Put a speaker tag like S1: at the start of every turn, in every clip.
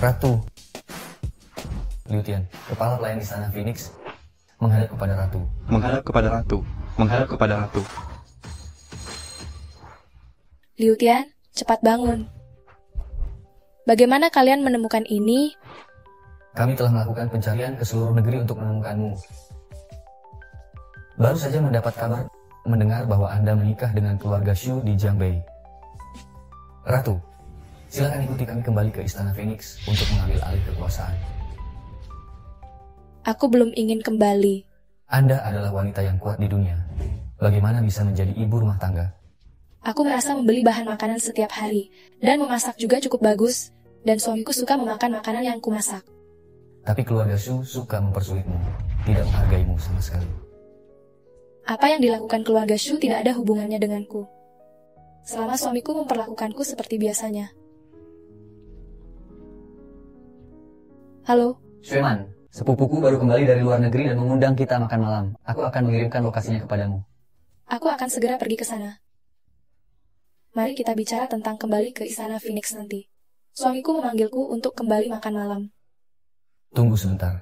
S1: Ratu. Liu Tian, kepala pelayan istana Phoenix, menghadap kepada Ratu.
S2: Menghadap kepada Ratu. Menghadap kepada Ratu.
S3: Liu Tian, cepat bangun. Bagaimana kalian menemukan ini?
S1: Kami telah melakukan pencarian ke seluruh negeri untuk menemukanmu. Baru saja mendapat kabar mendengar bahwa Anda menikah dengan keluarga Shu di Jiangbei. Ratu, silakan ikuti kami kembali ke istana Phoenix untuk mengambil alih kekuasaan.
S3: Aku belum ingin kembali.
S1: Anda adalah wanita yang kuat di dunia. Bagaimana bisa menjadi ibu rumah tangga?
S3: Aku merasa membeli bahan makanan setiap hari, dan memasak juga cukup bagus, dan suamiku suka memakan makanan yang kumasak.
S1: Tapi keluarga Shu suka mempersulitmu, tidak menghargaimu sama sekali.
S3: Apa yang dilakukan keluarga Shu tidak ada hubungannya denganku. Selama suamiku memperlakukanku seperti biasanya. Halo?
S1: Xueman, sepupuku baru kembali dari luar negeri dan mengundang kita makan malam. Aku akan mengirimkan lokasinya kepadamu.
S3: Aku akan segera pergi ke sana. Mari kita bicara tentang kembali ke istana Phoenix nanti. Suamiku memanggilku untuk kembali makan malam.
S1: Tunggu sebentar.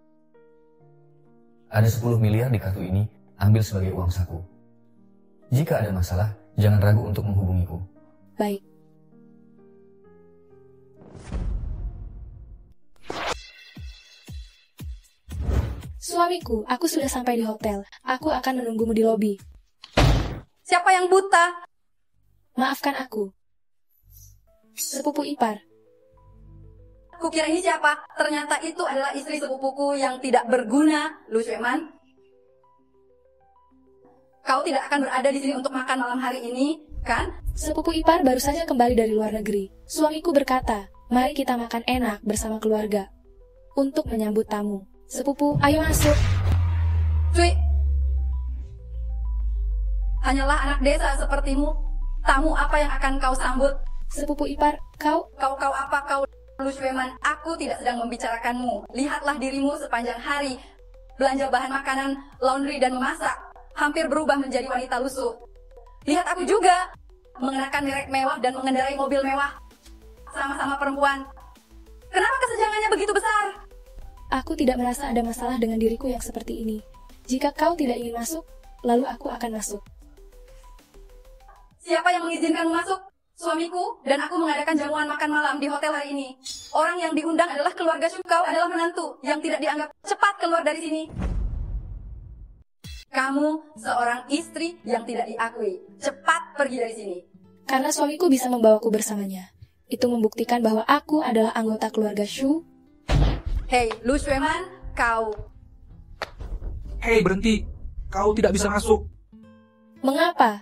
S1: Ada 10 miliar di kartu ini, ambil sebagai uang saku. Jika ada masalah, jangan ragu untuk menghubungiku.
S3: Baik. Suamiku, aku sudah sampai di hotel. Aku akan menunggumu di lobi.
S4: Siapa yang buta?
S3: Maafkan aku. Sepupu ipar.
S4: Kukira ini siapa? Ternyata itu adalah istri sepupuku yang tidak berguna, Lu Xueman. Kau tidak akan berada di sini untuk makan malam hari ini, kan?
S3: Sepupu ipar baru saja kembali dari luar negeri. Suamiku berkata, mari kita makan enak bersama keluarga. Untuk menyambut tamu. Sepupu, ayo masuk.
S4: Cui. Hanyalah anak desa sepertimu. Tamu apa yang akan kau sambut?
S3: Sepupu ipar, kau
S4: Kau apa? Lu Xueman, aku tidak sedang membicarakanmu. Lihatlah dirimu sepanjang hari. Belanja bahan makanan, laundry, dan memasak. Hampir berubah menjadi wanita lusuh. Lihat aku juga. Mengenakan merek mewah dan mengendarai mobil mewah. Sama-sama perempuan. Kenapa kesenjangannya begitu besar?
S3: Aku tidak merasa ada masalah dengan diriku yang seperti ini. Jika kau tidak ingin masuk, lalu aku akan masuk.
S4: Siapa yang mengizinkanmu masuk? Suamiku dan aku mengadakan jamuan makan malam di hotel hari ini. Orang yang diundang adalah keluarga Shu. Kau adalah menantu yang tidak dianggap. Cepat keluar dari sini. Kamu seorang istri yang tidak diakui. Cepat pergi dari sini.
S3: Karena suamiku bisa membawaku bersamanya. Itu membuktikan bahwa aku adalah anggota keluarga Shu.
S4: Hei, Lu Xueman, kau.
S2: Hei, berhenti. Kau tidak bisa masuk.
S3: Mengapa?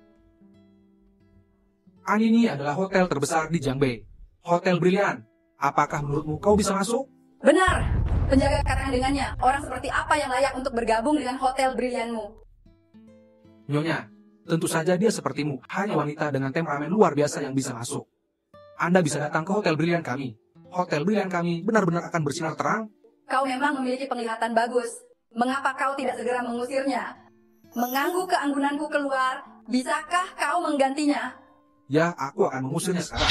S2: Ini adalah hotel terbesar di Jiangbei. Hotel Brilian. Apakah menurutmu kau bisa masuk?
S4: Benar. Penjaga katakan dengannya. Orang seperti apa yang layak untuk bergabung dengan hotel brilianmu?
S2: Nyonya, tentu saja dia sepertimu. Hanya wanita dengan temperamen luar biasa yang bisa masuk. Anda bisa datang ke hotel brilian kami. Hotel brilian kami benar-benar akan bersinar terang.
S4: Kau memang memiliki penglihatan bagus. Mengapa kau tidak segera mengusirnya? Mengganggu keanggunanku keluar. Bisakah kau menggantinya?
S2: Ya, aku akan mengusirnya sekarang.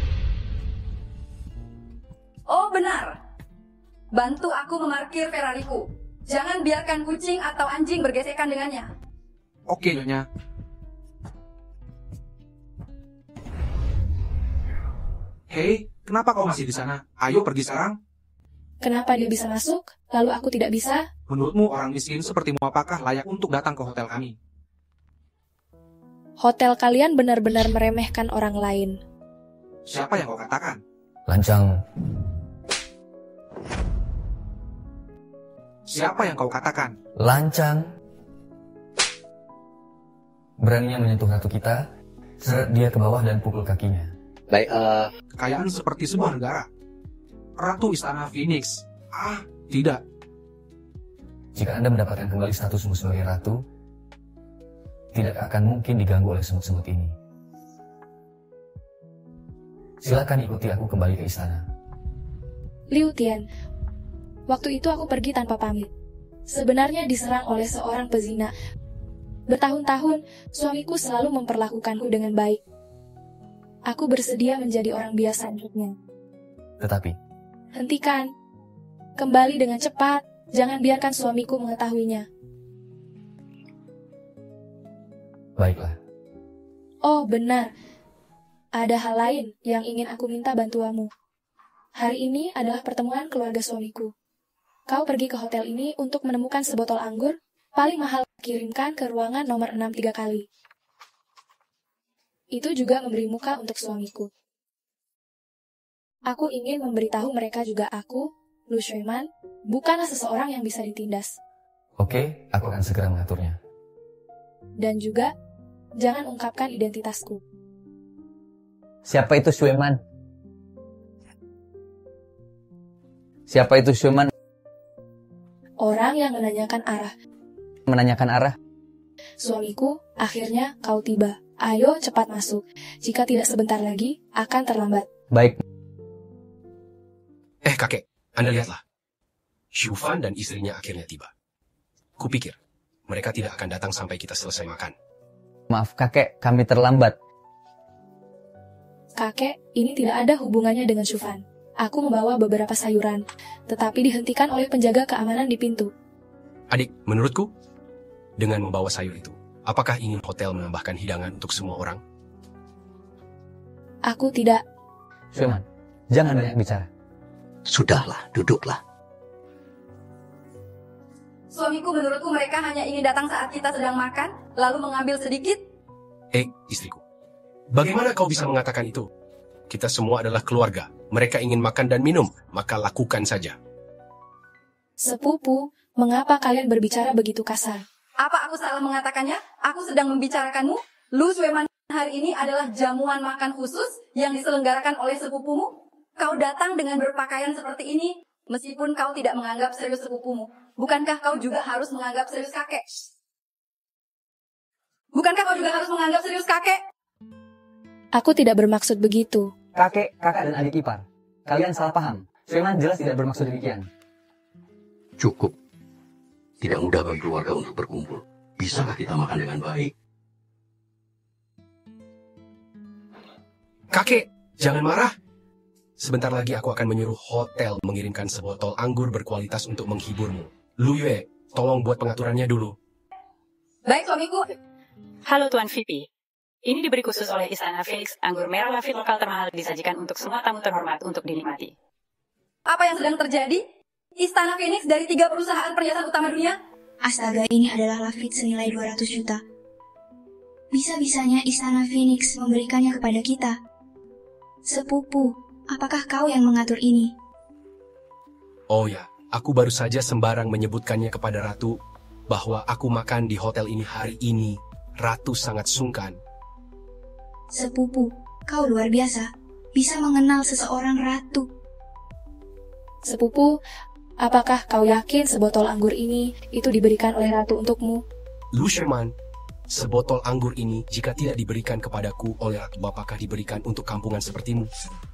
S4: Oh, benar. Bantu aku memarkir Ferrariku. Jangan biarkan kucing atau anjing bergesekan dengannya.
S2: Oke, Nyonya. Hei, kenapa kau masih di sana? Ayo pergi sekarang.
S3: Kenapa dia bisa masuk, lalu aku tidak bisa?
S2: Menurutmu orang miskin sepertimu apakah layak untuk datang ke hotel kami?
S3: Hotel kalian benar-benar meremehkan orang lain.
S2: Siapa yang kau katakan?
S1: Lancang.
S2: Siapa yang kau katakan?
S1: Lancang. Beraninya menyentuh ratu kita, seret dia ke bawah dan pukul kakinya.
S5: Baik,
S2: Kekayaan seperti sebuah negara. Ratu Istana Phoenix. Tidak.
S1: Jika Anda mendapatkan kembali statusmu sebagai ratu, tidak akan mungkin diganggu oleh semut-semut ini. Silakan ikuti aku kembali ke istana.
S3: Liu Tian, waktu itu aku pergi tanpa pamit. Sebenarnya diserang oleh seorang pezina. Bertahun-tahun, suamiku selalu memperlakukanku dengan baik. Aku bersedia menjadi orang biasa untuknya.
S1: Tetapi,
S3: Hentikan. Kembali dengan cepat. Jangan biarkan suamiku mengetahuinya.
S1: Baiklah.
S3: Oh, benar. Ada hal lain yang ingin aku minta bantuanmu. Hari ini adalah pertemuan keluarga suamiku. Kau pergi ke hotel ini untuk menemukan sebotol anggur, paling mahal, kirimkan ke ruangan nomor 6 3 kali. Itu juga memberi muka untuk suamiku. Aku ingin memberitahu mereka juga aku, Lu Shueman, bukanlah seseorang yang bisa ditindas.
S1: Oke, aku akan segera mengaturnya.
S3: Dan juga, jangan ungkapkan identitasku.
S5: Siapa itu Shueman? Siapa itu Shueman?
S3: Orang yang menanyakan arah.
S5: Menanyakan arah?
S3: Suamiku, akhirnya kau tiba. Ayo cepat masuk. Jika tidak sebentar lagi, akan terlambat.
S5: Baik.
S6: Kakek, Anda lihatlah. Shufan dan istrinya akhirnya tiba. Kupikir, mereka tidak akan datang sampai kita selesai makan.
S5: Maaf kakek, kami terlambat.
S3: Kakek, ini tidak ada hubungannya dengan Shufan. Aku membawa beberapa sayuran, tetapi dihentikan oleh penjaga keamanan di pintu.
S6: Adik, menurutku, dengan membawa sayur itu, apakah ingin hotel menambahkan hidangan untuk semua orang?
S3: Aku tidak.
S5: Shueman, jangan banyak bicara.
S7: Sudahlah, duduklah.
S4: Suamiku, menurutku mereka hanya ingin datang saat kita sedang makan, lalu mengambil sedikit.
S6: Istriku, bagaimana kau bisa mengatakan itu? Kita semua adalah keluarga. Mereka ingin makan dan minum, maka lakukan saja.
S3: Sepupu, mengapa kalian berbicara begitu kasar?
S4: Apa aku salah mengatakannya? Aku sedang membicarakanmu. Lu Shueman, hari ini adalah jamuan makan khusus yang diselenggarakan oleh sepupumu. Kau datang dengan berpakaian seperti ini, meskipun kau tidak menganggap serius sepupumu. Bukankah kau juga harus menganggap serius kakek? Bukankah kau juga harus menganggap serius kakek?
S3: Aku tidak bermaksud begitu.
S5: Kakek dan adik ipar. Kalian salah paham. Shueman jelas tidak bermaksud demikian.
S7: Cukup. Tidak mudah bagi keluarga untuk berkumpul. Bisakah kita makan dengan baik?
S6: Kakek, jangan marah. Sebentar lagi aku akan menyuruh hotel mengirimkan sebotol anggur berkualitas untuk menghiburmu. Lu Yue, tolong buat pengaturannya dulu.
S4: Baik, suamiku.
S8: Halo Tuan VP. Ini diberi khusus oleh Istana Phoenix, anggur merah Lafite lokal termahal disajikan untuk semua tamu terhormat untuk dinikmati.
S4: Apa yang sedang terjadi? Istana Phoenix dari 3 perusahaan perhiasan utama dunia?
S9: Astaga, ini adalah Lafite senilai 200 juta. Bisa-bisanya Istana Phoenix memberikannya kepada kita. Sepupu, apakah kau yang mengatur ini?
S6: Oh ya, aku baru saja sembarang menyebutkannya kepada Ratu bahwa aku makan di hotel ini hari ini. Ratu sangat sungkan.
S9: Sepupu, kau luar biasa. Bisa mengenal seseorang ratu.
S3: Sepupu, apakah kau yakin sebotol anggur ini itu diberikan oleh ratu untukmu?
S6: Lu Shueman, sebotol anggur ini jika tidak diberikan kepadaku oleh Ratu, apakah diberikan untuk kampungan sepertimu?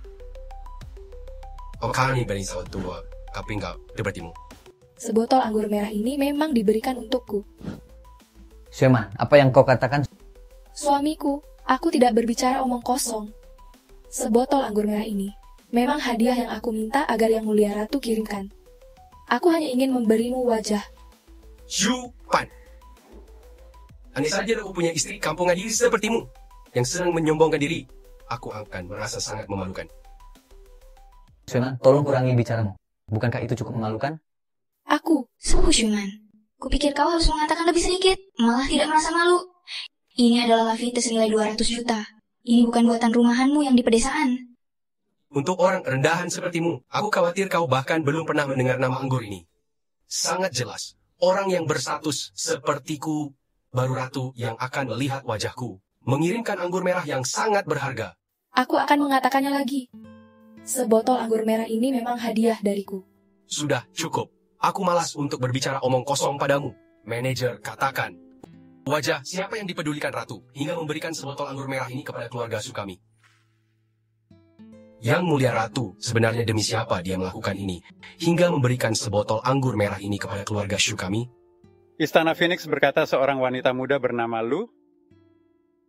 S6: Kami beri satu tapi enggak sepertimu.
S3: Sebotol anggur merah ini memang diberikan untukku.
S5: Shueman, apa yang kau katakan?
S3: Suamiku, aku tidak berbicara omong kosong. Sebotol anggur merah ini memang hadiah yang aku minta agar Yang Mulia Ratu kirimkan. Aku hanya ingin memberimu wajah.
S6: Yupan. Andai saja aku punya istri kampungan diri sepertimu yang sedang menyombongkan diri, aku akan merasa sangat memalukan.
S5: Shueman, tolong kurangi bicaramu. Bukankah itu cukup memalukan?
S3: Aku,
S9: Sungguh, Shueman. Kupikir kau harus mengatakan lebih sedikit, malah tidak merasa malu. Ini adalah Lafite senilai 200 juta. Ini bukan buatan rumahanmu yang di pedesaan.
S6: Untuk orang rendahan sepertimu, aku khawatir kau bahkan belum pernah mendengar nama anggur ini. Sangat jelas, orang yang berstatus sepertiku, baru Ratu yang akan melihat wajahku, mengirimkan anggur merah yang sangat berharga.
S3: aku akan mengatakannya lagi. Sebotol anggur merah ini memang hadiah dariku.
S6: Sudah cukup. Aku malas untuk berbicara omong kosong padamu. Manajer, katakan. Wajah siapa yang dipedulikan Ratu hingga memberikan sebotol anggur merah ini kepada keluarga Shu kami? Yang Mulia Ratu, sebenarnya demi siapa dia melakukan ini hingga memberikan sebotol anggur merah ini kepada keluarga Shu kami?
S10: Istana Phoenix berkata seorang wanita muda bernama Lu.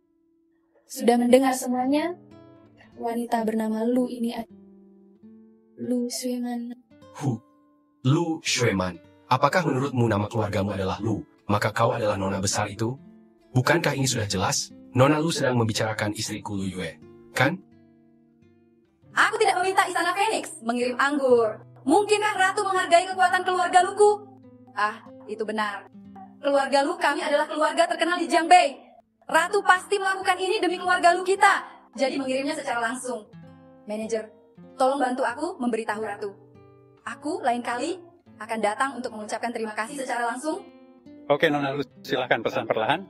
S3: Sudah mendengar semuanya? Wanita bernama Lu ini Lu Shueman.
S6: Lu Shueman. Apakah menurutmu nama keluargamu adalah Lu, maka kau adalah nona besar itu? Bukankah ini sudah jelas? Nona Lu sedang membicarakan istriku Lu Yue, kan?
S4: Aku tidak meminta Istana Phoenix mengirim anggur. Mungkinkah Ratu menghargai kekuatan keluarga Luku? Ah, itu benar. Keluarga Lu kami adalah keluarga terkenal di Jiangbei. Ratu pasti melakukan ini demi keluarga Lu kita. Jadi mengirimnya secara langsung. Manajer, tolong bantu aku memberitahu Ratu. Aku lain kali akan datang untuk mengucapkan terima kasih secara langsung.
S10: Oke, Nona Lu, silahkan pesan perlahan.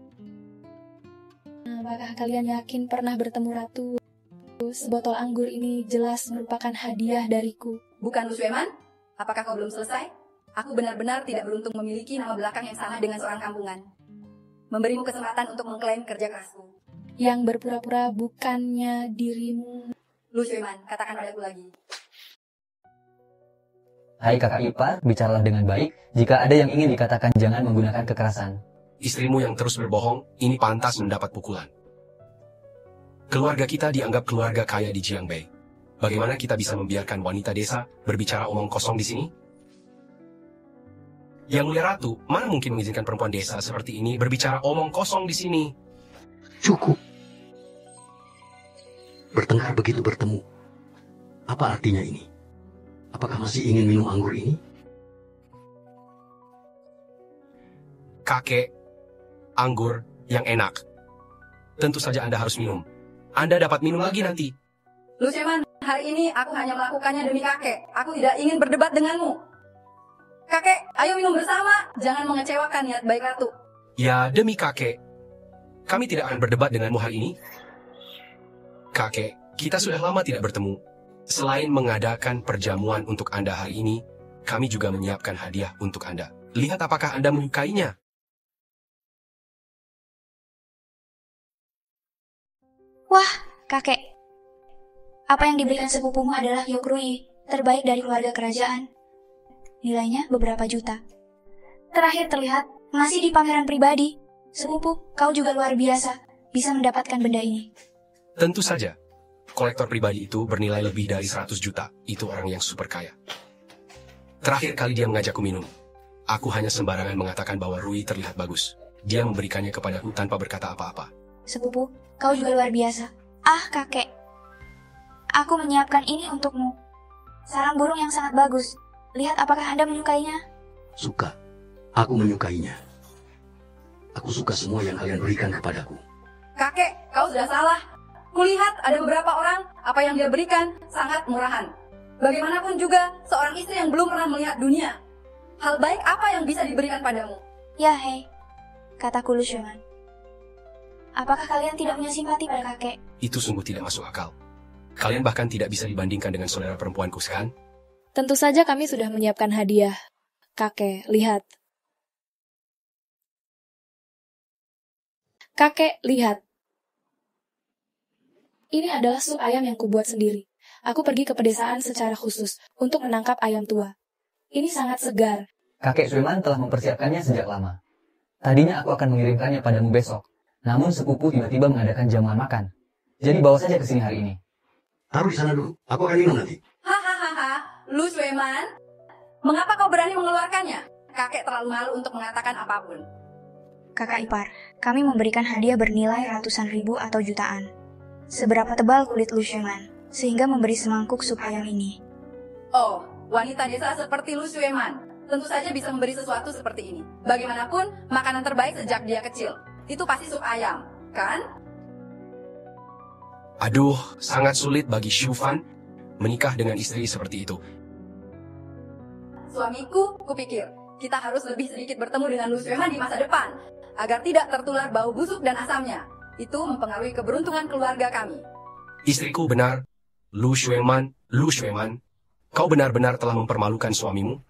S3: Apakah kalian yakin pernah bertemu Ratu? Sebotol anggur ini jelas merupakan hadiah dariku.
S4: Bukan Lu Shueman? Apakah kau belum selesai? Aku benar-benar tidak beruntung memiliki nama belakang yang sama dengan seorang kampungan. Memberimu kesempatan untuk mengklaim kerja kerasku.
S3: Yang berpura-pura bukannya dirimu.
S4: Lu Shueman, katakan padaku lagi.
S5: Hai kakak ipar, bicaralah dengan baik. Jika ada yang ingin dikatakan, jangan menggunakan kekerasan.
S6: Istrimu yang terus berbohong, ini pantas mendapat pukulan. Keluarga kita dianggap keluarga kaya di Jiangbei. Bagaimana kita bisa membiarkan wanita desa berbicara omong kosong di sini? Yang mulia Ratu, mana mungkin mengizinkan perempuan desa seperti ini berbicara omong kosong di sini?
S7: Cukup. Bertengkar begitu bertemu. Apa artinya ini? Apakah masih ingin minum anggur ini?
S6: Kakek, anggur yang enak. Tentu saja Anda harus minum. Anda dapat minum lagi nanti.
S4: Lu Shueman, hari ini aku hanya melakukannya demi kakek. Aku tidak ingin berdebat denganmu. Kakek, ayo minum bersama. Jangan mengecewakan niat baik Ratu.
S6: Ya, demi kakek. Kami tidak akan berdebat denganmu hari ini. Kakek, kita sudah lama tidak bertemu. Selain mengadakan perjamuan untuk Anda hari ini, kami juga menyiapkan hadiah untuk Anda. Lihat apakah Anda menyukainya.
S9: Wah, kakek. Apa yang diberikan sepupumu adalah Yokrui, terbaik dari keluarga kerajaan. Nilainya beberapa juta. Terakhir terlihat masih di pameran pribadi. Sepupu, kau juga luar biasa, bisa mendapatkan benda ini.
S6: Tentu saja. Kolektor pribadi itu bernilai lebih dari 100 juta. Itu orang yang super kaya. Terakhir kali dia mengajakku minum. Aku hanya sembarangan mengatakan bahwa Rui terlihat bagus. Dia memberikannya kepadaku tanpa berkata apa-apa.
S9: Sepupu, kau juga luar biasa. Ah, kakek. Aku menyiapkan ini untukmu. Sarang burung yang sangat bagus. Lihat apakah Anda menyukainya?
S7: Suka. Aku menyukainya. Aku suka semua yang kalian berikan kepadaku.
S4: Kakek, kau sudah salah. Kulihat ada beberapa orang, apa yang dia berikan sangat murahan. Bagaimanapun juga, seorang istri yang belum pernah melihat dunia. Hal baik apa yang bisa diberikan padamu?
S9: Ya, hei. Kataku Lu Shueman. Apakah kalian tidak punya simpati pada kakek?
S6: Itu sungguh tidak masuk akal. Kalian bahkan tidak bisa dibandingkan dengan saudara perempuanku, kan?
S3: Tentu saja kami sudah menyiapkan hadiah. Kakek, lihat. Kakek, lihat. Ini adalah sup ayam yang kubuat sendiri. Aku pergi ke pedesaan secara khusus untuk menangkap ayam tua. Ini sangat segar.
S5: Kakek Shueman telah mempersiapkannya sejak lama. Tadinya aku akan mengirimkannya padamu besok. Namun sepupu tiba-tiba mengadakan jamuan makan. Jadi bawa saja ke sini hari ini.
S7: Taruh di sana dulu. Aku akan minum nanti.
S4: Hahaha, Lu Shueman. Mengapa kau berani mengeluarkannya? Kakek terlalu malu untuk mengatakan apapun.
S9: Kakak ipar, kami memberikan hadiah bernilai ratusan ribu atau jutaan. Seberapa tebal kulit Lu Shueman, sehingga memberi semangkuk sup ayam ini.
S4: Oh, wanita desa seperti Lu Shueman tentu saja bisa memberi sesuatu seperti ini. Bagaimanapun, makanan terbaik sejak dia kecil. Itu pasti sup ayam, kan?
S6: Aduh, sangat sulit bagi Shufan menikah dengan istri seperti itu.
S4: Suamiku, kupikir, kita harus lebih sedikit bertemu dengan Lu Shueman di masa depan, agar tidak tertular bau busuk dan asamnya. Itu mempengaruhi keberuntungan keluarga kami.
S6: Istriku benar, Lu Shueman, kau benar-benar telah mempermalukan suamimu.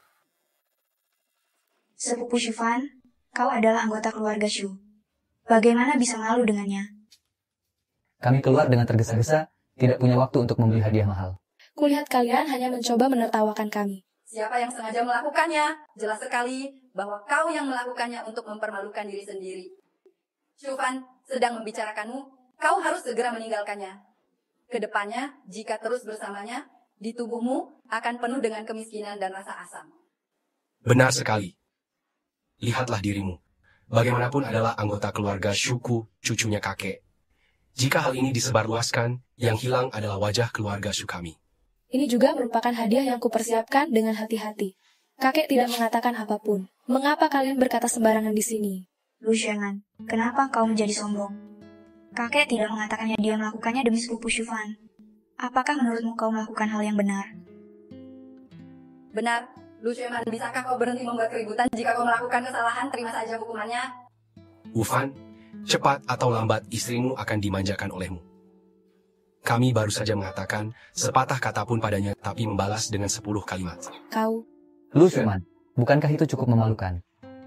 S9: Sepupu Shufan, kau adalah anggota keluarga Shu. Bagaimana bisa malu dengannya?
S5: Kami keluar dengan tergesa-gesa, tidak punya waktu untuk membeli hadiah mahal.
S3: Kulihat kalian hanya mencoba menertawakan kami.
S4: Siapa yang sengaja melakukannya? Jelas sekali bahwa kau yang melakukannya untuk mempermalukan diri sendiri. Shufan sedang membicarakanmu, kau harus segera meninggalkannya. Kedepannya, jika terus bersamanya, Di tubuhmu akan penuh dengan kemiskinan dan rasa asam.
S6: Benar sekali. Lihatlah dirimu. Bagaimanapun adalah anggota keluarga Shuku, cucunya kakek. Jika hal ini disebarluaskan, yang hilang adalah wajah keluarga Shu kami.
S3: Ini juga merupakan hadiah yang kupersiapkan dengan hati-hati. Kakek tidak mengatakan apapun. Mengapa kalian berkata sembarangan di sini?
S9: Lu Xueman, kenapa kau menjadi sombong? Kakek tidak mengatakannya dia melakukannya demi sepupu Shufan. Apakah menurutmu kau melakukan hal yang benar?
S4: Benar, Lu Xueman, bisakah kau berhenti membuat keributan? Jika kau melakukan kesalahan, terima saja hukumannya.
S6: Wufan, cepat atau lambat istrimu akan dimanjakan olehmu. Kami baru saja mengatakan sepatah kata pun padanya, tapi membalas dengan 10 kalimat.
S3: Kau,
S5: Lu Xueman, bukankah itu cukup memalukan?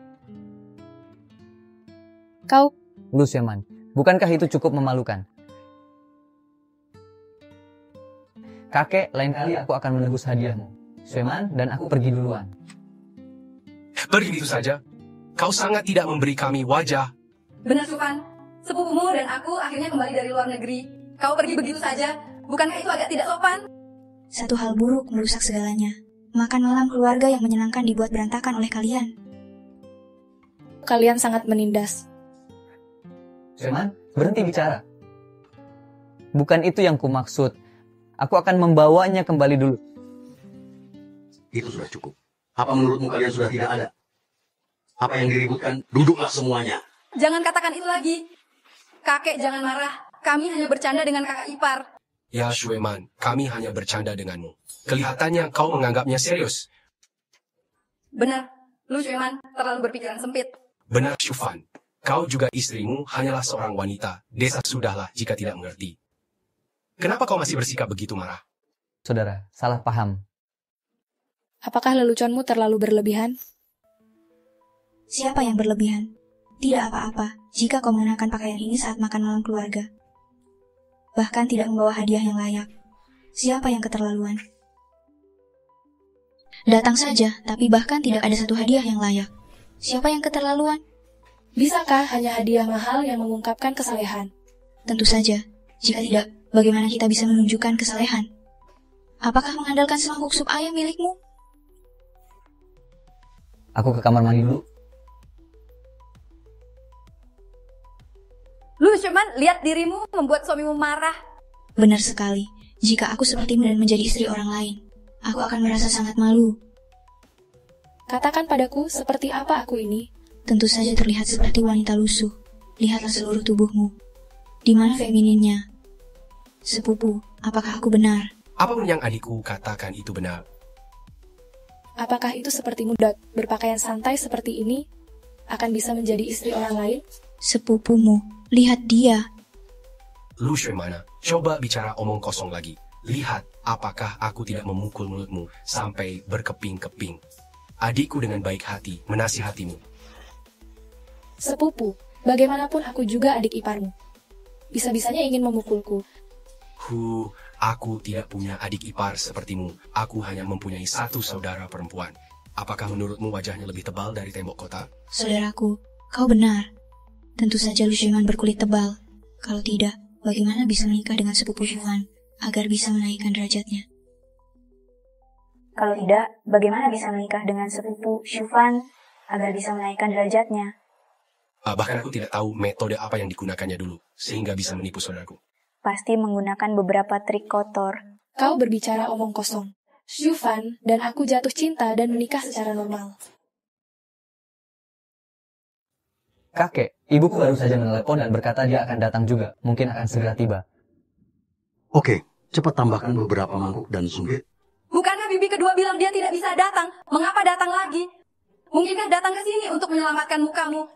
S3: kau,
S5: Lu Xueman, bukankah itu cukup memalukan? Kakek, lain kali aku akan menebus hadiahmu. Xueman dan aku pergi duluan.
S6: Pergi begitu saja. Kau sangat tidak memberi kami wajah.
S4: Benar, Shufan. Sepupumu dan aku akhirnya kembali dari luar negeri. Kau pergi begitu saja. Bukankah itu agak tidak sopan?
S9: Satu hal buruk merusak segalanya. Makan malam keluarga yang menyenangkan dibuat berantakan oleh kalian.
S3: kalian sangat menindas.
S5: Xueman, berhenti bicara. Bukan itu yang kumaksud. Aku akan membawanya kembali dulu.
S7: Itu sudah cukup. Apa menurutmu kalian sudah tidak ada? Apa yang diributkan? Duduklah semuanya.
S4: Jangan katakan itu lagi. Kakek, jangan marah. Kami hanya bercanda dengan kakak ipar.
S6: Ya, Xueman, kami hanya bercanda denganmu. Kelihatannya kau menganggapnya serius.
S4: Benar, Lu Xueman terlalu berpikiran sempit.
S6: Benar, Shufan. Kau juga istrimu hanyalah seorang wanita. Desa sudahlah jika tidak mengerti. Kenapa kau masih bersikap begitu marah?
S5: Saudara, salah paham.
S3: Apakah leluconmu terlalu berlebihan?
S9: Siapa yang berlebihan? Tidak apa-apa jika kau mengenakan pakaian ini saat makan malam keluarga. Bahkan tidak membawa hadiah yang layak. Siapa yang keterlaluan? Datang saja, tapi bahkan tidak ada satu hadiah yang layak. Siapa yang keterlaluan?
S3: Bisakah hanya hadiah mahal yang mengungkapkan kesalehan?
S9: Tentu saja. Jika tidak, bagaimana kita bisa menunjukkan kesalehan? Apakah mengandalkan semangkuk sup ayam milikmu?
S5: Aku ke kamar mandi dulu.
S4: Lu Xueman, lihat dirimu membuat suamimu marah.
S9: Benar sekali. Jika aku sepertimu dan menjadi istri orang lain, aku akan merasa sangat malu.
S3: Katakan padaku seperti apa aku ini?
S9: Tentu saja terlihat seperti wanita lusuh. Lihatlah seluruh tubuhmu. Di mana femininnya? Sepupu, apakah aku benar?
S6: Apapun yang adikku katakan itu benar.
S3: Apakah itu sepertimu, Dot, berpakaian santai seperti ini akan bisa menjadi istri orang lain?
S9: Sepupumu, lihat dia.
S6: Lu Xueman, coba bicara omong kosong lagi. Lihat apakah aku tidak memukul mulutmu sampai berkeping-keping. Adikku dengan baik hati menasihatimu.
S3: Sepupu, bagaimanapun aku juga adik iparmu. Bisa-bisanya ingin memukulku.
S6: Aku tidak punya adik ipar sepertimu. Aku hanya mempunyai satu saudara perempuan. Apakah menurutmu wajahnya lebih tebal dari tembok kota?
S9: Saudaraku, kau benar. Tentu saja Lu Xueman berkulit tebal. Kalau tidak, bagaimana bisa menikah dengan sepupu Xuan agar bisa menaikkan derajatnya? Kalau tidak, bagaimana bisa menikah dengan sepupu Shufan agar bisa menaikkan derajatnya?
S6: Bahkan aku tidak tahu metode apa yang digunakannya dulu, sehingga bisa menipu saudaraku.
S9: Pasti menggunakan beberapa trik kotor.
S3: Kau berbicara omong kosong. Shufan dan aku jatuh cinta dan menikah secara normal.
S5: Kakek, ibuku baru saja menelepon dan berkata dia akan datang juga. Mungkin akan segera tiba.
S7: Oke, cepat tambahkan beberapa mangkuk dan sumpit.
S4: Bukankah bibi kedua bilang dia tidak bisa datang? Mengapa datang lagi? Mungkinkah datang ke sini untuk menyelamatkan mukamu?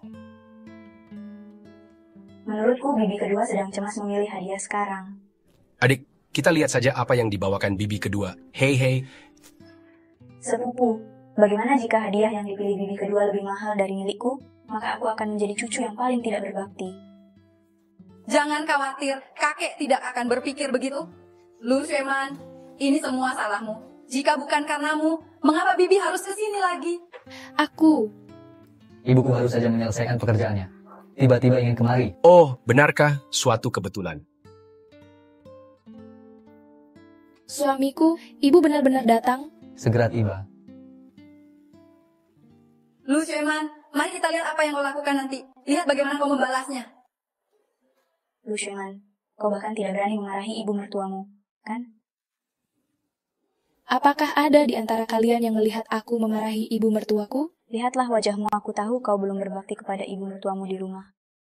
S9: Menurutku bibi kedua sedang cemas memilih hadiah sekarang.
S6: Adik, kita lihat saja apa yang dibawakan bibi kedua. Hei.
S9: Sepupu, bagaimana jika hadiah yang dipilih bibi kedua lebih mahal dari milikku? Maka aku akan menjadi cucu yang paling tidak berbakti.
S4: Jangan khawatir, kakek tidak akan berpikir begitu. Lu Xueman, ini semua salahmu. Jika bukan karenamu, mengapa bibi harus ke sini lagi?
S3: Aku.
S5: Ibuku baru saja menyelesaikan pekerjaannya. Tiba-tiba ingin kemari.
S6: Oh, benarkah suatu kebetulan?
S3: Suamiku, ibu benar-benar datang?
S5: Segera tiba.
S4: Lu Shueman, mari kita lihat apa yang kau lakukan nanti. Lihat bagaimana kau membalasnya.
S9: Lu Shueman, kau bahkan tidak berani memarahi ibu mertuamu, kan?
S3: Apakah ada di antara kalian yang melihat aku memarahi ibu mertuaku?
S9: Lihatlah wajahmu, aku tahu kau belum berbakti kepada ibu mertuamu di rumah.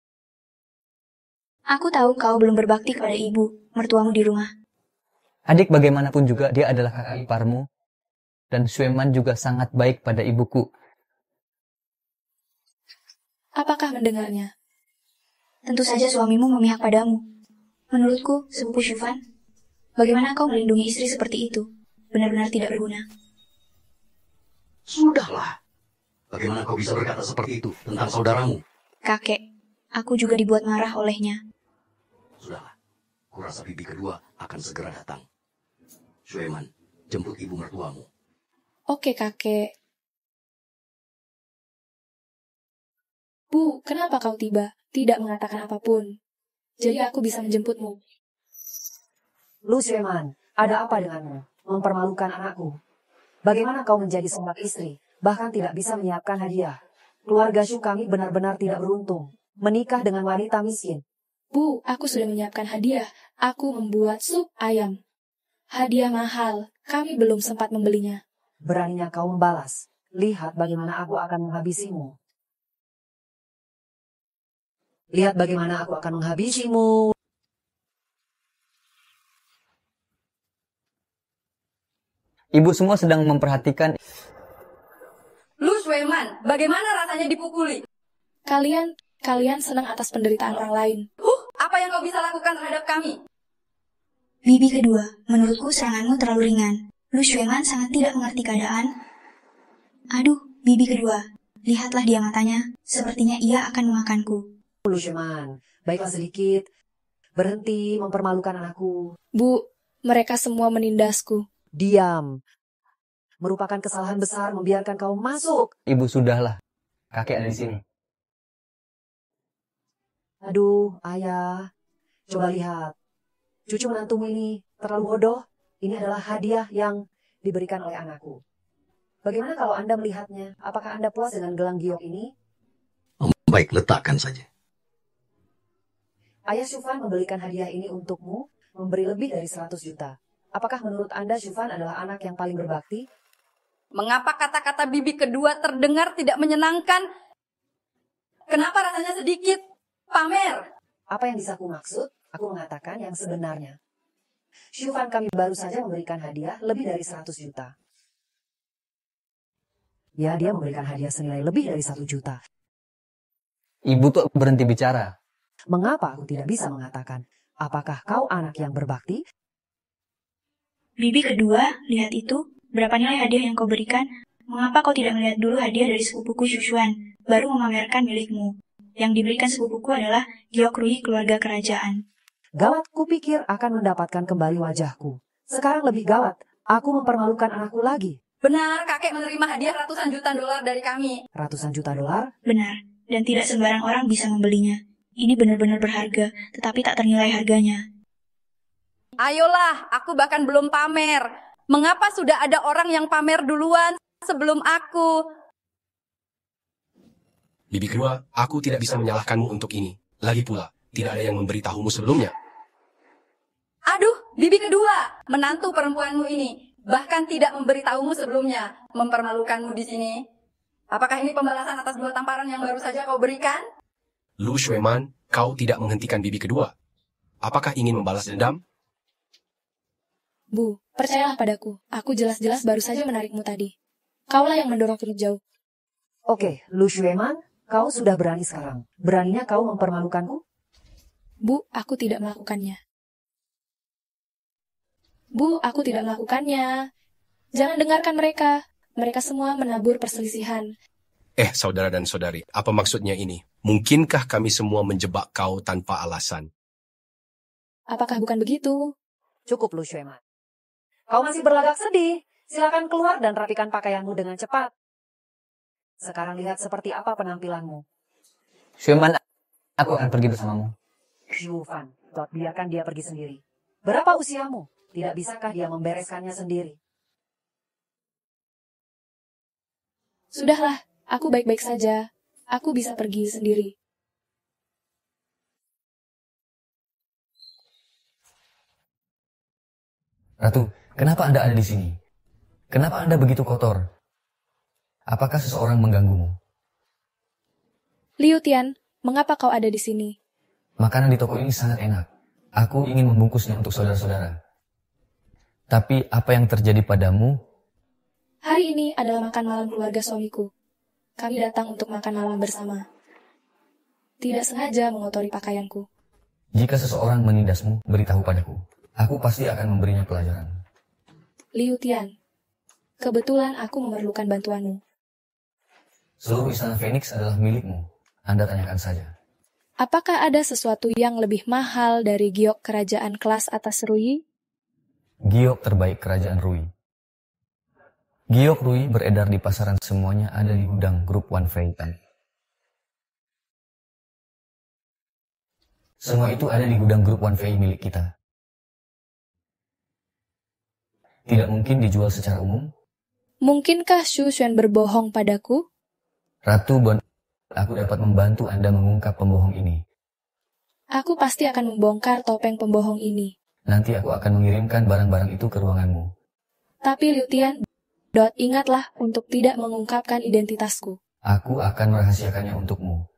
S9: Aku tahu kau belum berbakti kepada ibu mertuamu di rumah.
S5: Adik bagaimanapun juga dia adalah kakak iparmu. Dan Shueman juga sangat baik pada ibuku.
S3: Apakah mendengarnya?
S9: Tentu saja suamimu memihak padamu. Menurutku, sepupu Shufan, bagaimana kau melindungi istri seperti itu? Benar-benar tidak berguna.
S7: Sudahlah. Bagaimana kau bisa berkata seperti itu tentang saudaramu?
S9: Kakek, aku juga dibuat marah olehnya.
S7: Sudahlah. Kurasa bibi kedua akan segera datang. Shueman, jemput ibu mertuamu.
S3: Oke, kakek. Bu, kenapa kau tiba? Tidak mengatakan apapun. Jadi aku bisa menjemputmu.
S11: Lu Shueman, ada apa denganmu? Mempermalukan anakku. Bagaimana kau menjadi seorang istri, bahkan tidak bisa menyiapkan hadiah? Keluarga Shu kami benar-benar tidak beruntung. Menikah dengan wanita miskin.
S3: Bu, aku sudah menyiapkan hadiah. Aku membuat sup ayam. Hadiah mahal. Kami belum sempat membelinya.
S11: Beraninya kau membalas. Lihat bagaimana aku akan menghabisimu. Lihat bagaimana aku akan menghabisimu.
S5: Ibu semua sedang memperhatikan.
S4: Lu Shueman, bagaimana rasanya dipukuli?
S3: Kalian senang atas penderitaan orang lain.
S4: Apa yang kau bisa lakukan terhadap kami?
S9: Bibi kedua, menurutku seranganmu terlalu ringan. Lu Shueman sangat tidak mengerti keadaan. Aduh, bibi kedua, lihatlah dia matanya. Sepertinya ia akan memakanku.
S11: Lu Shueman, baiklah sedikit. Berhenti mempermalukan anakku.
S3: Bu, mereka semua menindasku.
S11: Diam. Merupakan kesalahan besar membiarkan kau masuk.
S5: Ibu sudahlah. Kakek ada di sini.
S11: Aduh, ayah. Coba lihat. Cucu menantumu ini terlalu bodoh. Ini adalah hadiah yang diberikan oleh anakku. Bagaimana kalau Anda melihatnya? Apakah Anda puas dengan gelang giok ini?
S7: Baik, letakkan saja.
S11: Ayah Shufan membelikan hadiah ini untukmu, memberi lebih dari 100 juta. Apakah menurut Anda Shufan adalah anak yang paling berbakti?
S4: Mengapa kata-kata bibi kedua terdengar tidak menyenangkan? Kenapa rasanya sedikit? Pamer.
S11: Apa yang bisa aku maksud? Aku mengatakan yang sebenarnya. Shufan kami baru saja memberikan hadiah lebih dari 100 juta. Ya, dia memberikan hadiah senilai lebih dari 1 juta.
S5: Ibu tuh berhenti bicara.
S11: Mengapa aku tidak bisa mengatakan, apakah kau anak yang berbakti?
S9: Bibi kedua, lihat itu. Berapa nilai hadiah yang kau berikan? Mengapa kau tidak melihat dulu hadiah dari sepupuku Shushuan, baru memamerkan milikmu? Yang diberikan sepupuku adalah Gyeokrui keluarga kerajaan.
S11: Gawat, kupikir akan mendapatkan kembali wajahku. Sekarang lebih gawat, aku mempermalukan anakku lagi.
S4: Benar, kakek menerima hadiah ratusan juta dolar dari kami.
S11: Ratusan juta dolar?
S9: Benar, dan tidak sembarang orang bisa membelinya. Ini benar-benar berharga, tetapi tak ternilai harganya.
S4: Ayolah, aku bahkan belum pamer. Mengapa sudah ada orang yang pamer duluan sebelum aku?
S6: Bibi kedua, aku tidak bisa menyalahkanmu untuk ini. Lagi pula, tidak ada yang memberitahumu sebelumnya.
S4: Aduh, bibi kedua, menantu perempuanmu ini bahkan tidak memberitahumu sebelumnya, mempermalukanmu di sini. Apakah ini pembalasan atas 2 tamparan yang baru saja kau berikan?
S6: Lu Shueman, kau tidak menghentikan bibi kedua. Apakah ingin membalas dendam?
S3: Bu, percayalah padaku. Aku jelas-jelas baru saja menarikmu tadi. Kaulah yang mendorongku jauh.
S11: Oke, Lu Shueman, kau sudah berani sekarang. Beraninya kau mempermalukanku?
S3: Bu, aku tidak melakukannya. Bu, aku tidak melakukannya. Jangan dengarkan mereka. Mereka semua menabur perselisihan.
S6: Saudara dan saudari, apa maksudnya ini? Mungkinkah kami semua menjebak kau tanpa alasan?
S3: Apakah bukan begitu?
S11: Cukup, Lu Shueman. Kau masih berlagak sedih. Silakan keluar dan rapikan pakaianmu dengan cepat. Sekarang lihat seperti apa penampilanmu.
S5: Shueman, aku akan pergi bersamamu.
S11: Shufan, biarkan dia pergi sendiri. Berapa usiamu? Tidak bisakah dia membereskannya sendiri?
S3: Sudahlah, aku baik-baik saja. Aku bisa pergi sendiri.
S1: Ratu, kenapa Anda ada di sini? Kenapa Anda begitu kotor? Apakah seseorang mengganggumu?
S3: Liu Tian, mengapa kau ada di sini?
S1: Makanan di toko ini sangat enak. Aku ingin membungkusnya untuk saudara-saudara. Tapi apa yang terjadi padamu?
S3: Hari ini adalah makan malam keluarga suamiku. Kami datang untuk makan malam bersama. Tidak sengaja mengotori pakaianku.
S1: Jika seseorang menindasmu, beritahu padaku. Aku pasti akan memberinya pelajaran.
S3: Liu Tian, kebetulan aku memerlukan bantuanmu.
S1: Seluruh istana Phoenix adalah milikmu. Anda tanyakan saja.
S3: Apakah ada sesuatu yang lebih mahal dari giok kerajaan kelas atas Rui?
S1: Giok terbaik kerajaan Rui. Giok Rui beredar di pasaran, semuanya ada di gudang grup One Fei Pen. Semua itu ada di gudang grup One Fei milik kita. Tidak mungkin dijual secara umum.
S3: Mungkinkah Xu Xuan berbohong padaku?
S1: Ratu Bon, aku dapat membantu Anda mengungkap pembohong ini.
S3: Aku pasti akan membongkar topeng pembohong ini.
S1: Nanti aku akan mengirimkan barang-barang itu ke ruanganmu.
S3: Tapi Liu Tian, ingatlah untuk tidak mengungkapkan identitasku.
S1: Aku akan merahasiakannya untukmu.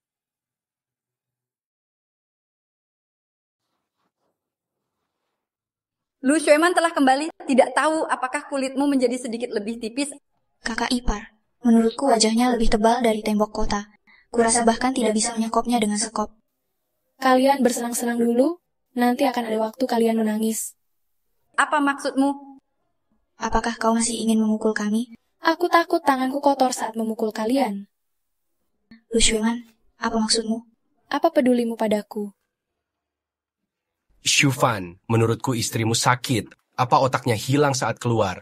S4: Lu Xueman telah kembali. Tidak tahu apakah kulitmu menjadi sedikit lebih tipis.
S9: Kakak ipar, menurutku wajahnya lebih tebal dari tembok kota. Kurasa bahkan tidak bisa menyekopnya dengan sekop.
S3: Kalian bersenang-senang dulu, nanti akan ada waktu kalian menangis.
S4: Apa maksudmu?
S9: Apakah kau masih ingin memukul kami?
S3: Aku takut tanganku kotor saat memukul kalian.
S9: Lu Xueman, apa maksudmu?
S3: Apa pedulimu padaku?
S6: Shufan, menurutku istrimu sakit. Apa otaknya hilang saat keluar?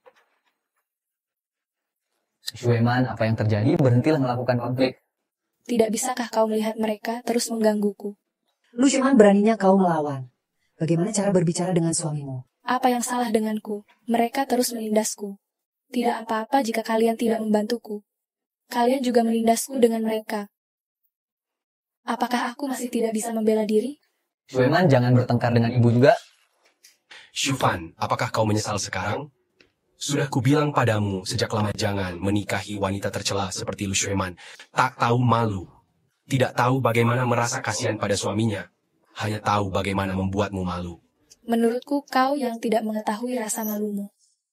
S5: Xueman, apa yang terjadi? Berhentilah melakukan konflik.
S3: Tidak bisakah kau melihat mereka terus menggangguku?
S11: Lu Xueman, beraninya kau melawan. Bagaimana cara berbicara dengan suamimu?
S3: Apa yang salah denganku? Mereka terus menindasku. Tidak apa-apa jika kalian tidak membantuku. Kalian juga menindasku dengan mereka. Apakah aku masih tidak bisa membela diri?
S5: Xueman, jangan bertengkar dengan ibu juga.
S6: Shufan, apakah kau menyesal sekarang? Sudah kubilang padamu sejak lama jangan menikahi wanita tercela seperti Lu Xueman. Tak tahu malu. Tidak tahu bagaimana merasa kasihan pada suaminya. Hanya tahu bagaimana membuatmu malu.
S3: Menurutku kau yang tidak mengetahui rasa malumu.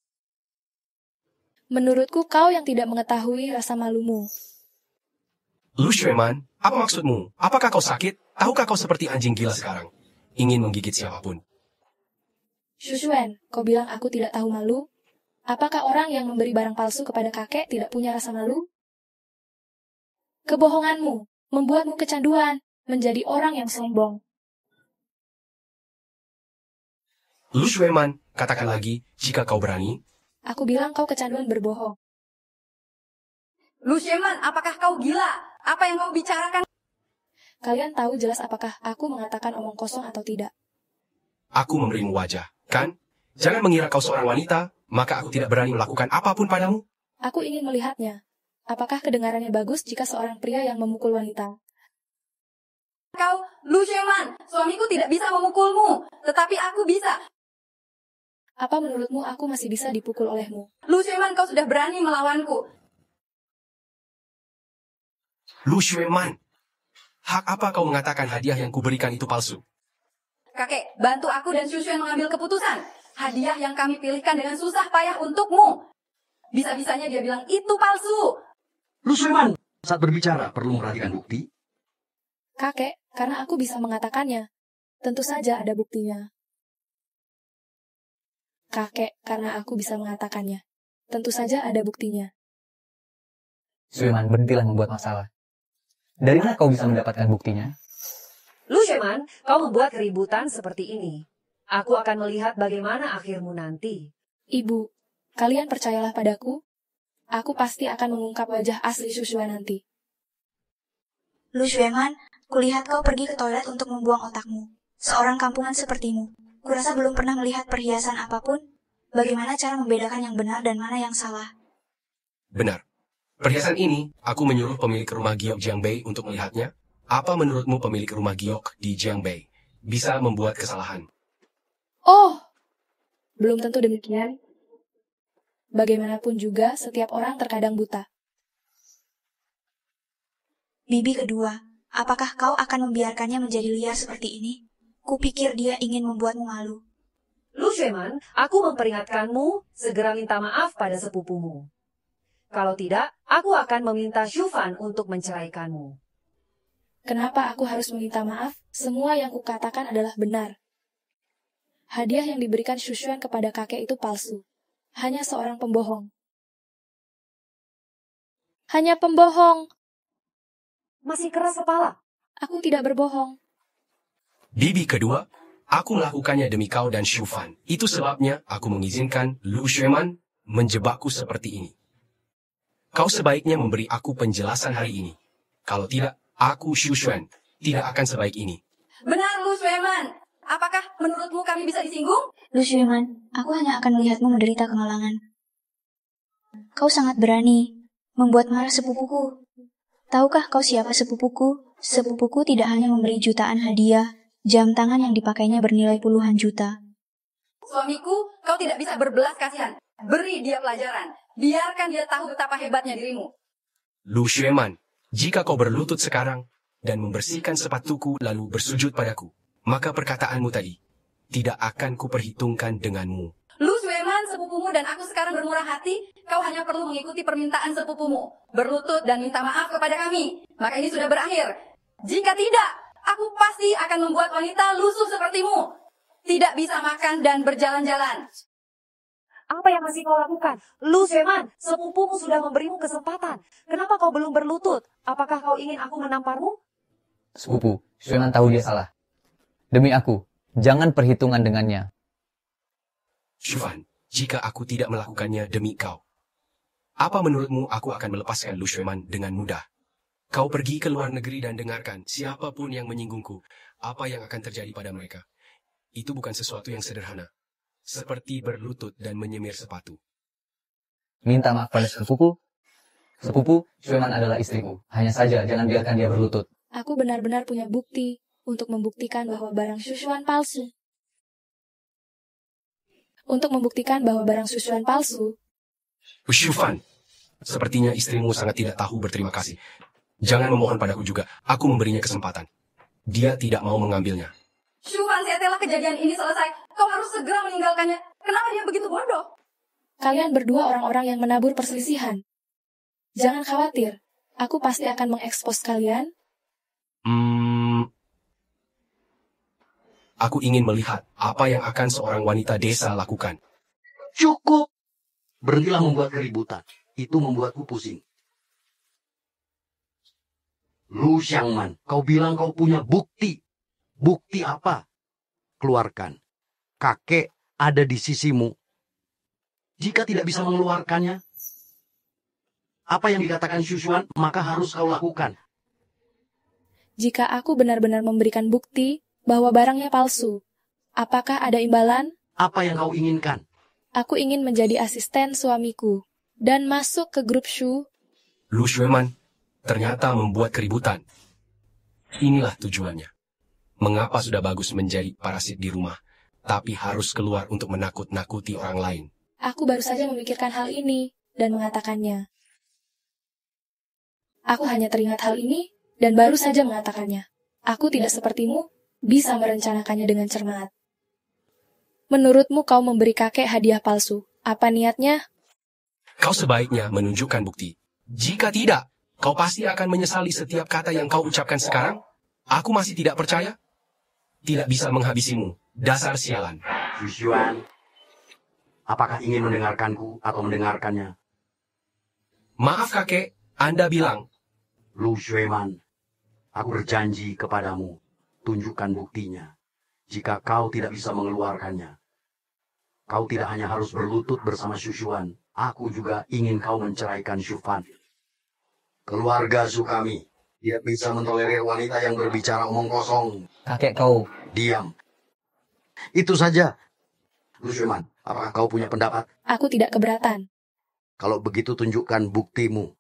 S3: Menurutku kau yang tidak mengetahui rasa malumu.
S6: Lu Xueman, apa maksudmu? Apakah kau sakit? Tahukah kau seperti anjing gila sekarang? Ingin menggigit siapapun.
S3: Xu Xuan, kau bilang aku tidak tahu malu? Apakah orang yang memberi barang palsu kepada kakek tidak punya rasa malu? Kebohonganmu membuatmu kecanduan, menjadi orang yang sombong.
S6: Lu Xueman, katakan lagi jika kau berani.
S3: Aku bilang kau kecanduan berbohong.
S4: Lu Xueman, apakah kau gila? Apa yang kau bicarakan?
S3: Kalian tahu jelas apakah aku mengatakan omong kosong atau tidak.
S6: Aku memberimu wajah, kan? Jangan mengira kau seorang wanita, maka aku tidak berani melakukan apapun padamu.
S3: Aku ingin melihatnya. Apakah kedengarannya bagus jika seorang pria yang memukul wanita?
S4: Kau, Lu Xueman, suamiku tidak bisa memukulmu, tetapi aku bisa.
S3: Apa menurutmu aku masih bisa dipukul olehmu?
S4: Lu Xueman, kau sudah berani melawanku.
S6: Lu Xueman, hak apa kau mengatakan hadiah yang kuberikan itu palsu?
S4: Kakek, bantu aku dan Xu Xuan mengambil keputusan. Hadiah yang kami pilihkan dengan susah payah untukmu. Bisa-bisanya dia bilang itu palsu.
S7: Lu Xueman, saat berbicara perlu memperhatikan bukti.
S3: Kakek, karena aku bisa mengatakannya. Tentu saja ada buktinya. Kakek, karena aku bisa mengatakannya. Tentu saja ada buktinya.
S5: Xueman, berhentilah membuat masalah. Dari mana kau bisa mendapatkan buktinya?
S11: Lu Xueman, kau membuat keributan seperti ini. Aku akan melihat bagaimana akhirmu nanti.
S3: Ibu, kalian percayalah padaku. Aku pasti akan mengungkap wajah asli Xu Xuan nanti.
S9: Lu Xueman, kulihat kau pergi ke toilet untuk membuang otakmu. Seorang kampungan sepertimu. Kurasa belum pernah melihat perhiasan apapun. Bagaimana cara membedakan yang benar dan mana yang salah?
S6: Benar. Perhiasan ini, aku menyuruh pemilik rumah giok Jiangbei untuk melihatnya. Apa menurutmu pemilik rumah giok di Jiangbei bisa membuat kesalahan?
S3: Oh, belum tentu demikian. Bagaimanapun juga, setiap orang terkadang buta.
S9: Bibi kedua, apakah kau akan membiarkannya menjadi liar seperti ini? Kupikir dia ingin membuatmu malu.
S11: Lu Shueman, aku memperingatkanmu segera minta maaf pada sepupumu. Kalau tidak, aku akan meminta Shufan untuk menceraikanmu.
S3: Kenapa aku harus meminta maaf? Semua yang kukatakan adalah benar. Hadiah yang diberikan Shushuan kepada kakek itu palsu. Hanya seorang pembohong. Hanya pembohong.
S11: Masih keras kepala.
S3: Aku tidak berbohong.
S6: Bibi kedua, aku melakukannya demi kau dan Shufan. Itu sebabnya aku mengizinkan Lu Shueman menjebakku seperti ini. Kau sebaiknya memberi aku penjelasan hari ini. Kalau tidak, aku Shushuan tidak akan sebaik ini.
S4: Benar, Lu Shueman. Apakah menurutmu kami bisa disinggung?
S9: Lu Shueman, aku hanya akan melihatmu menderita kemalangan. Kau sangat berani membuat marah sepupuku. Tahukah kau siapa sepupuku? Sepupuku tidak hanya memberi jutaan hadiah, jam tangan yang dipakainya bernilai puluhan juta.
S4: Suamiku, kau tidak bisa berbelas kasihan. Beri dia pelajaran. Biarkan dia tahu betapa hebatnya dirimu.
S6: Lu Shueman, jika kau berlutut sekarang dan membersihkan sepatuku lalu bersujud padaku, maka perkataanmu tadi tidak akan kuperhitungkan denganmu.
S4: Lu Shueman, sepupumu dan aku sekarang bermurah hati. Kau hanya perlu mengikuti permintaan sepupumu. Berlutut dan minta maaf kepada kami. Maka ini sudah berakhir. Jika tidak, aku pasti akan membuat wanita lusuh sepertimu. Tidak bisa makan dan berjalan-jalan.
S11: Apa yang masih kau lakukan? Lu Shueman, sepupumu sudah memberimu kesempatan. Kenapa kau belum berlutut? Apakah kau ingin aku menamparmu?
S5: Sepupu, Shueman tahu dia salah. Demi aku, jangan perhitungan dengannya.
S6: Shufan, jika aku tidak melakukannya demi kau, apa menurutmu aku akan melepaskan Lu Shueman dengan mudah? Kau pergi ke luar negeri dan dengarkan siapapun yang menyinggungku, apa yang akan terjadi pada mereka. Itu bukan sesuatu yang sederhana. Seperti berlutut dan menyemir sepatu.
S5: Minta maaf pada sepupu. Sepupu, Shueman adalah istriku. Hanya saja jangan biarkan dia berlutut.
S3: Aku benar-benar punya bukti untuk membuktikan bahwa barang Shushuan palsu. Untuk membuktikan bahwa barang Shushuan palsu.
S6: Shufan, sepertinya istrimu sangat tidak tahu berterima kasih. Jangan memohon padaku juga. Aku memberinya kesempatan. Dia tidak mau mengambilnya.
S4: Shufan, setelah kejadian ini selesai, kau harus segera meninggalkannya. Kenapa dia begitu bodoh?
S3: Kalian berdua orang-orang yang menabur perselisihan. Jangan khawatir, aku pasti akan mengekspos kalian.
S6: Aku ingin melihat apa yang akan seorang wanita desa lakukan.
S7: Cukup. Berhentilah membuat keributan. Itu membuatku pusing. Lu Xiangman, kau bilang kau punya bukti. Bukti apa? Keluarkan. Kakek ada di sisimu. Jika tidak bisa mengeluarkannya, apa yang dikatakan Shushuan, maka harus kau lakukan.
S3: Jika aku benar-benar memberikan bukti bahwa barangnya palsu, apakah ada imbalan?
S7: Apa yang kau inginkan?
S3: Aku ingin menjadi asisten suamiku dan masuk ke grup Shu.
S6: Lu Shueman ternyata membuat keributan. Inilah tujuannya. Mengapa sudah bagus menjadi parasit di rumah, tapi harus keluar untuk menakut-nakuti orang lain?
S3: Aku baru saja memikirkan hal ini dan mengatakannya. Aku hanya teringat hal ini dan baru saja mengatakannya. Aku tidak sepertimu, bisa merencanakannya dengan cermat. Menurutmu kau memberi kakek hadiah palsu. Apa niatnya?
S6: Kau sebaiknya menunjukkan bukti. Jika tidak, kau pasti akan menyesali setiap kata yang kau ucapkan sekarang. Aku masih tidak percaya. Tidak bisa menghabisimu. Dasar sialan.
S7: Shushuan, apakah ingin mendengarkanku atau mendengarkannya?
S6: Maaf kakek, Anda bilang.
S7: Lu Shueman, aku berjanji kepadamu. Tunjukkan buktinya. Jika kau tidak bisa mengeluarkannya, kau tidak hanya harus berlutut bersama Shushuan. Aku juga ingin kau menceraikan Shufan. Keluarga Sukami tidak bisa mentolerir wanita yang berbicara omong kosong.
S5: Kakek kau.
S7: Diam. Itu saja. Lu Shueman, apakah kau punya pendapat?
S3: Aku tidak keberatan.
S7: Kalau begitu tunjukkan buktimu.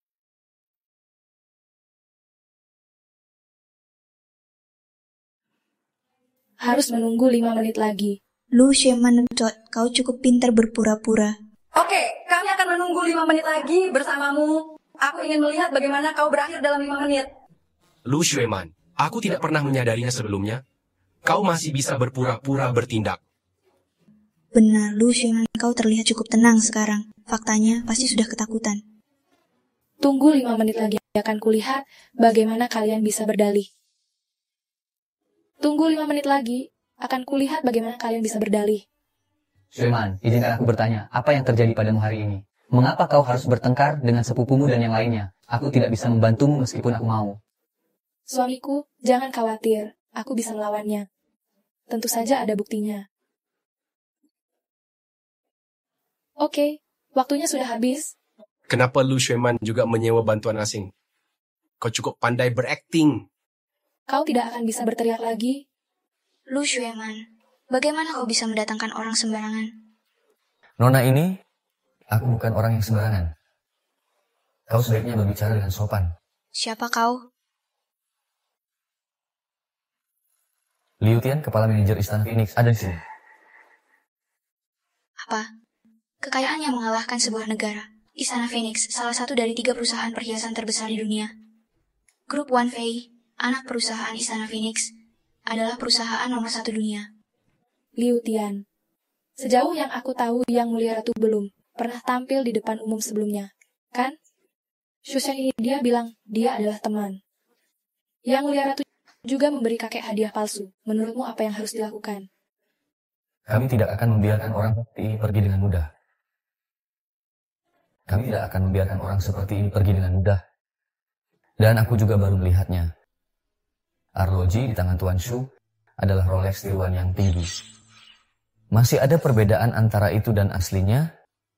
S3: Harus menunggu 5 menit lagi.
S9: Lu Shueman, kau cukup pintar berpura-pura.
S4: Oke, kami akan menunggu 5 menit lagi bersamamu. Aku ingin melihat bagaimana kau berakhir dalam 5 menit.
S6: Lu Shueman, aku tidak pernah menyadarinya sebelumnya. Kau masih bisa berpura-pura bertindak.
S9: Benar, Lu Shueman, kau terlihat cukup tenang sekarang. Faktanya pasti sudah ketakutan.
S3: Tunggu 5 menit lagi akan kulihat bagaimana kalian bisa berdalih. Tunggu 5 menit lagi akan kulihat bagaimana kalian bisa berdalih.
S5: Shueman, izinkan aku bertanya, apa yang terjadi padamu hari ini? Mengapa kau harus bertengkar dengan sepupumu dan yang lainnya? Aku tidak bisa membantumu meskipun aku mau.
S3: Suamiku, jangan khawatir. Aku bisa melawannya. Tentu saja ada buktinya. Oke, waktunya sudah habis.
S6: Kenapa Lu Shueman juga menyewa bantuan asing? Kau cukup pandai berakting.
S3: Kau tidak akan bisa berteriak lagi.
S9: Lu Shueman, bagaimana kau bisa mendatangkan orang sembarangan?
S1: Nona ini, aku bukan orang yang sembarangan. Kau sebaiknya berbicara dengan sopan.
S9: Siapa kau?
S1: Liu Tian, kepala manajer Istana Phoenix, ada di sini.
S9: Apa? Kekayaan yang mengalahkan sebuah negara. Istana Phoenix, salah satu dari 3 perusahaan perhiasan terbesar di dunia. Grup Wan Fei, anak perusahaan Istana Phoenix, adalah perusahaan nomor 1 dunia.
S3: Liu Tian. Sejauh yang aku tahu, Yang Mulia Ratu belum pernah tampil di depan umum sebelumnya, kan? Shushan ini dia bilang dia adalah teman. Yang Mulia Ratu juga memberi kakek hadiah palsu. Menurutmu apa yang harus dilakukan?
S1: Kami tidak akan membiarkan orang seperti ini pergi dengan mudah. Kami tidak akan membiarkan orang seperti ini pergi dengan mudah. Dan aku juga baru melihatnya. Arloji di tangan Tuan Shu adalah Rolex tiruan yang tinggi. Masih ada perbedaan antara itu dan aslinya?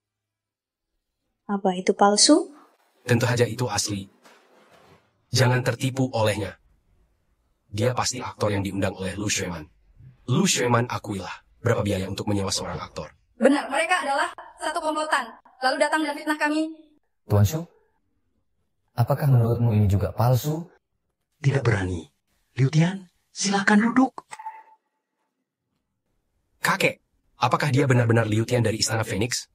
S9: Apa itu palsu?
S6: Tentu saja itu asli. Jangan tertipu olehnya. Dia pasti aktor yang diundang oleh Lu Shueman. Lu Shueman akuilah berapa biaya untuk menyewa seorang aktor.
S4: Benar, mereka adalah satu komplotan. Lalu datang dan fitnah kami.
S1: Tuan Shu, apakah menurutmu ini juga palsu?
S7: Tidak berani. Liu Tian, silakan duduk.
S6: Kakek, apakah dia benar-benar Liu Tian dari Istana Phoenix?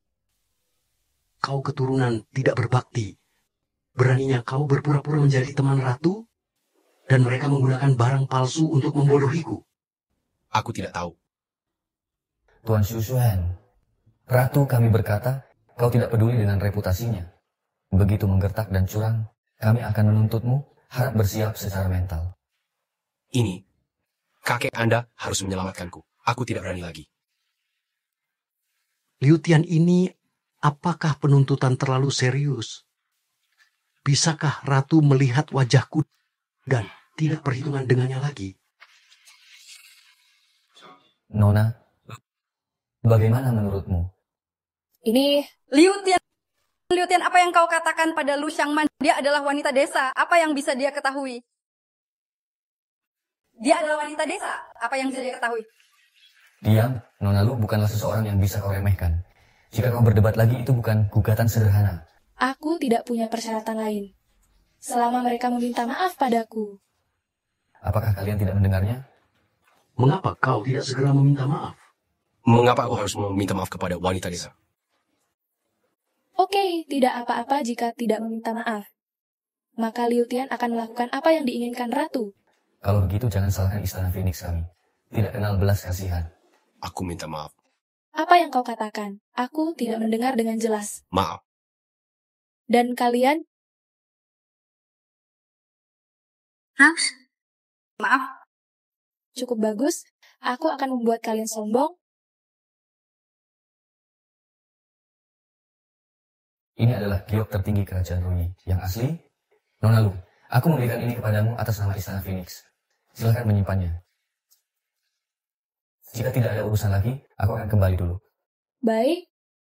S7: Kau keturunan tidak berbakti. Beraninya kau berpura-pura menjadi teman ratu? Dan mereka menggunakan barang palsu untuk membodohiku.
S6: Aku tidak tahu.
S1: Tuan Shu Xuan, Ratu kami berkata, kau tidak peduli dengan reputasinya. Begitu menggertak dan curang, kami akan menuntutmu, harap bersiap secara mental.
S6: Ini, kakek Anda harus menyelamatkanku. Aku tidak berani lagi.
S7: Liu Tian ini, apakah penuntutan terlalu serius? Bisakah Ratu melihat wajahku dan tidak perhitungan dengannya lagi?
S1: Nona, bagaimana menurutmu?
S3: Ini
S4: Liu Tian, apa yang kau katakan pada Lu Xiangman? Dia adalah wanita desa. Apa yang bisa dia ketahui? Dia adalah wanita desa. Apa yang bisa dia ketahui?
S1: Diam, Nona Lu bukanlah seseorang yang bisa kau remehkan. Jika kau berdebat lagi, itu bukan gugatan sederhana.
S3: aku tidak punya persyaratan lain. Selama mereka meminta maaf padaku.
S1: Apakah kalian tidak mendengarnya?
S7: Mengapa kau tidak segera meminta maaf?
S6: Mengapa aku harus meminta maaf kepada wanita desa?
S3: Oke, tidak apa-apa jika tidak meminta maaf. Maka Liu Tian akan melakukan apa yang diinginkan Ratu.
S1: Kalau begitu jangan salahkan Istana Phoenix kami. Tidak kenal belas kasihan.
S6: Aku minta maaf.
S3: Apa yang kau katakan? Aku tidak mendengar dengan jelas.
S6: Maaf.
S3: Dan kalian?
S9: Hah?
S4: Maaf.
S3: Cukup bagus. Aku akan membuat kalian sombong.
S1: Ini adalah giok tertinggi kerajaan Rui. Yang asli, Nona Lu, aku memberikan ini kepadamu atas nama Istana Phoenix. Silakan menyimpannya. Jika tidak ada urusan lagi, aku akan kembali dulu.
S3: Baik.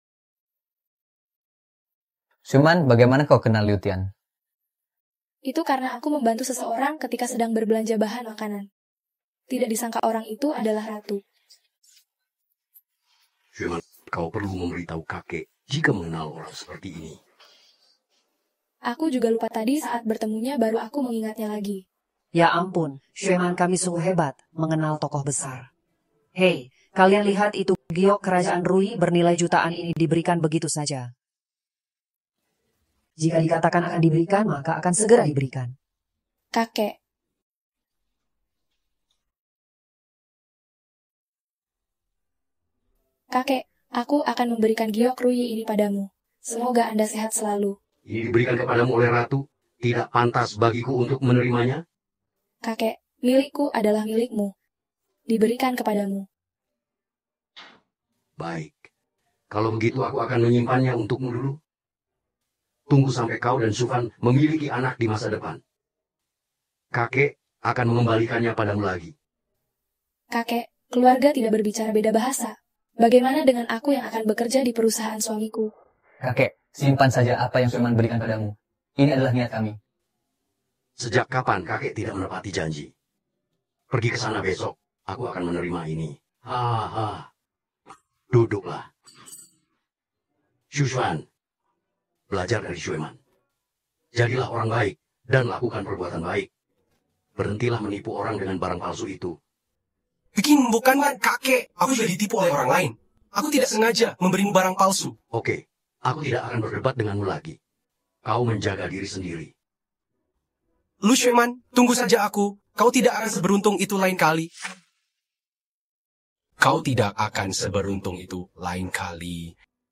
S5: Cuman, bagaimana kau kenal Liu Tian?
S3: Itu karena aku membantu seseorang ketika sedang berbelanja bahan makanan. Tidak disangka orang itu adalah Ratu.
S7: Shueman, kau perlu memberitahu kakek jika mengenal orang seperti ini.
S3: Aku juga lupa tadi saat bertemunya baru aku mengingatnya lagi.
S11: Ya ampun, Shueman kami sungguh hebat mengenal tokoh besar. Hei, kalian lihat itu giok kerajaan Rui bernilai jutaan ini diberikan begitu saja. Jika dikatakan akan diberikan, maka akan segera diberikan.
S3: Kakek. Kakek, aku akan memberikan giok Rui ini padamu. Semoga Anda sehat selalu.
S7: Ini diberikan kepadamu oleh ratu, tidak pantas bagiku untuk menerimanya?
S3: Kakek, milikku adalah milikmu. Diberikan kepadamu.
S7: Baik, kalau begitu aku akan menyimpannya untukmu dulu. Tunggu sampai kau dan Shufan memiliki anak di masa depan. Kakek akan mengembalikannya padamu lagi.
S3: Kakek, keluarga tidak berbicara beda bahasa. Bagaimana dengan aku yang akan bekerja di perusahaan suamiku?
S5: Kakek, simpan saja apa yang Shueman berikan padamu. Ini adalah niat kami.
S7: Sejak kapan kakek tidak menepati janji? Pergi ke sana besok, aku akan menerima ini. Duduklah. Shushuan, belajar dari Shueman. Jadilah orang baik dan lakukan perbuatan baik. Berhentilah menipu orang dengan barang palsu itu.
S6: Begini bukan kan, kakek. Aku sudah ditipu oleh orang lain. Aku tidak sengaja memberimu barang palsu.
S7: Oke, aku tidak akan berdebat denganmu lagi. Kau menjaga diri sendiri.
S6: Lu Shueman, tunggu saja aku. Kau tidak akan seberuntung itu lain kali. Kau tidak akan seberuntung itu lain kali.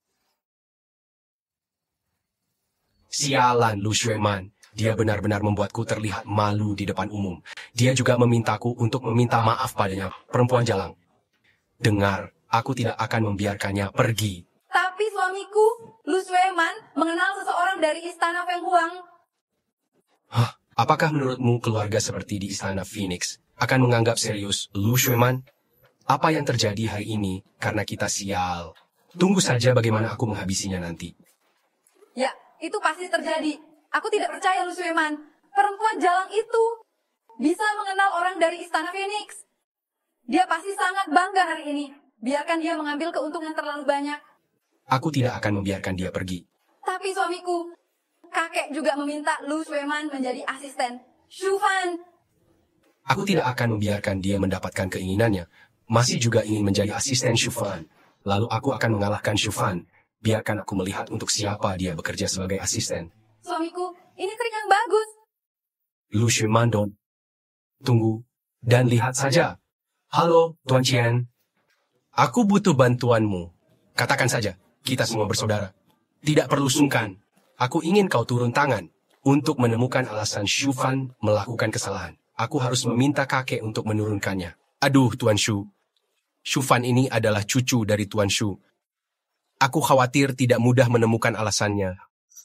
S6: Sialan Lu Shueman. Dia benar-benar membuatku terlihat malu di depan umum. Dia juga memintaku untuk meminta maaf padanya, perempuan jalang. Dengar, aku tidak akan membiarkannya pergi.
S4: Tapi suamiku, Lu Shueman, mengenal seseorang dari Istana Feng Huang.
S6: Hah? Apakah menurutmu keluarga seperti di Istana Phoenix akan menganggap serius Lu Shueman? Apa yang terjadi hari ini karena kita sial? Tunggu saja bagaimana aku menghabisinya nanti.
S4: Ya, itu pasti terjadi. Aku tidak percaya Lu Shueman. Perempuan jalang itu bisa mengenal orang dari Istana Phoenix. Dia pasti sangat bangga hari ini. Biarkan dia mengambil keuntungan terlalu banyak.
S6: Aku tidak akan membiarkan dia pergi.
S4: Tapi suamiku, kakek juga meminta Lu Shueman menjadi asisten Shufan.
S6: Aku tidak akan membiarkan dia mendapatkan keinginannya. Masih juga ingin menjadi asisten Shufan. Lalu aku akan mengalahkan Shufan. Biarkan aku melihat untuk siapa dia bekerja sebagai asisten.
S4: Suamiku, ini trik yang bagus.
S6: Lu Shueman, tunggu dan lihat saja. Halo, Tuan Qian. Aku butuh bantuanmu. Katakan saja, kita semua bersaudara. Tidak perlu sungkan. Aku ingin kau turun tangan untuk menemukan alasan Shufan melakukan kesalahan. Aku harus meminta kakek untuk menurunkannya. Aduh, Tuan Shu. Shufan ini adalah cucu dari Tuan Shu. Aku khawatir tidak mudah menemukan alasannya.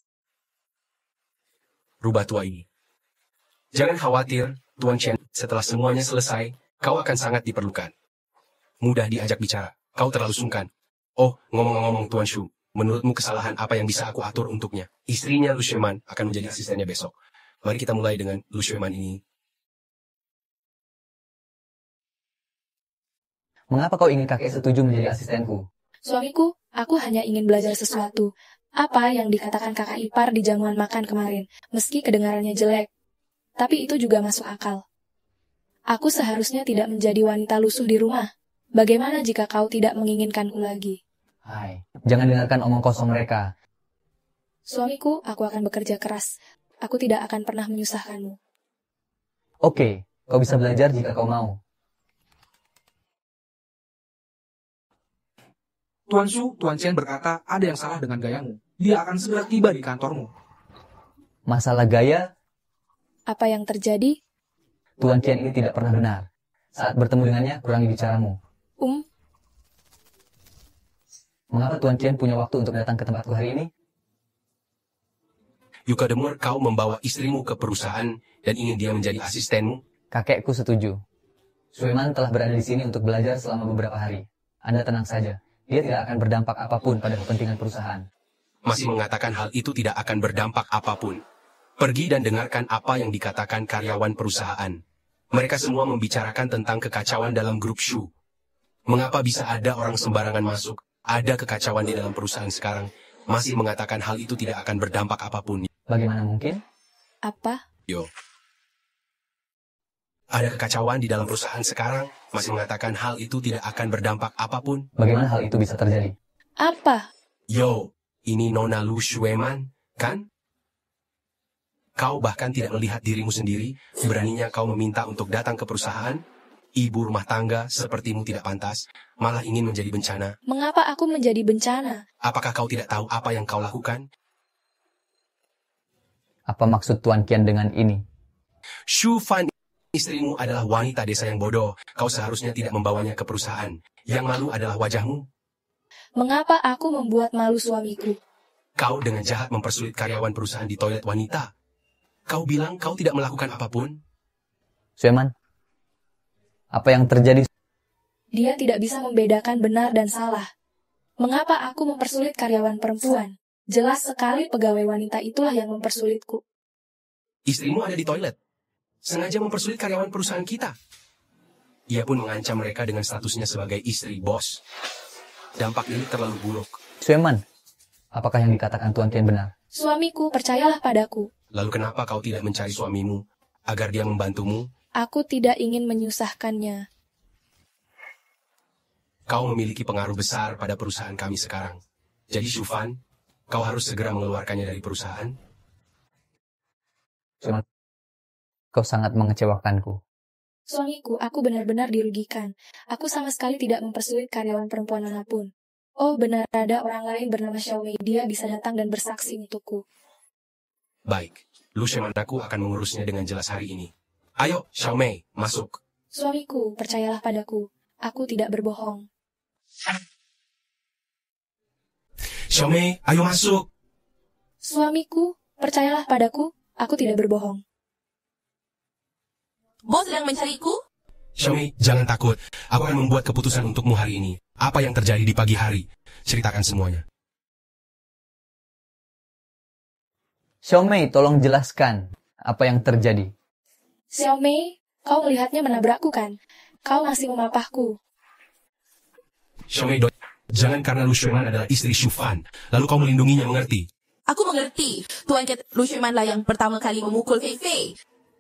S6: Rubah tua ini. Jangan khawatir, Tuan Chen. Setelah semuanya selesai, kau akan sangat diperlukan. Mudah diajak bicara. Kau terlalu sungkan. Oh, ngomong-ngomong Tuan Shu. Menurutmu kesalahan apa yang bisa aku atur untuknya? Istrinya Lu Shueman akan menjadi asistennya besok. Mari kita mulai dengan Lu Shueman ini.
S5: Mengapa kau ingin kakek setuju menjadi asistenku?
S3: Suamiku, aku hanya ingin belajar sesuatu. Apa yang dikatakan kakak ipar di jamuan makan kemarin, meski kedengarannya jelek. Tapi itu juga masuk akal. Aku seharusnya tidak menjadi wanita lusuh di rumah. Bagaimana jika kau tidak menginginkanku lagi?
S5: Hai, jangan dengarkan omong kosong mereka.
S3: Suamiku, aku akan bekerja keras. Aku tidak akan pernah menyusahkanmu.
S5: Oke, kau bisa belajar jika kau mau.
S2: Tuan Shu, Tuan Chen berkata ada yang salah dengan gayamu. Dia akan segera tiba di kantormu.
S5: Masalah gaya?
S3: Apa yang terjadi?
S5: Tuan Chen ini tidak pernah benar. Saat bertemu dengannya, kurangi bicaramu. Mengapa Tuan Chen punya waktu untuk datang ke tempatku hari ini?
S6: Yuka Demur, kau membawa istrimu ke perusahaan dan ingin dia menjadi asistenmu?
S5: Kakekku setuju. Shueman telah berada di sini untuk belajar selama beberapa hari. Anda tenang saja. Dia tidak akan berdampak apapun pada kepentingan perusahaan.
S6: Masih mengatakan hal itu tidak akan berdampak apapun. Pergi dan dengarkan apa yang dikatakan karyawan perusahaan. Mereka semua membicarakan tentang kekacauan dalam grup Shu. Mengapa bisa ada orang sembarangan masuk Ada kekacauan di dalam perusahaan sekarang, masih mengatakan hal itu tidak akan berdampak apapun.
S5: Bagaimana mungkin?
S3: Apa?
S6: Yo. Ada kekacauan di dalam perusahaan sekarang, masih mengatakan hal itu tidak akan berdampak apapun.
S5: Bagaimana hal itu bisa terjadi?
S3: Apa?
S6: Yo, ini Nona Lu Shueman, kan? Kau bahkan tidak melihat dirimu sendiri, beraninya kau meminta untuk datang ke perusahaan. Ibu rumah tangga sepertimu tidak pantas, malah ingin menjadi bencana.
S3: Mengapa aku menjadi bencana?
S6: Apakah kau tidak tahu apa yang kau lakukan?
S5: Apa maksud Tuan Qian dengan ini?
S6: Shu Fan, istrimu adalah wanita desa yang bodoh. Kau seharusnya tidak membawanya ke perusahaan. Yang malu adalah wajahmu.
S3: Mengapa aku membuat malu suamiku?
S6: Kau dengan jahat mempersulit karyawan perusahaan di toilet wanita. Kau bilang kau tidak melakukan apapun?
S5: Shueman, apa yang terjadi?
S3: Dia tidak bisa membedakan benar dan salah. Mengapa aku mempersulit karyawan perempuan? Jelas sekali pegawai wanita itulah yang mempersulitku.
S6: Istrimu ada di toilet. Sengaja mempersulit karyawan perusahaan kita. Ia pun mengancam mereka dengan statusnya sebagai istri bos. Dampak ini terlalu buruk.
S5: Shueman, apakah yang dikatakan Tuan Qian benar?
S3: Suamiku, percayalah padaku.
S6: Lalu kenapa kau tidak mencari suamimu agar dia membantumu?
S3: Aku tidak ingin menyusahkannya.
S6: Kau memiliki pengaruh besar pada perusahaan kami sekarang. Jadi Shufan, kau harus segera mengeluarkannya dari perusahaan.
S5: Shueman, kau sangat mengecewakanku.
S3: Suamiku, aku benar-benar dirugikan. Aku sama sekali tidak mempersulit karyawan perempuan manapun. Oh, benar ada orang lain bernama Xiaomei. Dia bisa datang dan bersaksi untukku.
S6: Baik, Lu Shueman aku akan mengurusnya dengan jelas hari ini. Ayo, Xiaomei, masuk.
S3: Suamiku, percayalah padaku. Aku tidak berbohong.
S6: Xiaomei, ayo masuk.
S3: Suamiku, percayalah padaku. Aku tidak berbohong.
S12: Bos sedang mencariku?
S6: Xiaomei, jangan takut. Aku akan membuat keputusan untukmu hari ini. Apa yang terjadi di pagi hari? Ceritakan semuanya.
S5: Xiaomei, tolong jelaskan apa yang terjadi.
S3: Xiaomei, kau melihatnya menabrakku kan? Kau masih memapahku.
S6: Xiaomei, jangan karena Lu Shueman adalah istri Shufan, lalu kau melindunginya, mengerti?
S12: Aku mengerti. Tuan Qian Lu Shueman lah yang pertama kali memukul Fei Fei.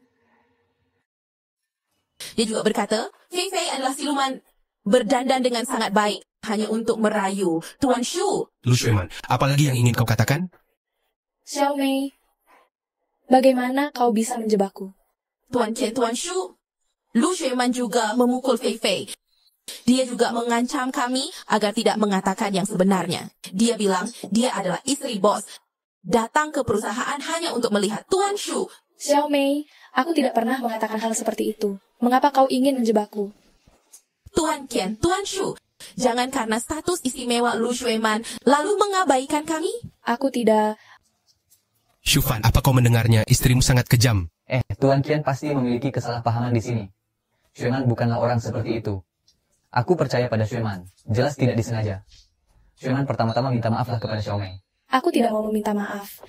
S12: Dia juga berkata, Fei Fei adalah siluman berdandan dengan sangat baik hanya untuk merayu Tuan Shu.
S6: Lu Shueman, apalagi yang ingin kau katakan?
S3: Xiaomei, bagaimana kau bisa menjebakku?
S12: Tuan Qian, Tuan Shu, Lu Shueman juga memukul Fei Fei. Dia juga mengancam kami agar tidak mengatakan yang sebenarnya. Dia bilang dia adalah istri bos. Datang ke perusahaan hanya untuk melihat Tuan Shu.
S3: Xiaomei, aku tidak pernah mengatakan hal seperti itu. Mengapa kau ingin menjebakku?
S12: Tuan Qian, Tuan Shu, jangan karena status istimewa Lu Shueman lalu mengabaikan kami.
S3: Aku tidak...
S6: Shufan, apa kau mendengarnya? Istrimu sangat kejam.
S5: Tuan Qian pasti memiliki kesalahpahaman di sini. Shueman bukanlah orang seperti itu. Aku percaya pada Shueman. Jelas tidak disengaja. Shueman pertama-tama minta maaflah kepada Xiaomei.
S3: Aku tidak mau meminta maaf.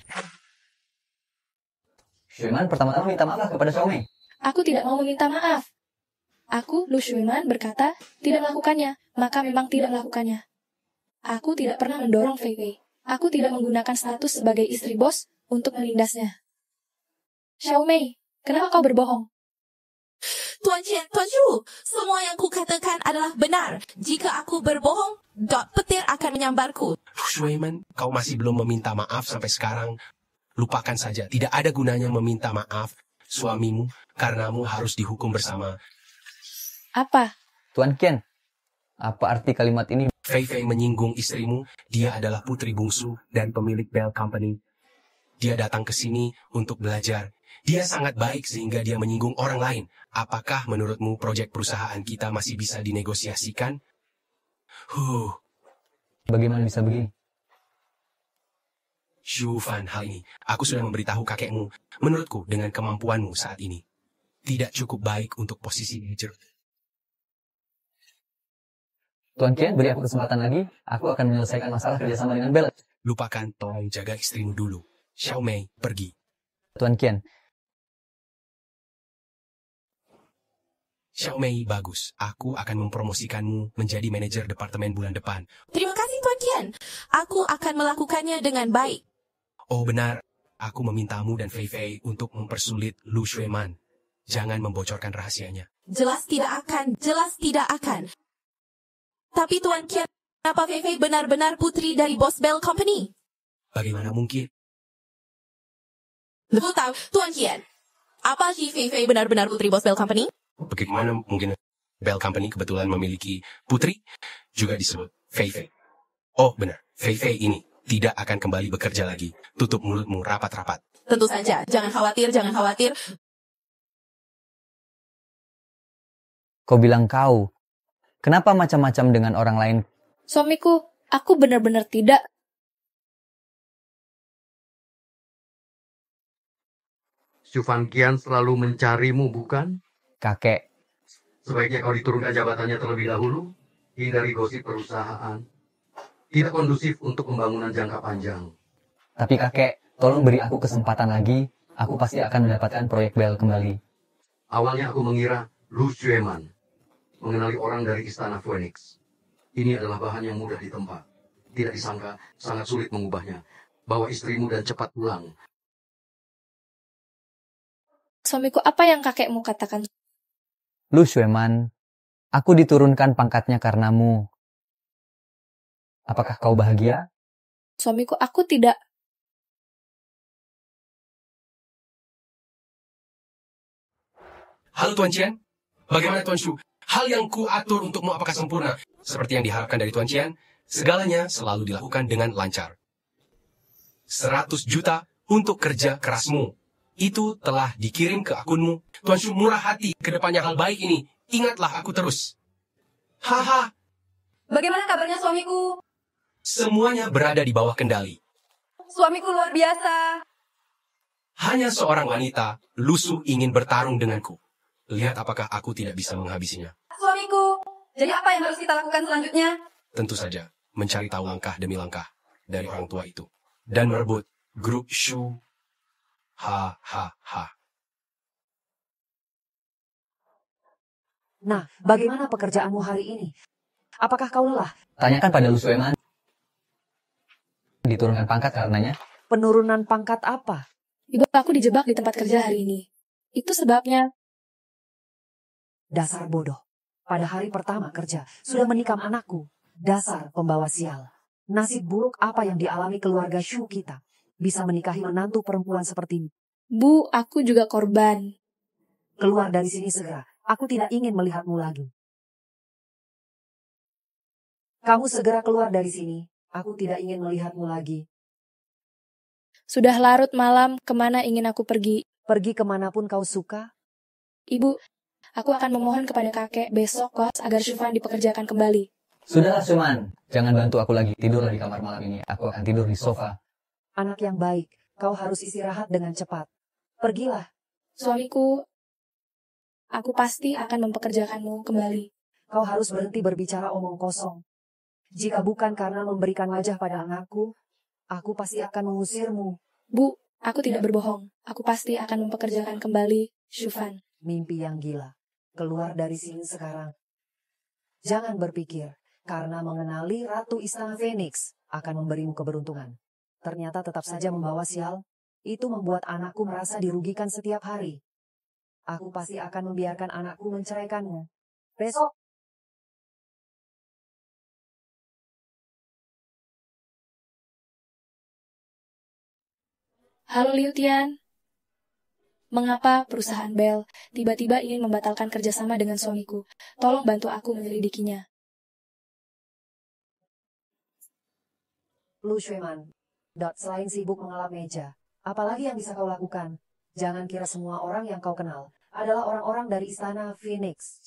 S5: Shueman pertama-tama minta maaflah kepada Xiaomei.
S3: Aku tidak mau meminta maaf. Aku, Lu Shueman, berkata tidak melakukannya, maka memang tidak melakukannya. Aku tidak pernah mendorong Fei Fei. Aku tidak menggunakan status sebagai istri bos untuk melindasnya. Xiaomei, kenapa kau berbohong?
S12: Tuan Qian, Tuan Shu, semua yang kukatakan adalah benar. Jika aku berbohong, petir akan menyambarku.
S6: Shueman, kau masih belum meminta maaf sampai sekarang. Lupakan saja, tidak ada gunanya meminta maaf. Suamimu, karenamu harus dihukum bersama.
S3: Apa?
S5: Tuan Qian, apa arti kalimat ini?
S6: Fei Fei menyinggung istrimu. Dia adalah putri bungsu dan pemilik Bell Company. Dia datang ke sini untuk belajar. Dia sangat baik sehingga dia menyinggung orang lain. Apakah menurutmu proyek perusahaan kita masih bisa dinegosiasikan?
S5: Bagaimana bisa begini?
S6: Shufan, hal ini, aku sudah memberitahu kakekmu. Menurutku, dengan kemampuanmu saat ini, tidak cukup baik untuk posisi manajer.
S5: Tuan Qian, beri aku kesempatan lagi. Aku akan menyelesaikan masalah kerjasama dengan Bell.
S6: Lupakan, tolong jaga istrimu dulu. Xiaomei, pergi.
S5: Tuan Qian.
S6: Xiaomei, bagus. Aku akan mempromosikanmu menjadi manajer departemen bulan depan.
S12: Terima kasih, Tuan akan. Aku akan melakukannya dengan baik.
S6: Oh benar, aku memintamu dan Fei Fei untuk mempersulit Lu Shueman. Jangan membocorkan rahasianya.
S12: Jelas tidak akan, jelas tidak akan. Tapi Tuan Qian, apa Fei Fei benar-benar putri dari Boss Bell Company?
S6: Bagaimana mungkin?
S12: Lu tahu, Tuan Qian, apa si Fei Fei benar-benar putri Boss Bell Company?
S6: Bagaimana mungkin Bell Company kebetulan memiliki putri, juga disebut Fei Fei. Oh benar, Fei Fei ini tidak akan kembali bekerja lagi. Tutup mulutmu rapat-rapat.
S12: Tentu saja, jangan khawatir, jangan khawatir.
S5: Kau bilang kau. Kenapa macam-macam dengan orang lain?
S3: Suamiku, aku benar-benar tidak.
S7: Xu Fanqian selalu mencarimu, bukan?
S5: Kakek,
S7: Sebaiknya kau diturunkan jabatannya terlebih dahulu. Hindari gosip perusahaan. Tidak kondusif untuk pembangunan jangka panjang.
S5: tapi kakek, tolong beri aku kesempatan lagi. Aku pasti akan mendapatkan proyek Bell kembali.
S7: Awalnya aku mengira Lu Shueman mengenali orang dari Istana Phoenix. Ini adalah bahan yang mudah ditempa. Tidak disangka sangat sulit mengubahnya. Bawa istrimu dan cepat pulang.
S3: Suamiku, apa yang kakekmu katakan?
S5: Lu Shueman, aku diturunkan pangkatnya karenamu. Apakah kau bahagia?
S3: Suamiku, aku tidak.
S6: Halo Tuan Qian, bagaimana Tuan Shu? Hal yang ku atur untukmu apakah sempurna? Seperti yang diharapkan dari Tuan Qian, segalanya selalu dilakukan dengan lancar. 100 juta untuk kerja kerasmu. Itu telah dikirim ke akunmu. Tuan Shu murah hati ke depannya hal baik ini. Ingatlah aku terus. Haha,
S4: Bagaimana kabarnya suamiku?
S6: semuanya berada di bawah kendali.
S4: Suamiku luar biasa.
S6: Hanya seorang wanita, Lusu ingin bertarung denganku. Lihat apakah aku tidak bisa menghabisinya.
S4: Suamiku. Jadi apa yang harus kita lakukan selanjutnya?
S6: Tentu saja, mencari tahu langkah demi langkah dari orang tua itu. Dan merebut grup Shu. Ha, ha, ha.
S11: Nah, bagaimana pekerjaanmu hari ini? Apakah kau lelah?
S5: Tanyakan pada Lu Shueman. Diturunkan pangkat karenanya.
S11: Penurunan pangkat apa?
S3: Ibu, aku dijebak di tempat kerja hari ini. Itu sebabnya.
S11: Dasar bodoh. Pada hari pertama kerja, sudah menikam anakku. Dasar pembawa sial. Nasib buruk apa yang dialami keluarga Shu kita. Bisa menikahi menantu perempuan seperti ini.
S3: Bu, aku juga korban.
S11: Keluar dari sini segera. Aku tidak ingin melihatmu lagi. Kamu segera keluar dari sini. Aku tidak ingin melihatmu lagi.
S3: Sudah larut malam, kemana ingin aku pergi?
S11: Pergi kemanapun kau suka.
S3: Ibu, aku akan memohon kepada kakek besok kos agar Shufan dipekerjakan kembali.
S5: Sudahlah Shueman, jangan bantu aku lagi. Tidurlah di kamar malam ini. Aku akan tidur di sofa.
S11: Anak yang baik, kau harus istirahat dengan cepat. Pergilah.
S3: Suamiku, aku pasti akan mempekerjakanmu kembali.
S11: Kau harus berhenti berbicara omong kosong. Jika bukan karena memberikan wajah pada anakku, aku pasti akan mengusirmu.
S3: Bu, aku tidak berbohong. Aku pasti akan mempekerjakan kembali Shufan.
S11: Mimpi yang gila. Keluar dari sini sekarang. Jangan berpikir, karena mengenali Ratu Istana Phoenix akan memberimu keberuntungan. Ternyata tetap saja membawa sial. Itu membuat anakku merasa dirugikan setiap hari. Aku pasti akan membiarkan anakku menceraikanmu. Besok.
S3: Halo Liu Tian. Mengapa perusahaan Bell tiba-tiba ingin membatalkan kerjasama dengan suamiku? Tolong bantu aku menyelidikinya.
S11: Lu Shueman. Selain sibuk mengelap meja, apalagi yang bisa kau lakukan? Jangan kira semua orang yang kau kenal adalah orang-orang dari Istana Phoenix.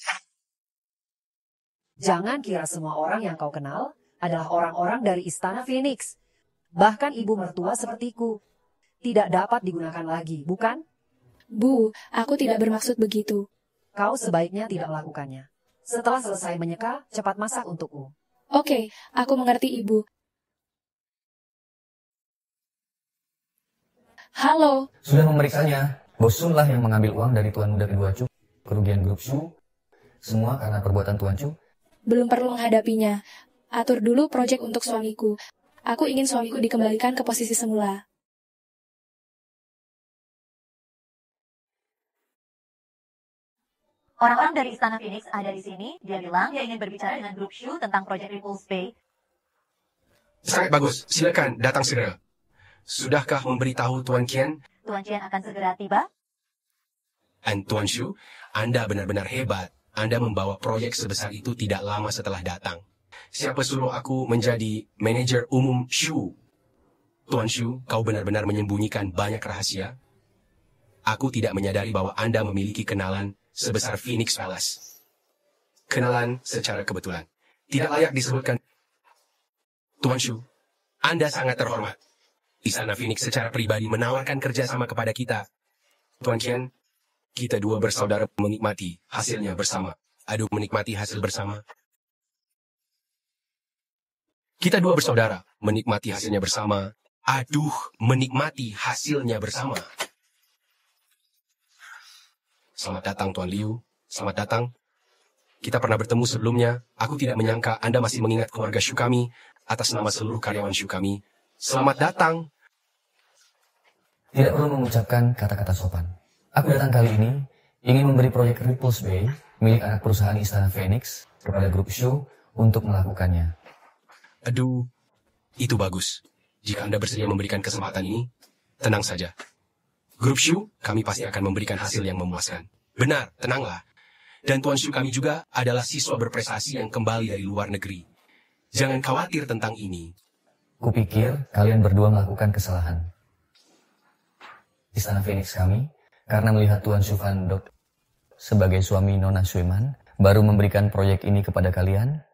S11: Jangan kira semua orang yang kau kenal adalah orang-orang dari Istana Phoenix. Bahkan ibu mertua sepertiku tidak dapat digunakan lagi, bukan?
S3: Bu, aku tidak bermaksud begitu.
S11: Kau sebaiknya tidak melakukannya. Setelah selesai menyeka, cepat masak untukku.
S3: Oke, aku mengerti ibu. Halo.
S1: Sudah memeriksanya. Bos Sun lah yang mengambil uang dari Tuan Muda kedua Chu. Kerugian grup Shu. Semua karena perbuatan Tuan Chu.
S3: Belum perlu menghadapinya. Atur dulu proyek untuk suamiku. Aku ingin suamiku dikembalikan ke posisi semula.
S13: Orang-orang dari Istana Phoenix ada di sini. Dia bilang dia ingin berbicara dengan grup Shu tentang proyek Ripples Bay.
S6: Sangat bagus. Silakan datang segera. Sudahkah memberitahu Tuan Qian?
S13: Tuan Qian akan segera tiba.
S6: Dan Tuan Shu, Anda benar-benar hebat. Anda membawa proyek sebesar itu tidak lama setelah datang. Siapa suruh aku menjadi manajer umum Shu? Tuan Shu, kau benar-benar menyembunyikan banyak rahasia. Aku tidak menyadari bahwa Anda memiliki kenalan sebesar Phoenix Palace. Kenalan secara kebetulan. Tidak layak disebutkan. Tuan Shu, Anda sangat terhormat. Istana Phoenix secara pribadi menawarkan kerjasama kepada kita. Tuan Qian, kita dua bersaudara menikmati hasilnya bersama. Aduh, menikmati hasil bersama. Kita dua bersaudara menikmati hasilnya bersama. Aduh, menikmati hasilnya bersama. Selamat datang, Tuan Liu. Selamat datang. Kita pernah bertemu sebelumnya. Aku tidak menyangka Anda masih mengingat keluarga Shu kami atas nama seluruh karyawan Shu kami. Selamat datang.
S1: Tidak perlu mengucapkan kata-kata sopan. Aku datang kali ini ingin memberi proyek Ripples Bay milik anak perusahaan Istana Phoenix kepada grup Shu untuk melakukannya.
S6: Aduh, itu bagus. Jika Anda bersedia memberikan kesempatan ini, tenang saja. Grup Shu, kami pasti akan memberikan hasil yang memuaskan. Benar, tenanglah. Dan Tuan Shu kami juga adalah siswa berprestasi yang kembali dari luar negeri. Jangan khawatir tentang ini.
S1: Kupikir kalian berdua melakukan kesalahan. Istana Phoenix kami, karena melihat Tuan Shu Van Dok sebagai suami Nona Shueman, baru memberikan proyek ini kepada kalian.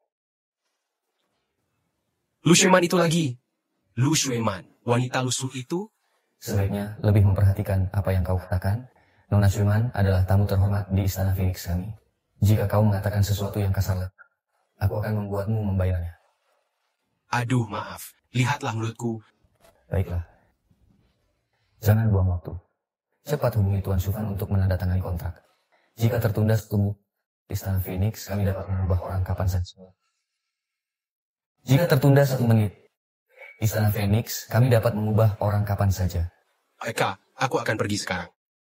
S6: Lu Shueman itu lagi. Lu Shueman, wanita lusuh itu.
S1: Sebaiknya lebih memperhatikan apa yang kau katakan. Nona Shueman adalah tamu terhormat di Istana Phoenix kami. Jika kau mengatakan sesuatu yang kasar, aku akan membuatmu membayarnya.
S6: Aduh, maaf. Lihatlah mulutku.
S1: Baiklah. Jangan buang waktu. Cepat hubungi Tuan Shufan untuk menandatangani kontrak. Jika tertunda setunggu Istana Phoenix, kami dapat mengubah orang kapan saja. Jika tertunda 1 menit, Istana Phoenix, kami dapat mengubah orang kapan saja.
S6: Eka, aku akan pergi sekarang.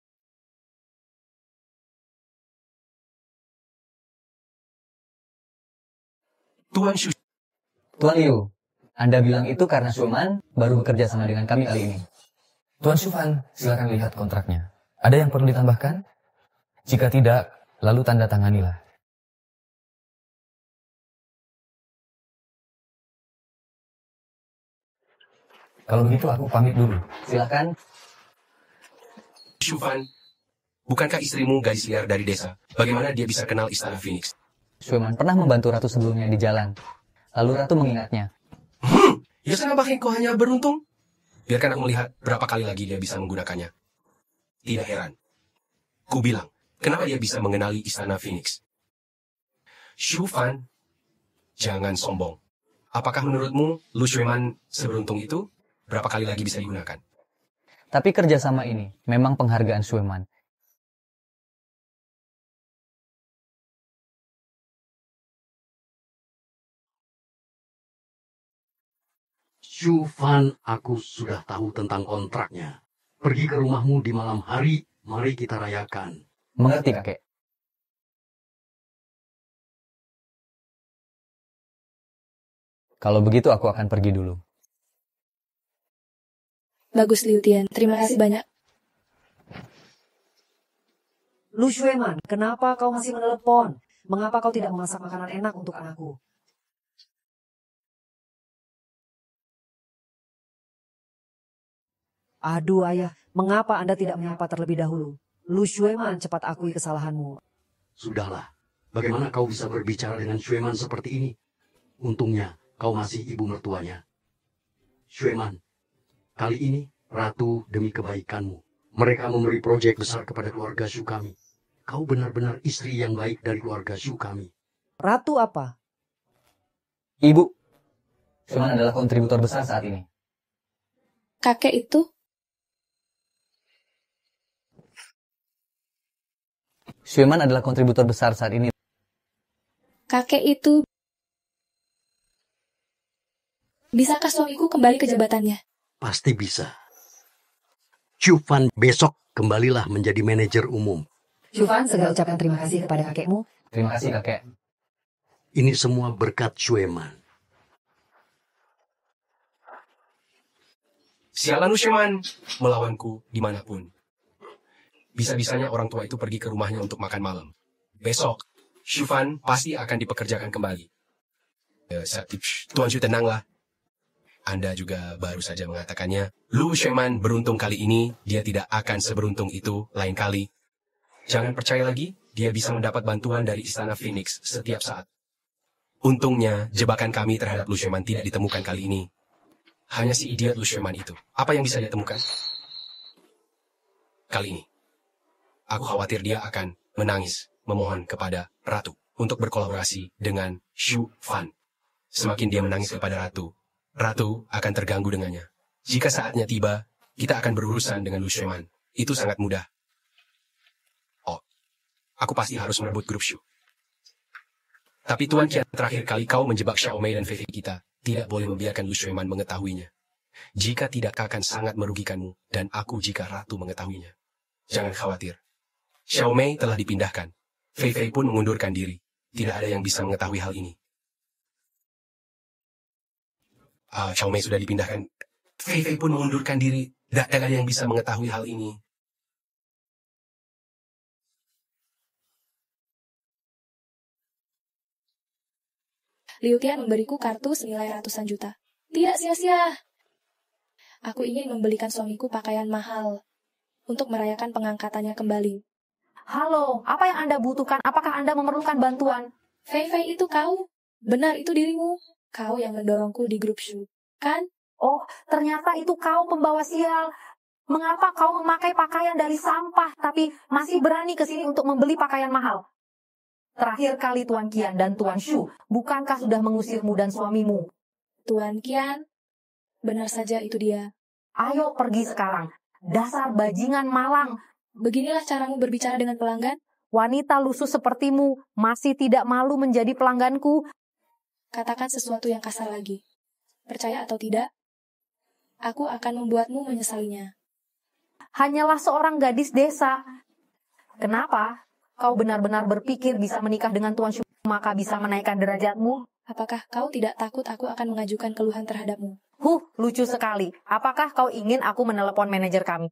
S6: Tuan Shu.
S5: Tuan Liu, Anda bilang itu karena Shueman baru bekerja sama dengan kami kali ini.
S1: Tuan Shufan, silakan lihat kontraknya. Ada yang perlu ditambahkan? Jika tidak, lalu tanda tanganilah. Kalau begitu aku pamit dulu.
S5: Silakan.
S6: Shufan, bukankah istrimu gadis liar dari desa? Bagaimana dia bisa kenal Istana Phoenix?
S5: Shueman pernah membantu Ratu sebelumnya di jalan. Lalu Ratu mengingatnya.
S6: Ya kenapa kau hanya beruntung? Biarkan aku melihat berapa kali lagi dia bisa menggunakannya. Tidak heran. Ku bilang, kenapa dia bisa mengenali Istana Phoenix? Shufan, jangan sombong. Apakah menurutmu Lu Shueman seberuntung itu? Berapa kali lagi bisa digunakan?
S5: Tapi kerjasama ini memang penghargaan Shueman.
S7: Shufan, aku sudah tahu tentang kontraknya. Pergi ke rumahmu di malam hari, mari kita rayakan.
S5: Mengerti, kakek? Kalau begitu aku akan pergi dulu.
S3: Bagus, Liu Tian. Terima kasih banyak.
S11: Lu Shueman, kenapa kau masih menelepon? Mengapa kau tidak memasak makanan enak untuk anakku? Aduh ayah, mengapa Anda tidak menyapa terlebih dahulu? Lu Shueman, cepat akui kesalahanmu.
S7: Sudahlah, bagaimana kau bisa berbicara dengan Shueman seperti ini? Untungnya kau masih ibu mertuanya. Shueman, kali ini Ratu demi kebaikanmu. Mereka memberi proyek besar kepada keluarga Shu kami. Kau benar-benar istri yang baik dari keluarga Shu kami.
S11: Ratu apa?
S5: Ibu, Shueman adalah kontributor besar saat ini.
S3: Kakek itu?
S5: Shueman adalah kontributor besar saat ini.
S3: Kakek itu Bisakah suamiku kembali ke jabatannya?
S7: Pasti bisa. Shufan besok kembalilah menjadi manajer umum.
S11: Shufan, segera ucapkan terima kasih kepada kakekmu.
S5: Terima kasih, kakek.
S7: Ini semua berkat Shueman.
S6: Sialan lu Shueman, melawanku dimanapun. Bisa-bisanya orang tua itu pergi ke rumahnya untuk makan malam. Besok, Shufan pasti akan dipekerjakan kembali. Tuan Shu, tenanglah. Anda juga baru saja mengatakannya. Lu Shueman beruntung kali ini, dia tidak akan seberuntung itu lain kali. Jangan percaya lagi, dia bisa mendapat bantuan dari Istana Phoenix setiap saat. Untungnya, jebakan kami terhadap Lu Shueman tidak ditemukan kali ini. Hanya si idiot Lu Shueman itu. Apa yang bisa dia temukan? Kali ini, aku khawatir dia akan menangis, memohon kepada Ratu untuk berkolaborasi dengan Shu Fan. Semakin dia menangis kepada Ratu, Ratu akan terganggu dengannya. Jika saatnya tiba, kita akan berurusan dengan Lu Shueman. Itu sangat mudah. Oh, aku pasti harus merebut grup Shu. Tapi Tuan Qian, terakhir kali kau menjebak Xiaomei dan Fei Fei kita. Tidak boleh membiarkan Lu Shueman mengetahuinya. Jika tidak akan sangat merugikanmu, dan aku jika Ratu mengetahuinya. Jangan khawatir. Xiaomei telah dipindahkan. Fei Fei pun mengundurkan diri. Tidak ada yang bisa mengetahui hal ini. Xiaomei sudah dipindahkan. Fei Fei pun mengundurkan diri. Tidak ada yang bisa mengetahui hal ini.
S3: Liu Tian memberiku kartu senilai ratusan juta. Tidak sia-sia. Aku ingin membelikan suamiku pakaian mahal untuk merayakan pengangkatannya kembali.
S11: Halo, apa yang Anda butuhkan? Apakah Anda memerlukan bantuan?
S3: Fei Fei, itu kau. Benar, itu dirimu. Kau yang mendorongku di grup Shu, kan?
S11: Oh, ternyata itu kau pembawa sial. Mengapa kau memakai pakaian dari sampah tapi masih berani ke sini untuk membeli pakaian mahal? Terakhir kali Tuan Qian dan Tuan Shu, bukankah sudah mengusirmu dan suamimu?
S3: Tuan Qian, benar saja itu dia.
S11: Ayo pergi sekarang. Dasar bajingan malang.
S3: Beginilah caramu berbicara dengan pelanggan?
S11: Wanita lusuh sepertimu masih tidak malu menjadi pelangganku.
S3: Katakan sesuatu yang kasar lagi. Percaya atau tidak, aku akan membuatmu menyesalinya.
S11: Hanyalah seorang gadis desa. Kenapa? Kau benar-benar berpikir bisa menikah dengan Tuan Shu, maka bisa menaikkan derajatmu?
S3: Apakah kau tidak takut aku akan mengajukan keluhan terhadapmu?
S11: Lucu sekali. Apakah kau ingin aku menelepon manajer kami?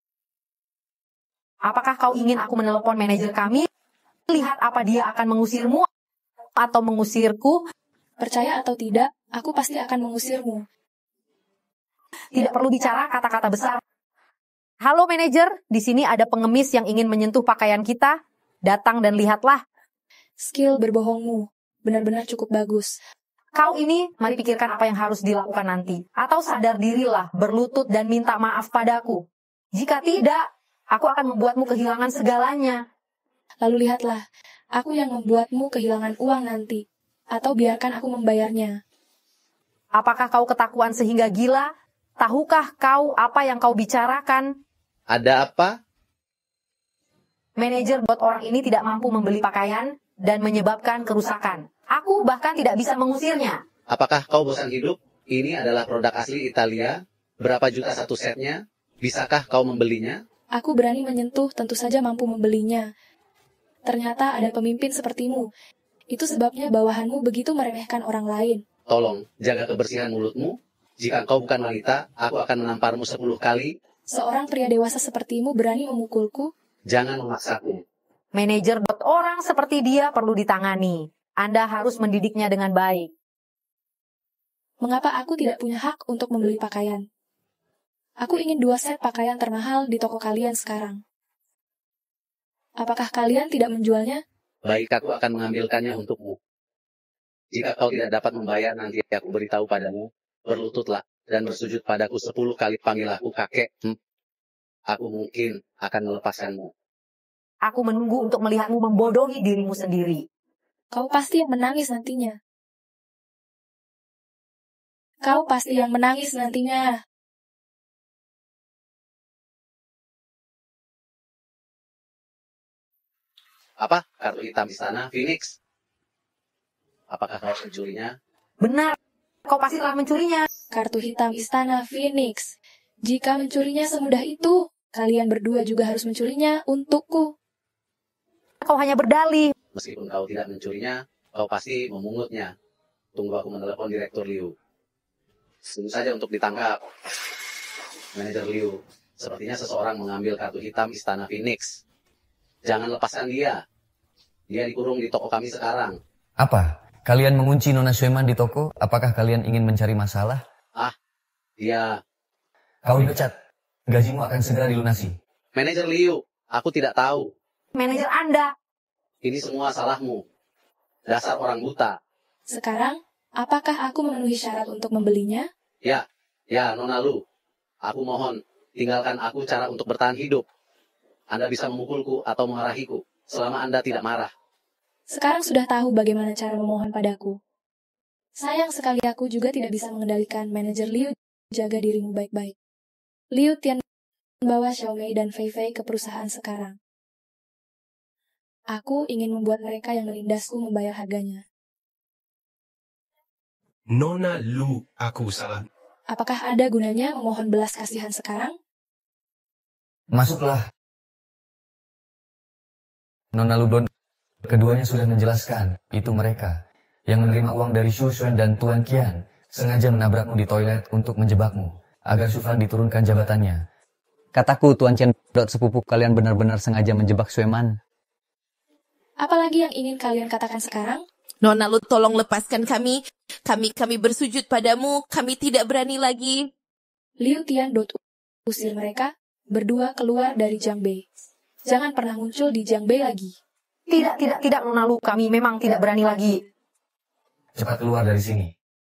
S11: Apakah kau ingin aku menelepon manajer kami? Lihat apa dia akan mengusirmu atau mengusirku?
S3: Percaya atau tidak, aku pasti akan mengusirmu.
S11: Tidak perlu bicara kata-kata besar. Halo manajer, di sini ada pengemis yang ingin menyentuh pakaian kita. Datang dan lihatlah.
S3: Skill berbohongmu benar-benar cukup bagus.
S11: Kau ini, mari pikirkan apa yang harus dilakukan nanti. Atau sadar dirilah, berlutut dan minta maaf padaku. Jika tidak, aku akan membuatmu kehilangan segalanya.
S3: Lalu lihatlah, aku yang membuatmu kehilangan uang nanti. Atau biarkan aku membayarnya.
S11: Apakah kau ketakuan sehingga gila? Tahukah kau apa yang kau bicarakan?
S14: Ada apa?
S11: Manajer buat orang ini tidak mampu membeli pakaian dan menyebabkan kerusakan. Aku bahkan tidak bisa mengusirnya.
S14: Apakah kau bosan hidup? Ini adalah produk asli Italia. Berapa juta satu setnya? Bisakah kau membelinya?
S3: Aku berani menyentuh, tentu saja mampu membelinya. Ternyata ada pemimpin sepertimu. Itu sebabnya bawahanmu begitu meremehkan orang lain.
S14: Tolong, jaga kebersihan mulutmu. Jika kau bukan wanita, aku akan menamparmu 10 kali.
S3: Seorang pria dewasa sepertimu berani memukulku?
S14: Jangan memaksaku.
S11: Manajer buat orang seperti dia perlu ditangani. Anda harus mendidiknya dengan baik.
S3: Mengapa aku tidak punya hak untuk membeli pakaian? Aku ingin 2 set pakaian termahal di toko kalian sekarang. Apakah kalian tidak menjualnya?
S14: Baik, aku akan mengambilkannya untukmu. Jika kau tidak dapat membayar, nanti aku beritahu padamu. Berlututlah dan bersujud padaku 10 kali, panggil aku kakek. Aku mungkin akan melepaskanmu.
S11: Aku menunggu untuk melihatmu membodohi dirimu sendiri.
S3: Kau pasti yang menangis nantinya. Kau pasti yang menangis nantinya.
S14: Apa? Kartu hitam istana Phoenix? Apakah kau pencurinya?
S11: Benar. Kau pasti telah mencurinya.
S3: Kartu hitam Istana Phoenix. Jika mencurinya semudah itu, kalian berdua juga harus mencurinya untukku.
S11: Kau hanya berdalih.
S14: Meskipun kau tidak mencurinya, kau pasti memungutnya. Tunggu aku menelepon Direktur Liu. Tunggu saja untuk ditangkap. Manajer Liu, sepertinya seseorang mengambil kartu hitam Istana Phoenix. Jangan lepaskan dia. Dia dikurung di toko kami sekarang.
S1: Apa? Kalian mengunci Nona Shueman di toko? Apakah kalian ingin mencari masalah?
S14: Dia...
S1: Kau dipecat. Gajimu akan segera dilunasi.
S14: Manajer Liu, aku tidak tahu.
S11: Manajer Anda.
S14: Ini semua salahmu. Dasar orang buta.
S3: Sekarang, apakah aku memenuhi syarat untuk membelinya?
S14: Ya, Nona Lu. Aku mohon, tinggalkan aku cara untuk bertahan hidup. Anda bisa memukulku atau memarahiku, selama Anda tidak marah.
S3: Sekarang sudah tahu bagaimana cara memohon padaku. Sayang sekali aku juga tidak bisa mengendalikan manajer Liu. Jaga dirimu baik-baik. Liu Tian membawa Xiaomei dan Fei Fei ke perusahaan sekarang. Aku ingin membuat mereka yang melindasku membayar harganya.
S6: Nona Lu, aku salah.
S3: Apakah ada gunanya memohon belas kasihan sekarang?
S1: Masuklah. Nona Ludon, keduanya sudah menjelaskan, itu mereka yang menerima uang dari Xu Xuan dan Tuan Qian, sengaja menabrakmu di toilet untuk menjebakmu, agar Xu Fan diturunkan jabatannya.
S5: Kataku, Tuan Qian, sepupu kalian benar-benar sengaja menjebak Shueman.
S3: Apalagi yang ingin kalian katakan sekarang?
S12: Nona Lu, tolong lepaskan kami. Kami bersujud padamu. Kami tidak berani lagi.
S3: Liu Tian usir mereka berdua keluar dari Jiangbei. Jangan pernah muncul di Jiangbei lagi.
S11: Tidak, Nona Lu. Kami memang tidak berani lagi.
S1: Cepat keluar dari sini.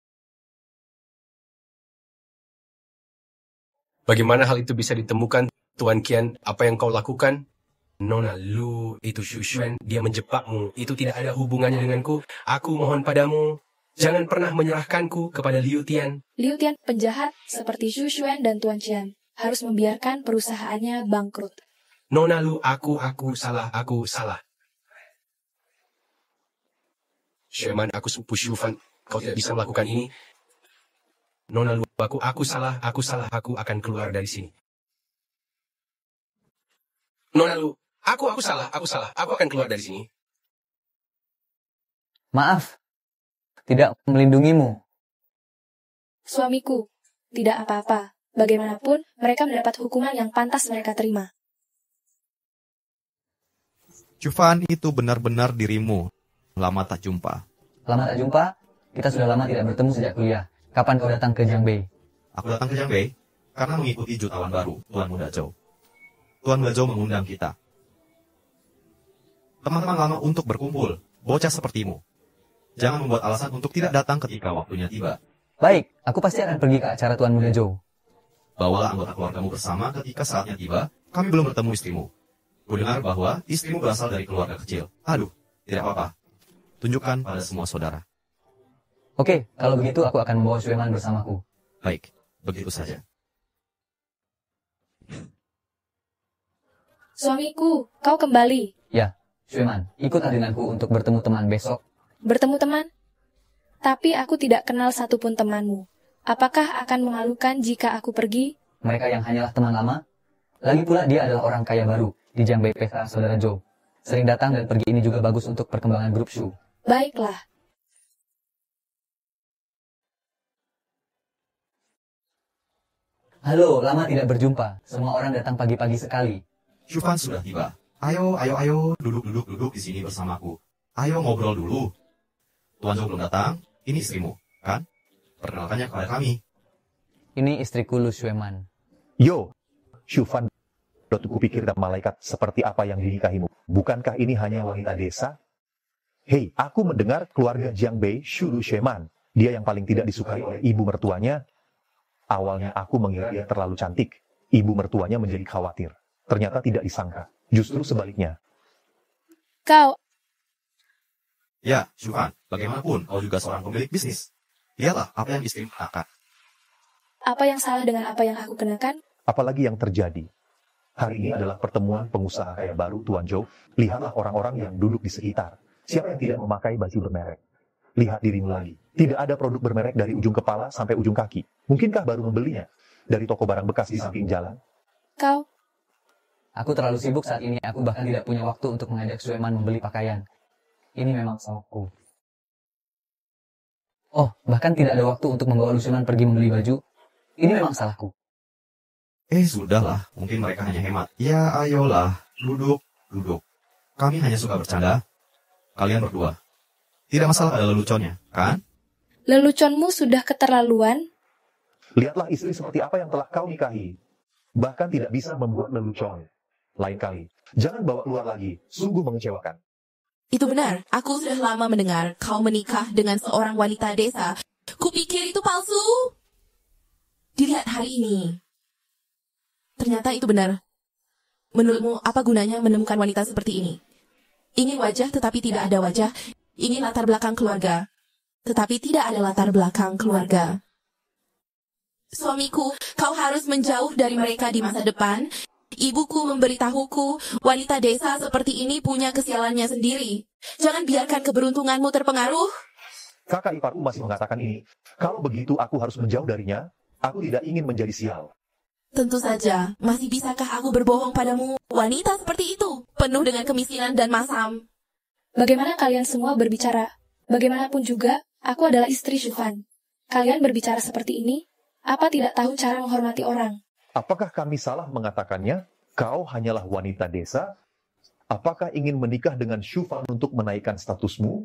S6: Bagaimana hal itu bisa ditemukan, Tuan Qian? Apa yang kau lakukan? Nona Lu, itu Xu Xuan, dia menjebakmu. Itu tidak ada hubungannya denganku. Aku mohon padamu, jangan pernah menyerahkanku kepada Liu Tian.
S3: Liu Tian, penjahat seperti Xu Xuan dan Tuan Qian, harus membiarkan perusahaannya bangkrut.
S6: Nona Lu, aku salah. Shueman, aku sepupu Xu Fan. Kau tidak bisa melakukan ini. Nona Lu, aku salah. Aku akan keluar dari sini. Nona Lu, aku salah. Aku akan keluar dari sini.
S5: Maaf, tidak melindungimu.
S3: Suamiku, tidak apa-apa. Bagaimanapun, mereka mendapat hukuman yang pantas mereka terima.
S15: Xu-Fan, itu benar-benar dirimu. Lama tak jumpa.
S5: Lama tak jumpa? Kita sudah lama tidak bertemu sejak kuliah. Kapan kau datang ke Jiangbei?
S15: Aku datang ke Jiangbei karena mengikuti jutawan baru, Tuan Muda Zhou. Tuan Muda Zhou mengundang kita. Teman-teman lama untuk berkumpul, bocah sepertimu. Jangan membuat alasan untuk tidak datang ketika waktunya tiba.
S5: Baik, aku pasti akan pergi ke acara Tuan Muda Zhou.
S15: Bawalah anggota keluargamu bersama ketika saatnya tiba. Kami belum bertemu istrimu. Kudengar bahwa istrimu berasal dari keluarga kecil. Aduh, tidak apa-apa. Tunjukkan pada semua saudara.
S5: Oke, kalau begitu aku akan membawa Shueman bersamaku.
S15: Baik, begitu saja.
S3: Suamiku, kau kembali.
S5: Ya, Shueman, ikutlah denganku untuk bertemu teman besok.
S3: Bertemu teman? Tapi aku tidak kenal satupun temanmu. Apakah akan memalukan jika aku pergi?
S5: Mereka yang hanyalah teman lama. Lagi pula dia adalah orang kaya baru di Jiangbei pesta saudara Zhou. Sering datang dan pergi ini juga bagus untuk perkembangan grup Shu.
S3: Baiklah.
S5: Halo, lama tidak berjumpa. Semua orang datang pagi-pagi sekali.
S15: Xu-Fan sudah tiba. Ayo, duduk di sini bersamaku. Ayo ngobrol dulu. Tuan Zhou belum datang. Ini istrimu, kan? Perkenalkannya kepada kami.
S5: Ini istriku Lu Shueman.
S16: Yo, Xu-Fan. Kupikir malaikat seperti apa yang dinikahimu. Bukankah ini hanya wanita desa? Hei, aku mendengar keluarga Jiangbei Xu Lu Shueman. Dia yang paling tidak disukai oleh ibu mertuanya. Awalnya aku mengira dia terlalu cantik. Ibu mertuanya menjadi khawatir. Ternyata tidak disangka. Justru sebaliknya.
S3: Kau...
S15: Ya, Xu-Fan, bagaimanapun kau juga seorang pemilik bisnis. Lihatlah apa yang istrimu kenakan.
S3: Apa yang salah dengan apa yang aku kenakan?
S16: Apalagi yang terjadi. Hari ini adalah pertemuan pengusaha kaya baru Tuan Zhou. Lihatlah orang-orang yang duduk di sekitar. Siapa yang tidak memakai baju bermerek? lihat dirimu lagi. Tidak ada produk bermerek dari ujung kepala sampai ujung kaki. Mungkinkah baru membelinya dari toko barang bekas di samping jalan?
S3: Kau?
S5: Aku terlalu sibuk saat ini, aku bahkan tidak punya waktu untuk mengajak Sueman membeli pakaian. Ini memang salahku. Oh, bahkan tidak ada waktu untuk membawa Sueman pergi membeli baju. Ini memang salahku.
S15: Sudahlah, mungkin mereka hanya hemat. Ya, ayolah, duduk. Kami hanya suka bercanda. Kalian berdua. Tidak masalah ada leluconnya, kan?
S3: Leluconmu sudah keterlaluan.
S16: Lihatlah istri seperti apa yang telah kau nikahi. Bahkan tidak bisa membuat lelucon. Lain kali, jangan bawa keluar lagi. Sungguh mengecewakan.
S12: Itu benar. Aku sudah lama mendengar kau menikah dengan seorang wanita desa. Kupikir itu palsu. Dilihat hari ini. Ternyata itu benar. Menurutmu, apa gunanya menemukan wanita seperti ini? Ingin wajah tetapi tidak ada wajah. Ingin latar belakang keluarga, tetapi tidak ada latar belakang keluarga. Suamiku, kau harus menjauh dari mereka di masa depan. Ibuku memberitahuku, wanita desa seperti ini punya kesialannya sendiri. Jangan biarkan keberuntunganmu terpengaruh.
S16: Kakak iparku masih mengatakan ini. Kalau begitu aku harus menjauh darinya. Aku tidak ingin menjadi sial.
S12: Tentu saja, masih bisakah aku berbohong padamu? Wanita seperti itu, penuh dengan kemiskinan dan masam.
S3: Bagaimana kalian semua berbicara? Bagaimanapun juga, aku adalah istri Shufan. Kalian berbicara seperti ini, apa tidak tahu cara menghormati orang?
S16: Apakah kami salah mengatakannya? Kau hanyalah wanita desa? Apakah ingin menikah dengan Shufan untuk menaikkan statusmu?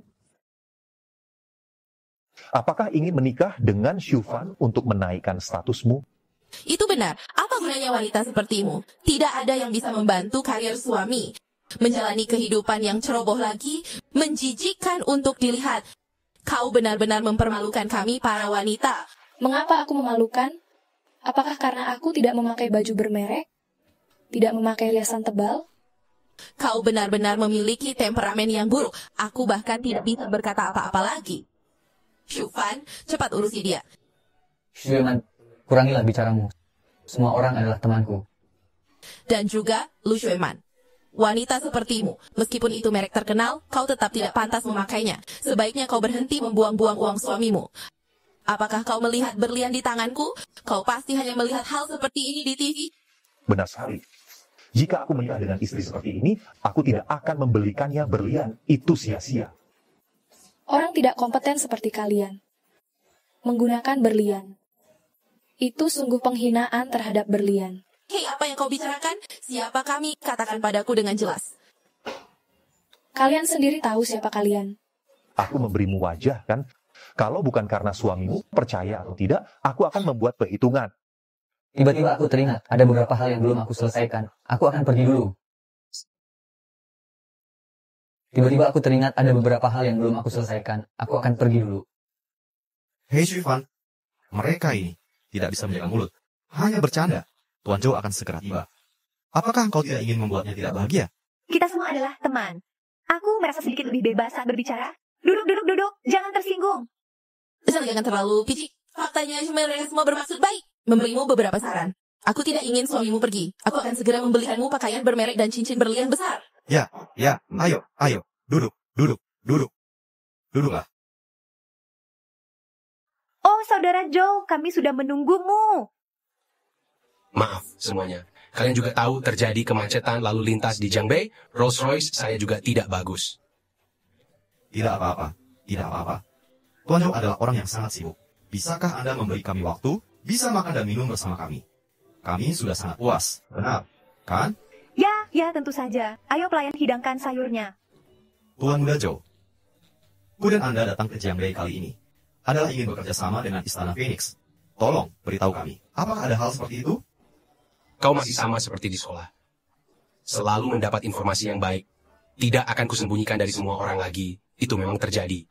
S16: Apakah ingin menikah dengan Shufan untuk menaikkan statusmu?
S12: Itu benar. Apa gunanya wanita sepertimu? Tidak ada yang bisa membantu karir suami. Menjalani kehidupan yang ceroboh lagi, menjijikkan untuk dilihat. Kau benar-benar mempermalukan kami para wanita.
S3: Mengapa aku memalukan? Apakah karena aku tidak memakai baju bermerek? Tidak memakai riasan tebal?
S12: Kau benar-benar memiliki temperamen yang buruk. Aku bahkan tidak bisa berkata apa-apa lagi. Shufan, cepat urusi dia.
S5: Sueman, kurangilah bicaramu. Semua orang adalah temanku.
S12: Dan juga Lu Sueman. Wanita sepertimu, meskipun itu merek terkenal, kau tetap tidak pantas memakainya. Sebaiknya kau berhenti membuang-buang uang suamimu. Apakah kau melihat berlian di tanganku? Kau pasti hanya melihat hal seperti ini di TV.
S16: Benar sekali. Jika aku menikah dengan istri seperti ini, aku tidak akan membelikannya berlian. Itu sia-sia.
S3: Orang tidak kompeten seperti kalian. Menggunakan berlian. Itu sungguh penghinaan terhadap berlian.
S12: Hei, apa yang kau bicarakan? Siapa kami? Katakan padaku dengan jelas.
S3: Kalian sendiri tahu siapa kalian.
S16: Aku memberimu wajah, kan? Kalau bukan karena suamimu, percaya atau tidak, aku akan membuat perhitungan.
S5: Tiba-tiba aku teringat, ada beberapa hal yang belum aku selesaikan. Aku akan pergi dulu. Tiba-tiba aku teringat ada beberapa hal yang belum aku selesaikan. Aku akan pergi dulu.
S15: Hei Shufan, mereka ini tidak bisa menjaga mulut. Hanya bercanda. Tuan Zhou akan segera tiba. Apakah engkau tidak ingin membuatnya tidak bahagia?
S13: Kita semua adalah teman. Aku merasa sedikit lebih bebas saat berbicara. Duduk. Jangan tersinggung.
S12: Jangan terlalu picik. Faktanya mereka semua bermaksud baik. Memberimu beberapa saran. Aku tidak ingin suamimu pergi. Aku akan segera membelikanmu pakaian bermerek dan cincin berlian besar.
S15: Ya. Ayo. Duduk. Duduklah.
S13: Oh, Saudara Zhou, kami sudah menunggumu.
S6: Maaf semuanya. Kalian juga tahu terjadi kemacetan lalu lintas di Jiangbei. Rolls Royce saya juga tidak bagus.
S15: Tidak apa-apa. Tuan Zhou adalah orang yang sangat sibuk. Bisakah Anda memberi kami waktu? Bisa makan dan minum bersama kami. Kami sudah sangat puas. Benar, kan?
S13: Ya, tentu saja. Ayo pelayan hidangkan sayurnya.
S15: Tuan Muda Zhou, ku dan Anda datang ke Jiangbei kali ini adalah ingin bekerja sama dengan Istana Phoenix. Tolong beritahu kami, apakah ada hal seperti itu?
S6: Kau masih sama seperti di sekolah. Selalu mendapat informasi yang baik. Tidak akan kusembunyikan dari semua orang lagi. Itu memang terjadi.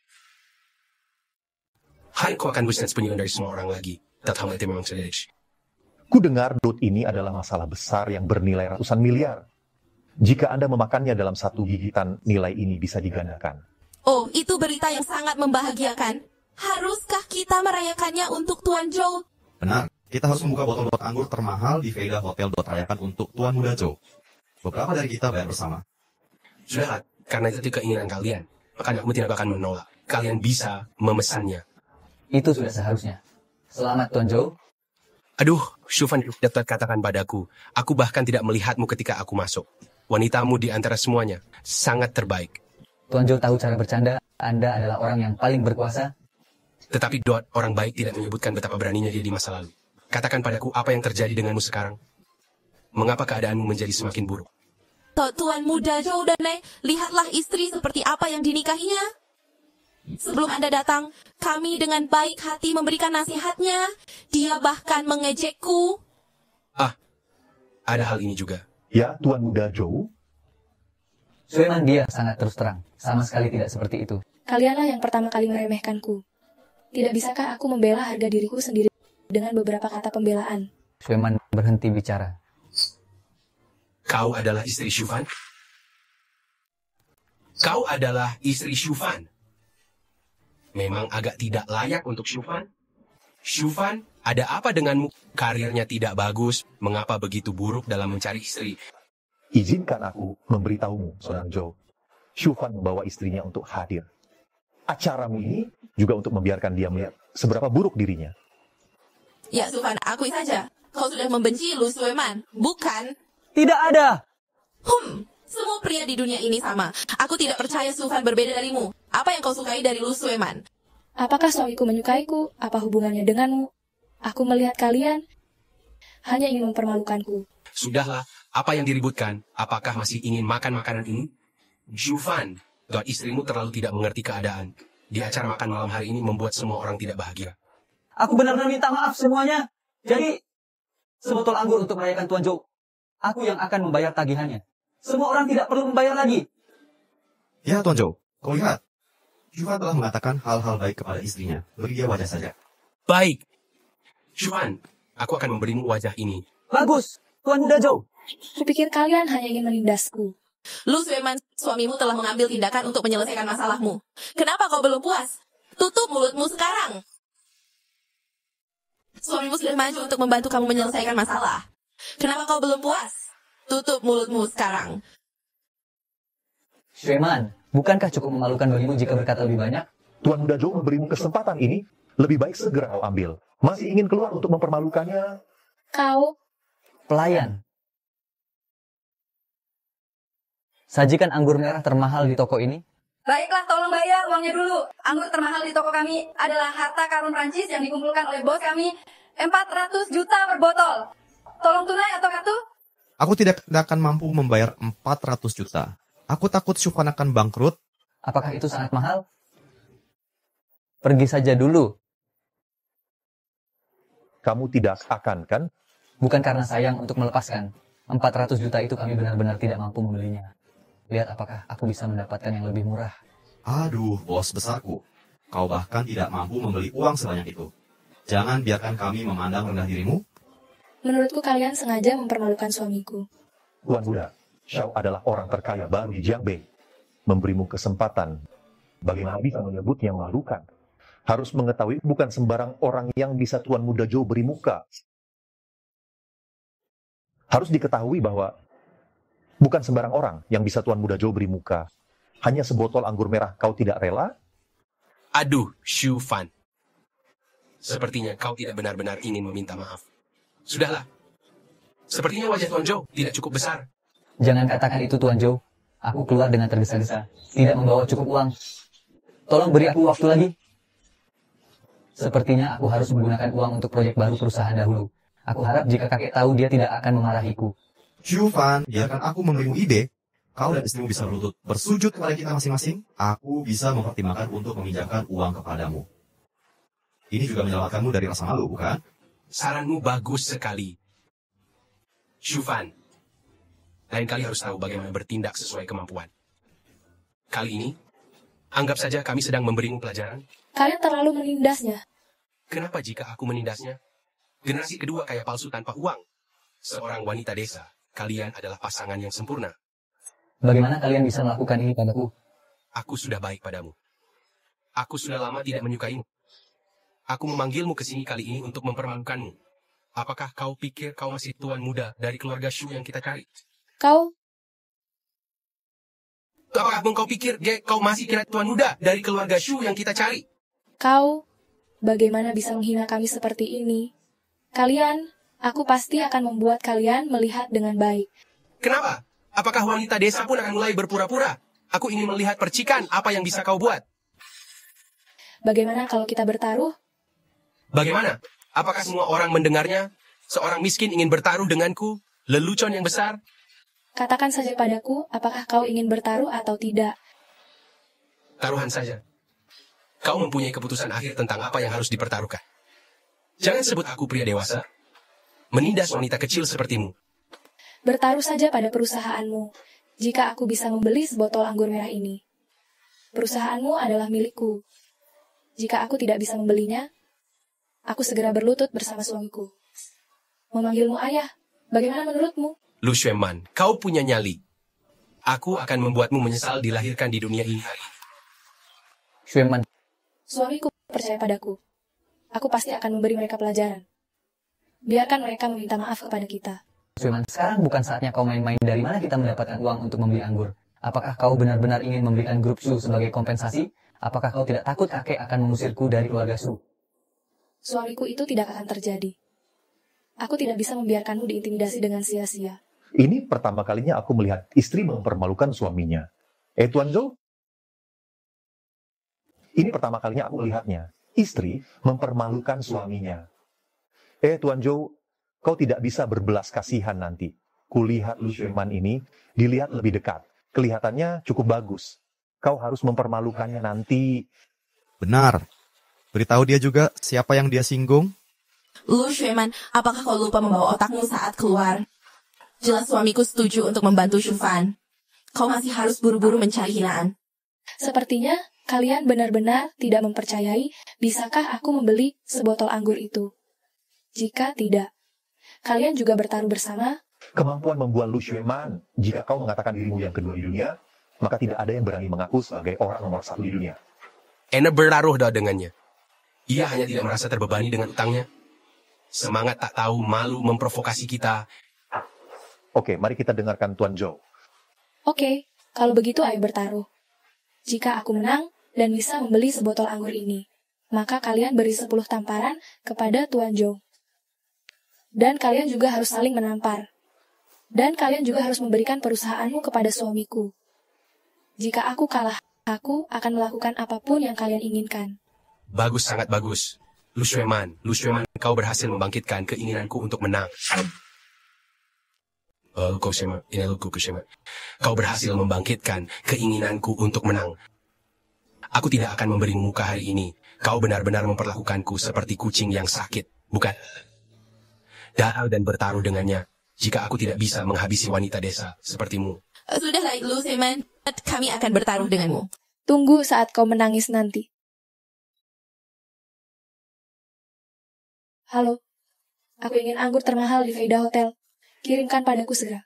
S6: Hai, kau akan bisa sembunyikan dari semua orang lagi. Itu memang terjadi.
S16: Ku dengar dot ini adalah masalah besar yang bernilai ratusan miliar. Jika Anda memakannya dalam satu gigitan, nilai ini bisa digandakan.
S12: Oh, itu berita yang sangat membahagiakan. Haruskah kita merayakannya untuk Tuan Zhou?
S15: Benar. Kita harus membuka botol anggur termahal di Veda Hotel rayakan untuk Tuan Muda Zhou. Beberapa dari kita bayar bersama.
S6: Sudahlah, karena itu keinginan kalian. Maka aku tidak akan menolak. kalian bisa memesannya.
S5: Itu sudah seharusnya. Selamat, Tuan Zhou.
S6: Aduh, Shufan dapat katakan padaku, aku bahkan tidak melihatmu ketika aku masuk. Wanitamu di antara semuanya sangat terbaik.
S5: Tuan Zhou tahu cara bercanda, Anda adalah orang yang paling berkuasa.
S6: Tetapi Dot, orang baik tidak menyebutkan betapa beraninya dia di masa lalu. Katakan padaku apa yang terjadi denganmu sekarang. Mengapa keadaanmu menjadi semakin buruk?
S12: Tuan Muda Zhou dan Neng, lihatlah istri seperti apa yang dinikahinya. Sebelum Anda datang, kami dengan baik hati memberikan nasihatnya. Dia bahkan mengejekku.
S6: Ada hal ini juga.
S16: Ya, Tuan Muda Zhou.
S5: Sueman dia sangat terus terang. Sama sekali tidak seperti itu.
S3: Kalianlah yang pertama kali meremehkanku. Tidak bisakah aku membela harga diriku sendiri dengan beberapa kata pembelaan?
S5: Sueman berhenti bicara.
S6: Kau adalah istri Shufan? Kau adalah istri Shufan? Memang agak tidak layak untuk Shufan? Shufan, ada apa denganmu? Karirnya tidak bagus, mengapa begitu buruk dalam mencari istri?
S16: Izinkan aku memberitahumu, Saudara Zhou. Shufan membawa istrinya untuk hadir. Acaramu ini juga untuk membiarkan dia melihat seberapa buruk dirinya.
S12: Ya, Shufan, akui saja. Kau sudah membenci Lu Sueman, bukan?
S5: Tidak ada.
S12: Semua pria di dunia ini sama. Aku tidak percaya Shufan berbeda darimu. Apa yang kau sukai dari Lu Sueman?
S3: Apakah suamiku menyukaiku? Apa hubungannya denganmu? Aku melihat kalian hanya ingin mempermalukanku.
S6: Sudahlah, apa yang diributkan? Apakah masih ingin makan makanan ini? Shufan, Dot, istrimu terlalu tidak mengerti keadaan. Di acara makan malam hari ini membuat semua orang tidak bahagia.
S5: Aku benar-benar minta maaf semuanya. Jadi, sebotol anggur untuk merayakan Tuan Zhou. Aku yang akan membayar tagihannya. Semua orang tidak perlu membayar lagi.
S15: Ya, Tuan Zhou, kau lihat. Shufan telah mengatakan hal-hal baik kepada istrinya. Beri dia wajah saja.
S6: Baik. Shufan, aku akan memberimu wajah ini.
S5: Bagus, Tuan Muda Zhou.
S3: Kupikir kalian hanya ingin menindasku.
S12: Lu Sueman, suamimu telah mengambil tindakan untuk menyelesaikan masalahmu. Kenapa kau belum puas? Tutup mulutmu sekarang. Suamimu sudah maju untuk membantu kamu menyelesaikan masalah. Kenapa kau belum puas? Tutup mulutmu sekarang.
S5: Sueman, bukankah cukup memalukan bagimu jika berkata lebih banyak?
S16: Tuan Muda Zhou memberimu kesempatan ini, lebih baik segera kau ambil. Masih ingin keluar untuk mempermalukannya?
S3: Kau
S5: pelayan. Sajikan anggur merah termahal di toko ini.
S4: Baiklah, tolong bayar uangnya dulu. Anggur termahal di toko kami adalah harta karun Prancis yang dikumpulkan oleh bos kami. 400 juta per botol. Tolong tunai atau kartu?
S15: Aku tidak akan mampu membayar 400 juta. Aku takut Shufan akan bangkrut.
S5: Apakah itu sangat mahal? Pergi saja dulu.
S16: Kamu tidak akan, kan?
S5: Bukan karena sayang untuk melepaskan. 400 juta itu kami benar-benar tidak mampu membelinya. Lihat apakah aku bisa mendapatkan yang lebih murah.
S15: Aduh, bos besarku. Kau bahkan tidak mampu membeli uang sebanyak itu. Jangan biarkan kami memandang rendah dirimu.
S3: Menurutku kalian sengaja mempermalukan suamiku.
S16: Tuan Muda, Xiao adalah orang terkaya baru di Jiangbei. Memberimu kesempatan. Bagaimana bisa menyebutnya memalukan? Harus mengetahui bukan sembarang orang yang bisa Tuan Muda Zhou beri muka. Harus diketahui bahwa bukan sembarang orang yang bisa Tuan Muda Zhou beri muka. Hanya sebotol anggur merah kau tidak rela?
S6: Aduh, Shufan. Sepertinya kau tidak benar-benar ingin meminta maaf. Sudahlah. Sepertinya wajah Tuan Zhou tidak cukup besar.
S5: Jangan katakan itu, Tuan Zhou. Aku keluar dengan tergesa-gesa. Tidak membawa cukup uang. Tolong beri aku waktu lagi. Sepertinya aku harus menggunakan uang untuk proyek baru perusahaan dahulu. Aku harap jika kakek tahu dia tidak akan memarahiku.
S15: Shufan, biarkan aku memberimu ide. Kau dan istrimu bisa berlutut bersujud kepada kita masing-masing. Aku bisa mempertimbangkan untuk meminjamkan uang kepadamu. Ini juga menyelamatkanmu dari rasa malu, bukan?
S6: Saranmu bagus sekali. Shufan, lain kali harus tahu bagaimana bertindak sesuai kemampuan. Kali ini, anggap saja kami sedang memberimu pelajaran.
S3: Kalian terlalu menindasnya.
S6: Kenapa jika aku menindasnya? Generasi kedua kaya palsu tanpa uang. Seorang wanita desa, kalian adalah pasangan yang sempurna.
S5: Bagaimana kalian bisa melakukan ini padaku?
S6: Aku sudah baik padamu. Aku sudah lama tidak menyukaimu. Aku memanggilmu ke sini kali ini untuk mempermalukanmu. Apakah kau pikir kau masih tuan muda dari keluarga Shu yang kita cari?
S3: Kau
S6: Apakah kau pikir kau masih kira tuan muda dari keluarga Shu yang kita cari?
S3: Kau, bagaimana bisa menghina kami seperti ini? Kalian, aku pasti akan membuat kalian melihat dengan baik.
S6: Kenapa? Apakah wanita desa pun akan mulai berpura-pura? Aku ingin melihat percikan apa yang bisa kau buat.
S3: Bagaimana kalau kita bertaruh?
S6: Bagaimana? Apakah semua orang mendengarnya? Seorang miskin ingin bertaruh denganku? Lelucon yang besar?
S3: Katakan saja padaku, apakah kau ingin bertaruh atau tidak?
S6: Taruhan saja. Kau mempunyai keputusan akhir tentang apa yang harus dipertaruhkan. Jangan sebut aku pria dewasa. Menindas wanita kecil sepertimu.
S3: Bertaruh saja pada perusahaanmu, jika aku bisa membeli sebotol anggur merah ini. Perusahaanmu adalah milikku. Jika aku tidak bisa membelinya, aku segera berlutut bersama suamiku. Memanggilmu ayah, bagaimana menurutmu?
S6: Lu Xueman, kau punya nyali. Aku akan membuatmu menyesal dilahirkan di dunia ini hari ini.
S5: Xueman.
S3: Suamiku percaya padaku. Aku pasti akan memberi mereka pelajaran. Biarkan mereka meminta maaf kepada kita.
S5: Xueman, sekarang bukan saatnya kau main-main. Dari mana kita mendapatkan uang untuk membeli anggur? Apakah kau benar-benar ingin memberikan grup Shu sebagai kompensasi? Apakah kau tidak takut kakek akan mengusirku dari keluarga Shu?
S3: Suamiku itu tidak akan terjadi. Aku tidak bisa membiarkanmu diintimidasi dengan sia-sia.
S16: Ini pertama kalinya aku melihat istri mempermalukan suaminya. Tuan Zhou? Ini pertama kalinya aku melihatnya. Istri mempermalukan suaminya. Tuan Zhou, kau tidak bisa berbelas kasihan nanti. Kulihat Lu Xueman ini, dilihat lebih dekat. Kelihatannya cukup bagus. Kau harus mempermalukannya nanti.
S15: Benar. Beritahu dia juga siapa yang dia singgung.
S12: Lu Xueman, apakah kau lupa membawa otakmu saat keluar? Jelas suamiku setuju untuk membantu Shufan. Kau masih harus buru-buru mencari hinaan.
S3: Sepertinya kalian benar-benar tidak mempercayai bisakah aku membeli sebotol anggur itu. Jika tidak, kalian juga bertaruh bersama.
S16: Kemampuan membuat Lu Xueman, jika kau mengatakan dirimu yang kedua di dunia, maka tidak ada yang berani mengaku sebagai orang nomor satu di dunia.
S6: Enak bertaruh dah dengannya. Ia hanya tidak merasa terbebani dengan utangnya. Semangat tak tahu malu memprovokasi kita.
S16: Oke, mari kita dengarkan Tuan Zhou.
S3: Oke, kalau begitu ayo bertaruh. Jika aku menang dan bisa membeli sebotol anggur ini, maka kalian beri 10 tamparan kepada Tuan Zhou. Dan kalian juga harus saling menampar. Dan kalian juga harus memberikan perusahaanmu kepada suamiku. Jika aku kalah, aku akan melakukan apapun yang kalian inginkan.
S6: Bagus, sangat bagus. Lu Xueman, kau berhasil membangkitkan keinginanku untuk menang. Kau berhasil membangkitkan keinginanku untuk menang. Aku tidak akan memberimu muka hari ini. Kau benar-benar memperlakukanku seperti kucing yang sakit, bukan? Datang dan bertaruh dengannya, jika aku tidak bisa menghabisi wanita desa sepertimu.
S12: Sudahlah, Lu Xueman, kami akan bertaruh denganmu.
S3: Tunggu saat kau menangis nanti. Halo, aku ingin anggur termahal di Feida Hotel. Kirimkan padaku segera.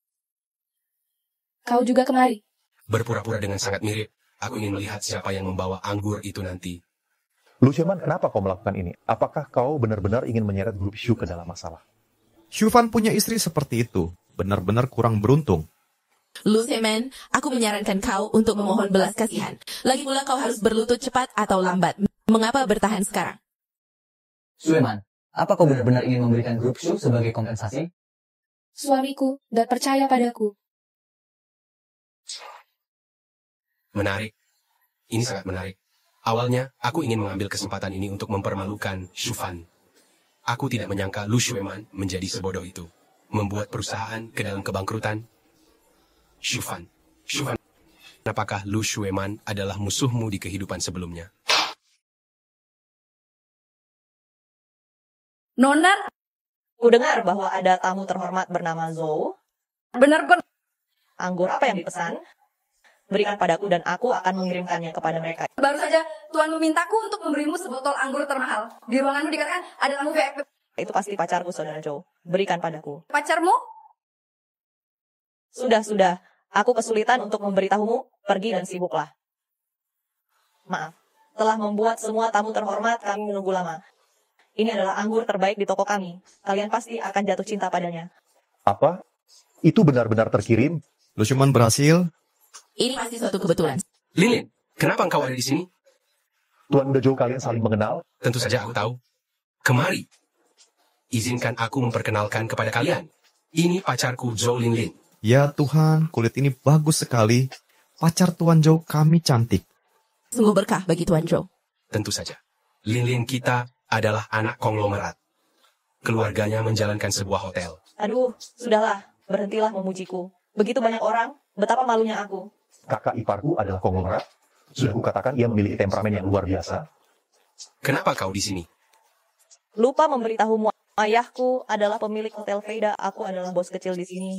S3: Kau juga kemari.
S6: Berpura-pura dengan sangat mirip. Aku ingin melihat siapa yang membawa anggur itu nanti.
S16: Lu Xueman, kenapa kau melakukan ini? Apakah kau benar-benar ingin menyeret grup Shu ke dalam masalah?
S15: Shufan punya istri seperti itu. Benar-benar kurang beruntung.
S12: Lu Xueman, aku menyarankan kau untuk memohon belas kasihan. Lagi pula kau harus berlutut cepat atau lambat. Mengapa bertahan sekarang?
S5: Xueman, apa kau benar-benar ingin memberikan grup Shu sebagai kompensasi?
S3: Suamiku, dan percaya padaku.
S6: Menarik. Ini sangat menarik. Awalnya, aku ingin mengambil kesempatan ini untuk mempermalukan Shufan. Aku tidak menyangka Lu Xueman menjadi sebodoh itu. Membuat perusahaan ke dalam kebangkrutan. Shufan, apakah Lu Xueman adalah musuhmu di kehidupan sebelumnya?
S17: Nona,
S18: Ku dengar bahwa ada tamu terhormat bernama Zhou.
S17: benar.
S18: Anggur apa yang dipesan? Berikan padaku dan aku akan mengirimkannya kepada mereka.
S4: Baru saja Tuan memintaku untuk memberimu sebotol anggur termahal. Di ruanganmu dikatakan ada tamu VIP.
S18: Itu pasti pacarku, Saudara Zhou. Berikan padaku.
S4: Pacarmu?
S18: Sudah. Aku kesulitan untuk memberitahumu. Pergi dan sibuklah. Maaf. Telah membuat semua tamu terhormat kami menunggu lama. Ini adalah anggur terbaik di toko kami. Kalian pasti akan jatuh cinta padanya.
S16: Apa? Itu benar-benar terkirim?
S15: Lu cuman berhasil?
S12: Ini pasti suatu kebetulan.
S6: Lilin, kenapa engkau ada di sini?
S16: Tuan Muda Joe, kalian saling mengenal?
S6: Tentu saja aku tahu. Kemari. Izinkan aku memperkenalkan kepada kalian. Ini pacarku Zhou Linlin.
S15: Ya Tuhan, kulit ini bagus sekali. Pacar Tuan Joe kami cantik.
S12: Sungguh berkah bagi Tuan Joe.
S6: Tentu saja. Linlin kita adalah anak konglomerat. Keluarganya menjalankan sebuah hotel.
S18: Aduh, sudahlah. Berhentilah memujiku. Begitu banyak orang, betapa malunya aku.
S16: Kakak iparku adalah konglomerat. Sudah kukatakan ia memiliki temperamen yang luar biasa.
S6: Kenapa kau di sini?
S18: Lupa memberitahumu, ayahku adalah pemilik Hotel Veida. Aku adalah bos kecil di sini.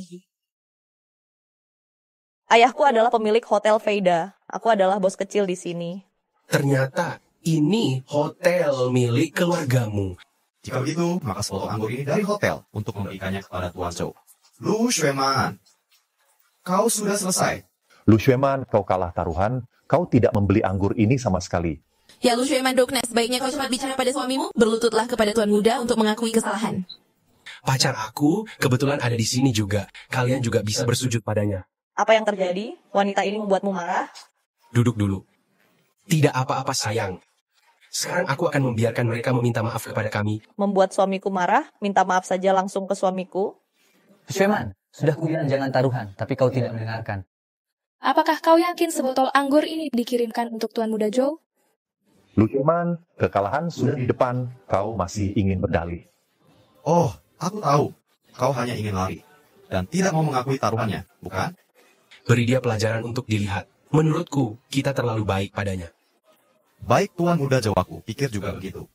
S18: Ayahku adalah pemilik Hotel Veida. Aku adalah bos kecil di sini.
S6: Ternyata ini hotel milik keluargamu.
S15: Jika begitu, maka sebotol anggur ini dari hotel untuk memberikannya kepada Tuan Joe. Lu Shueman, kau sudah selesai.
S16: Lu Shueman, kau kalah taruhan. Kau tidak membeli anggur ini sama sekali.
S12: Ya Lu Shueman Doknes, sebaiknya kau cepat bicara pada suamimu. Berlututlah kepada Tuan Muda untuk mengakui kesalahan.
S6: Pacar aku kebetulan ada di sini juga. Kalian juga bisa bersujud padanya.
S18: Apa yang terjadi? Wanita ini membuatmu marah?
S6: Duduk dulu. Tidak apa-apa sayang. Sekarang aku akan membiarkan mereka meminta maaf kepada kami.
S18: Membuat suamiku marah? Minta maaf saja langsung ke suamiku.
S5: Shueman, sudah kubilang jangan taruhan, tapi kau tidak mendengarkan.
S3: Apakah kau yakin sebotol anggur ini dikirimkan untuk Tuan Muda Joe?
S16: Lu Shueman, kekalahan sudah di depan. Kau masih ingin berdalih.
S15: Oh, aku tahu. Kau hanya ingin lari. Dan tidak mau mengakui taruhannya, bukan?
S6: Beri dia pelajaran untuk dilihat. Menurutku, kita terlalu baik padanya.
S15: Baik Tuan Muda Joe, aku pikir juga begitu.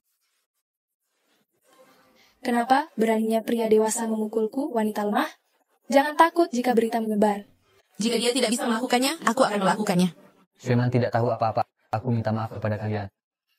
S3: Kenapa beraninya pria dewasa memukulku, wanita lemah? Jangan takut jika berita menyebar.
S12: Jika dia tidak bisa melakukannya, aku akan melakukannya.
S5: Shueman tidak tahu apa-apa. Aku minta maaf kepada kalian.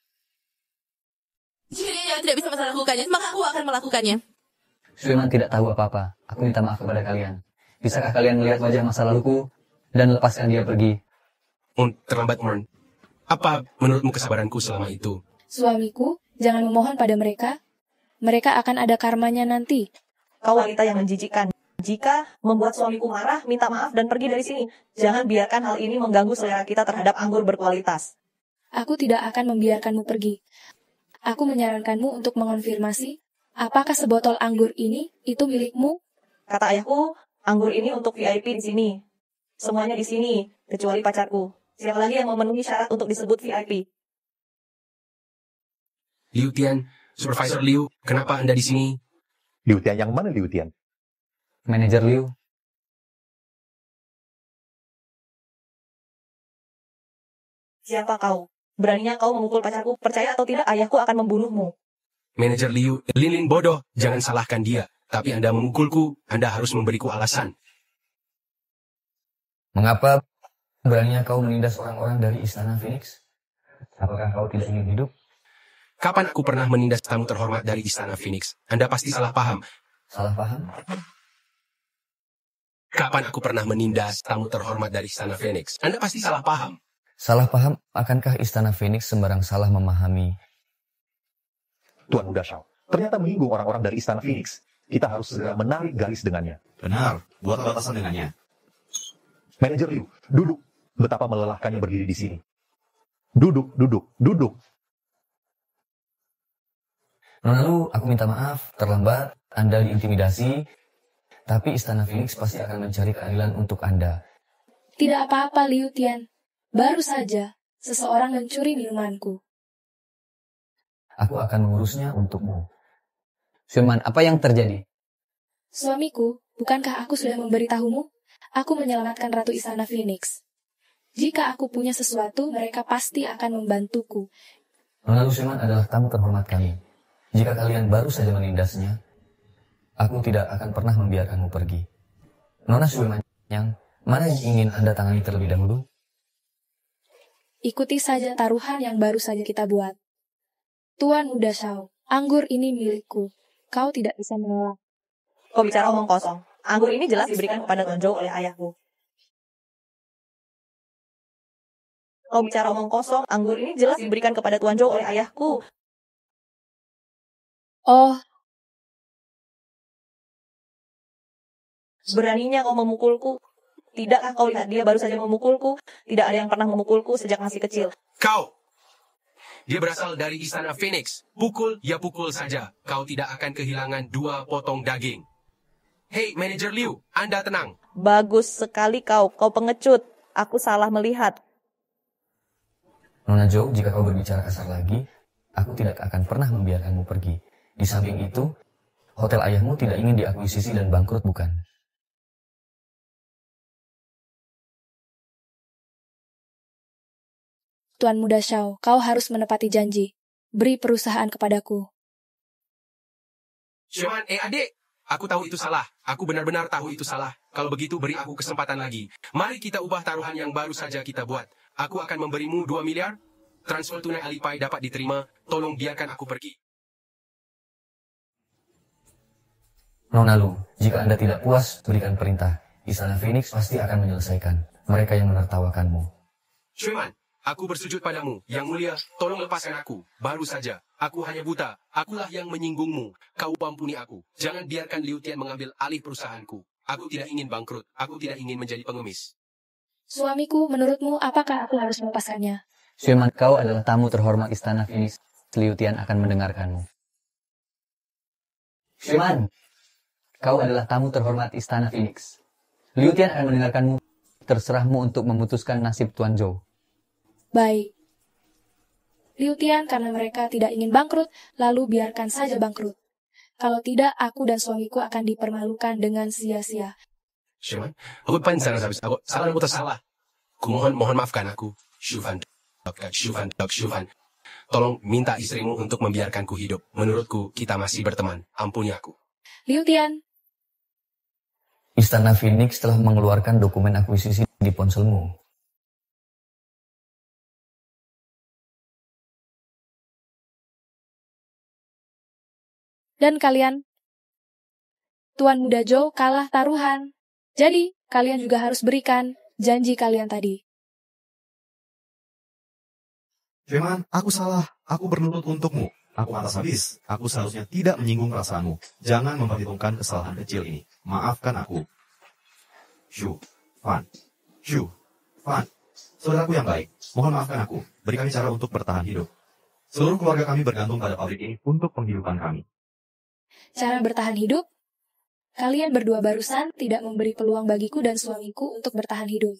S12: Jika dia tidak bisa melakukannya, maka aku akan melakukannya.
S5: Shueman tidak tahu apa-apa. Aku minta maaf kepada kalian. Bisakah kalian melihat wajah masa laluku dan lepaskan dia pergi?
S6: Terlambat, Mern. Apa menurutmu kesabaranku selama itu?
S3: Suamiku, jangan memohon pada mereka. Mereka akan ada karmanya nanti.
S18: Kau wanita yang menjijikkan. Jika membuat suamiku marah, minta maaf dan pergi dari sini. Jangan biarkan hal ini mengganggu selera kita terhadap anggur berkualitas.
S3: Aku tidak akan membiarkanmu pergi. Aku menyarankanmu untuk mengonfirmasi, apakah sebotol anggur ini itu milikmu?
S18: Kata ayahku, anggur ini untuk VIP di sini. Semuanya di sini, kecuali pacarku. Siapa lagi yang memenuhi syarat untuk disebut VIP?
S6: Liu Tian, Supervisor Liu, kenapa Anda di sini?
S16: Liu Tian yang mana Liu Tian?
S5: Manajer Liu.
S18: Siapa kau? Beraninya kau memukul pacarku? Percaya atau tidak, ayahku akan membunuhmu.
S6: Manajer Liu, Linlin bodoh, jangan salahkan dia. Tapi Anda memukulku, Anda harus memberiku alasan.
S1: Mengapa beraninya kau menindas orang-orang dari Istana Phoenix? Apakah kau tidak ingin hidup?
S6: Kapan aku pernah menindas tamu terhormat dari Istana Phoenix? Anda pasti salah paham.
S1: Salah paham?
S6: Kapan aku pernah menindas tamu terhormat dari Istana Phoenix? Anda pasti salah paham.
S1: Salah paham, akankah Istana Phoenix sembarang salah memahami?
S16: Tuan Muda Shao, ternyata menyinggung orang-orang dari Istana Phoenix. Kita harus segera menarik garis dengannya.
S15: Benar, buat batasan dengannya.
S16: Manajer Liu, duduk. Betapa melelahkannya berdiri di sini. Duduk, duduk, duduk.
S1: Lalu aku minta maaf, terlambat, Anda diintimidasi, tapi Istana Phoenix pasti akan mencari keadilan untuk Anda.
S3: Tidak apa-apa, Liu Tian. Baru saja, seseorang mencuri minumanku.
S1: Aku akan mengurusnya untukmu.
S5: Shueman, apa yang terjadi?
S3: Suamiku, bukankah aku sudah memberitahumu? Aku menyelamatkan Ratu Istana Phoenix. Jika aku punya sesuatu, mereka pasti akan membantuku.
S1: Lalu Shueman adalah tamu terhormat kami. Jika kalian baru saja menindasnya, aku tidak akan pernah membiarkanmu pergi. Nona Shueman, yang mana yang ingin Anda tangani terlebih dahulu?
S3: Ikuti saja taruhan yang baru saja kita buat. Tuan Muda Shao, anggur ini milikku. Kau tidak bisa menolak.
S18: Kau bicara omong kosong. Anggur ini jelas diberikan kepada Tuan Zhou oleh ayahku. Kau bicara omong kosong. Anggur ini jelas diberikan kepada Tuan Zhou oleh ayahku.
S3: Oh.
S18: Beraninya kau memukulku. Tidakkah kau lihat dia baru saja memukulku? Tidak ada yang pernah memukulku sejak masih kecil.
S6: Kau! Dia berasal dari istana Phoenix. Pukul, ya pukul saja. Kau tidak akan kehilangan 2 potong daging. Hei, Manajer Liu, Anda tenang.
S18: Bagus sekali kau pengecut. Aku salah melihat.
S1: Nona Zhou, jika kau berbicara kasar lagi, aku tidak akan pernah membiarkanmu pergi. Di samping itu, hotel ayahmu tidak ingin diakuisisi dan bangkrut, bukan?
S3: Tuan Muda Xiao, kau harus menepati janji. Beri perusahaan kepadaku.
S6: Xueman, adik. Aku tahu itu salah. Aku benar-benar tahu itu salah. Kalau begitu, beri aku kesempatan lagi. Mari kita ubah taruhan yang baru saja kita buat. Aku akan memberimu 2 miliar. Transfer tunai Alipay dapat diterima. Tolong biarkan aku pergi.
S1: Nona Lu, jika Anda tidak puas, berikan perintah. Istana Phoenix pasti akan menyelesaikan. Mereka yang menertawakanmu.
S6: Xueman, aku bersujud padamu. Yang mulia, tolong lepaskan aku. Baru saja. Aku hanya buta. Akulah yang menyinggungmu. Kau ampuni aku. Jangan biarkan Liu Tian mengambil alih perusahaanku. Aku tidak ingin bangkrut. Aku tidak ingin menjadi pengemis.
S3: Suamiku, menurutmu apakah aku harus melepaskannya?
S5: Xueman, kau adalah tamu terhormat istana Phoenix. Liu Tian akan mendengarkanmu. Xueman, kau adalah tamu terhormat istana Phoenix. Liu Tian akan mendengarkanmu. Terserahmu untuk memutuskan nasib Tuan Zhou.
S3: Baik. Liu Tian, karena mereka tidak ingin bangkrut, lalu biarkan saja bangkrut. Kalau tidak, aku dan suamiku akan dipermalukan dengan sia-sia.
S6: Xueman, aku panjang habis. Aku salah salah. Mohon maafkan aku. Xuan. Tolong minta istrimu untuk membiarkanku hidup. Menurutku, kita masih berteman. Ampuni aku.
S3: Liu Tian.
S1: Istana Phoenix telah mengeluarkan dokumen akuisisi di ponselmu.
S3: Dan kalian, Tuan Muda Zhou kalah taruhan. Jadi, kalian juga harus berikan janji kalian tadi.
S15: Xueman, aku salah. Aku berlutut untukmu. Aku atas habis. Aku seharusnya tidak menyinggung perasaanmu. Jangan memperhitungkan kesalahan kecil ini. Maafkan aku. Fan. Saudaraku yang baik, mohon maafkan aku. Beri kami cara untuk bertahan hidup. Seluruh keluarga kami bergantung pada pabrik ini untuk penghidupan kami.
S3: Cara bertahan hidup? Kalian berdua barusan tidak memberi peluang bagiku dan suamiku untuk bertahan hidup.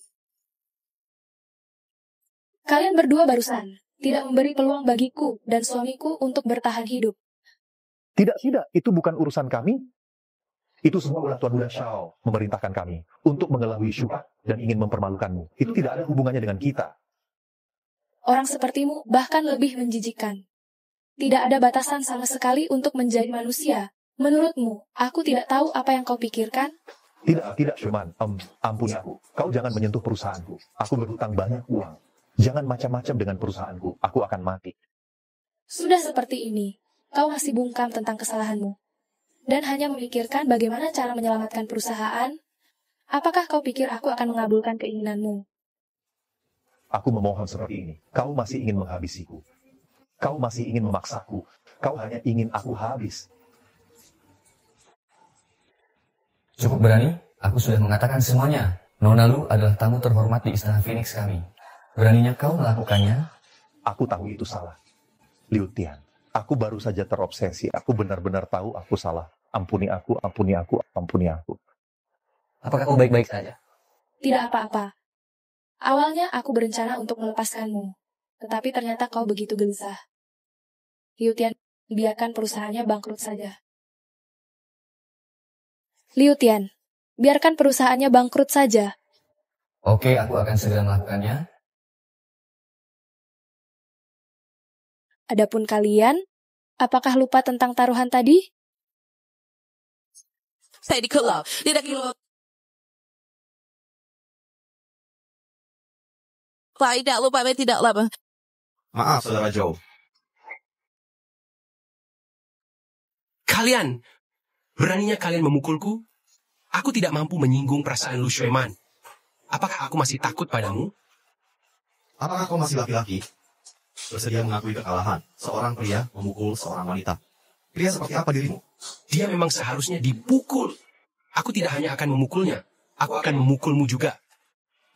S3: Kalian berdua barusan tidak memberi peluang bagiku dan suamiku untuk bertahan hidup.
S16: Tidak, itu bukan urusan kami. Itu semua ulah Tuan Muda Xiao memerintahkan kami untuk mengelabui Shuha dan ingin mempermalukanmu. Itu tidak ada hubungannya dengan kita.
S3: Orang sepertimu bahkan lebih menjijikkan. Tidak ada batasan sama sekali untuk menjadi manusia. Menurutmu, aku tidak tahu apa yang kau pikirkan?
S16: Tidak, Xueman. Ampuni aku. Kau jangan menyentuh perusahaanku. Aku berhutang banyak uang. Jangan macam-macam dengan perusahaanku. Aku akan mati.
S3: Sudah seperti ini, kau masih bungkam tentang kesalahanmu. Dan hanya memikirkan bagaimana cara menyelamatkan perusahaan. Apakah kau pikir aku akan mengabulkan keinginanmu?
S16: Aku memohon seperti ini. Kau masih ingin menghabisiku. Kau masih ingin memaksaku. Kau hanya ingin aku habis.
S1: Cukup berani, aku sudah mengatakan semuanya. Nona Lu adalah tamu terhormat di istana Phoenix kami. Beraninya kau melakukannya?
S16: Aku tahu itu salah. Liu Tian, aku baru saja terobsesi. Aku benar-benar tahu aku salah. Ampuni aku, ampuni aku, ampuni aku.
S5: Apakah kau baik-baik saja?
S3: Tidak apa-apa. Awalnya aku berencana untuk melepaskanmu. Tetapi ternyata kau begitu gelisah. Liu Tian, biarkan perusahaannya bangkrut saja. Liu Tian, biarkan perusahaannya bangkrut saja.
S1: Oke, aku akan segera melakukannya.
S3: Adapun kalian, apakah lupa tentang taruhan tadi?
S12: Saya dikelau, tidak keluar. Tidak lupa, tidak lupa.
S15: Maaf, Saudara Zhou.
S6: Kalian, beraninya kalian memukulku? Aku tidak mampu menyinggung perasaan Lu Xueman. Apakah aku masih takut padamu?
S15: Apakah kau masih laki-laki? Bersedia mengakui kekalahan. Seorang pria memukul seorang wanita. Pria seperti apa dirimu?
S6: Dia memang seharusnya dipukul. Aku tidak hanya akan memukulnya, aku akan memukulmu juga.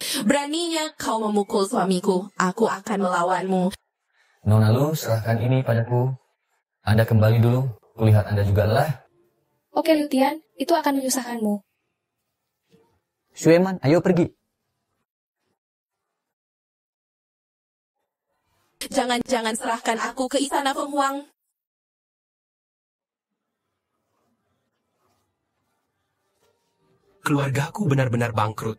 S12: Beraninya kau memukul suamiku, aku akan melawanmu.
S1: Nona Lu, serahkan ini padaku. Anda kembali dulu. Kulihat Anda juga lelah.
S3: Oke, Liu Tian, itu akan menyusahkanmu.
S5: Xueman, ayo pergi.
S12: Jangan-jangan serahkan aku ke istana Fenghuang.
S6: Keluargaku benar-benar bangkrut.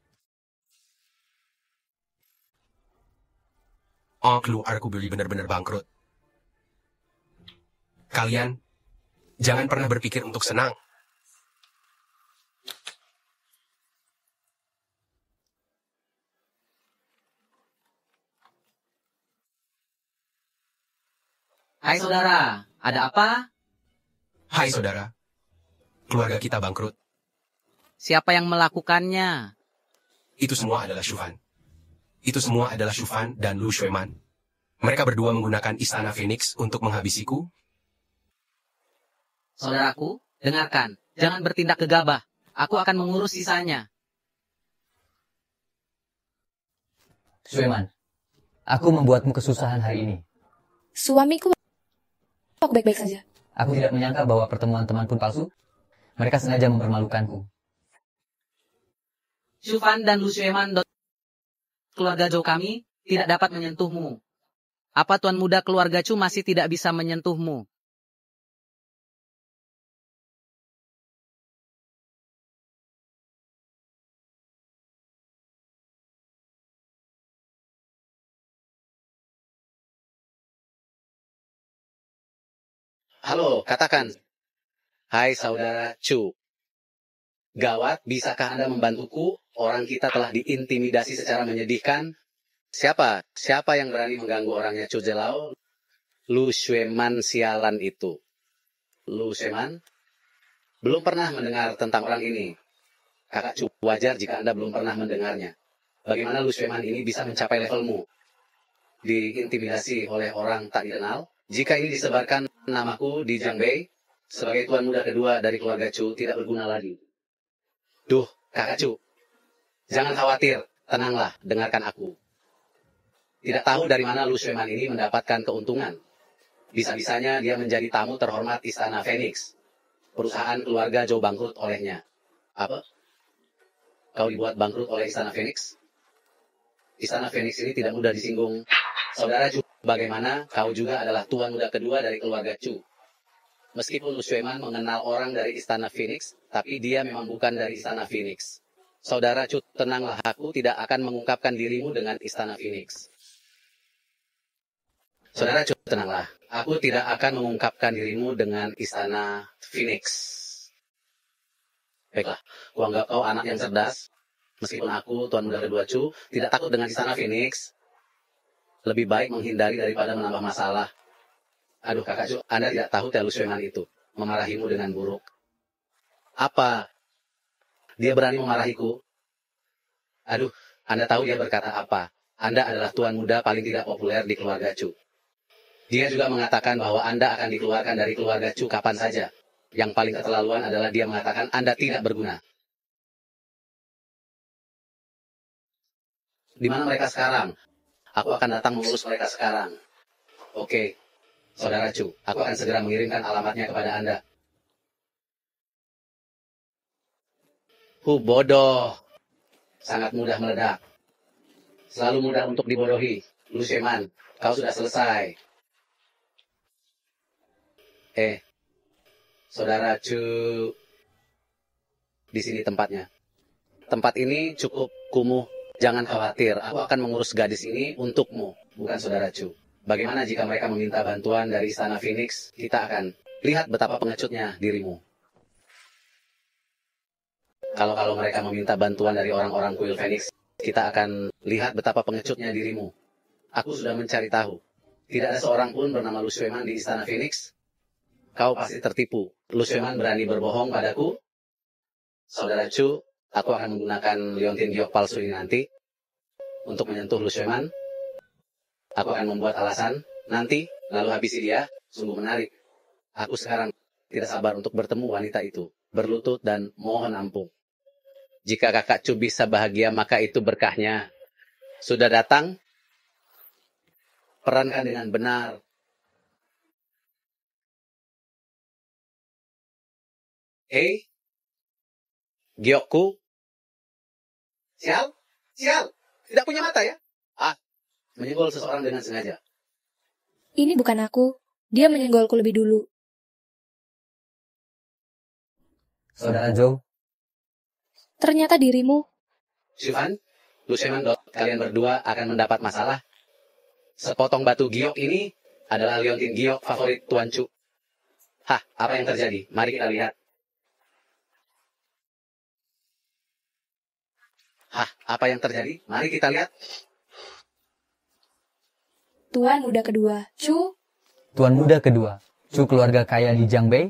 S6: Oh, keluargaku benar-benar bangkrut. Kalian jangan pernah berpikir untuk senang.
S14: Hai saudara, ada apa?
S6: Hai saudara, keluarga kita bangkrut.
S14: Siapa yang melakukannya?
S6: Itu semua adalah Shufan. Itu semua adalah Shufan dan Lu Xueman. Mereka berdua menggunakan istana Phoenix untuk menghabisiku.
S14: Saudaraku, dengarkan. Jangan bertindak gegabah. Aku akan mengurus sisanya.
S5: Xueman, aku membuatmu kesusahan hari ini.
S3: Suamiku baik-baik saja.
S5: Aku tidak menyangka bahwa pertemuan teman pun palsu. Mereka sengaja mempermalukanku.
S14: Shufan dan Lu Xueman, keluarga Zhou kami, tidak dapat menyentuhmu. Apa Tuan Muda keluarga Chu masih tidak bisa menyentuhmu? Halo, katakan. Hai saudara Chu. Gawat, bisakah Anda membantuku? Orang kita telah diintimidasi secara menyedihkan. Siapa yang berani mengganggu orangnya Chu Zelao? Lu Xueman sialan itu. Lu Xueman? Belum pernah mendengar tentang orang ini. Kakak Chu, wajar jika Anda belum pernah mendengarnya. Bagaimana Lu Xueman ini bisa mencapai levelmu? Diintimidasi oleh orang tak dikenal? Jika ini disebarkan namaku di Jiangbei, sebagai tuan muda kedua dari keluarga Chu tidak berguna lagi. Duh, kakak Chu. Jangan khawatir, tenanglah, dengarkan aku. Tidak tahu dari mana Lu Xueman ini mendapatkan keuntungan. Bisa-bisanya dia menjadi tamu terhormat Istana Phoenix. Perusahaan keluarga Zhou bangkrut olehnya. Apa? Kau dibuat bangkrut oleh Istana Phoenix? Istana Phoenix ini tidak mudah disinggung. Saudara Chu, bagaimana kau juga adalah tuan muda kedua dari keluarga Chu? Meskipun Lu Xueman mengenal orang dari Istana Phoenix, tapi dia memang bukan dari Istana Phoenix. Saudara Chu, tenanglah, aku tidak akan mengungkapkan dirimu dengan Istana Phoenix. Saudara Chu, tenanglah, aku tidak akan mengungkapkan dirimu dengan Istana Phoenix. Baiklah, kuanggap kau anak yang cerdas. Meskipun aku, tuan muda kedua Chu, tidak takut dengan Istana Phoenix. Lebih baik menghindari daripada menambah masalah. Aduh kakak Chu, Anda tidak tahu Lu Xueman itu memarahimu dengan buruk. Apa? Dia berani memarahiku? Aduh, Anda tahu dia berkata apa? Anda adalah tuan muda paling tidak populer di keluarga Chu. Dia juga mengatakan bahwa Anda akan dikeluarkan dari keluarga Chu kapan saja. Yang paling keterlaluan adalah dia mengatakan Anda tidak berguna. Di mana mereka sekarang? Aku akan datang mengurus mereka sekarang. Oke, saudara Chu, aku akan segera mengirimkan alamatnya kepada Anda. Bodoh. Sangat mudah meledak. Selalu mudah untuk dibodohi. Lu Xueman, kau sudah selesai. Saudara Chu, di sini tempatnya. Tempat ini cukup kumuh. Jangan khawatir, aku akan mengurus gadis ini untukmu, bukan saudara Chu. Bagaimana jika mereka meminta bantuan dari Istana Phoenix? Kita akan lihat betapa pengecutnya dirimu. Kalau mereka meminta bantuan dari orang-orang kuil Phoenix, kita akan lihat betapa pengecutnya dirimu. Aku sudah mencari tahu. Tidak ada seorang pun bernama Lu Xueman di Istana Phoenix. Kau pasti tertipu. Lu Xueman berani berbohong padaku. Saudara Chu, aku akan menggunakan liontin giok palsu ini nanti untuk menyentuh Lu Xueman. Aku akan membuat alasan nanti, lalu habisi dia. Sungguh menarik. Aku sekarang tidak sabar untuk bertemu wanita itu, berlutut dan mohon ampun. Jika kakak Chu bisa bahagia, maka itu berkahnya. Sudah datang? Perankan dengan benar. Hei, Gyokku. Sial? Sial? Tidak punya mata ya? Menyenggol seseorang dengan sengaja.
S3: Ini bukan aku. Dia menyenggolku lebih dulu.
S5: Saudara Joe.
S3: Ternyata dirimu.
S14: Shufan, Lusheman, kalian berdua akan mendapat masalah. Sepotong batu giok ini adalah liontin giok favorit Tuan Chu. Hah, apa yang terjadi? Mari kita lihat. Hah, apa yang terjadi? Mari kita lihat.
S3: Tuan muda kedua, Chu.
S5: Tuan muda kedua, Chu keluarga kaya di Jiangbei.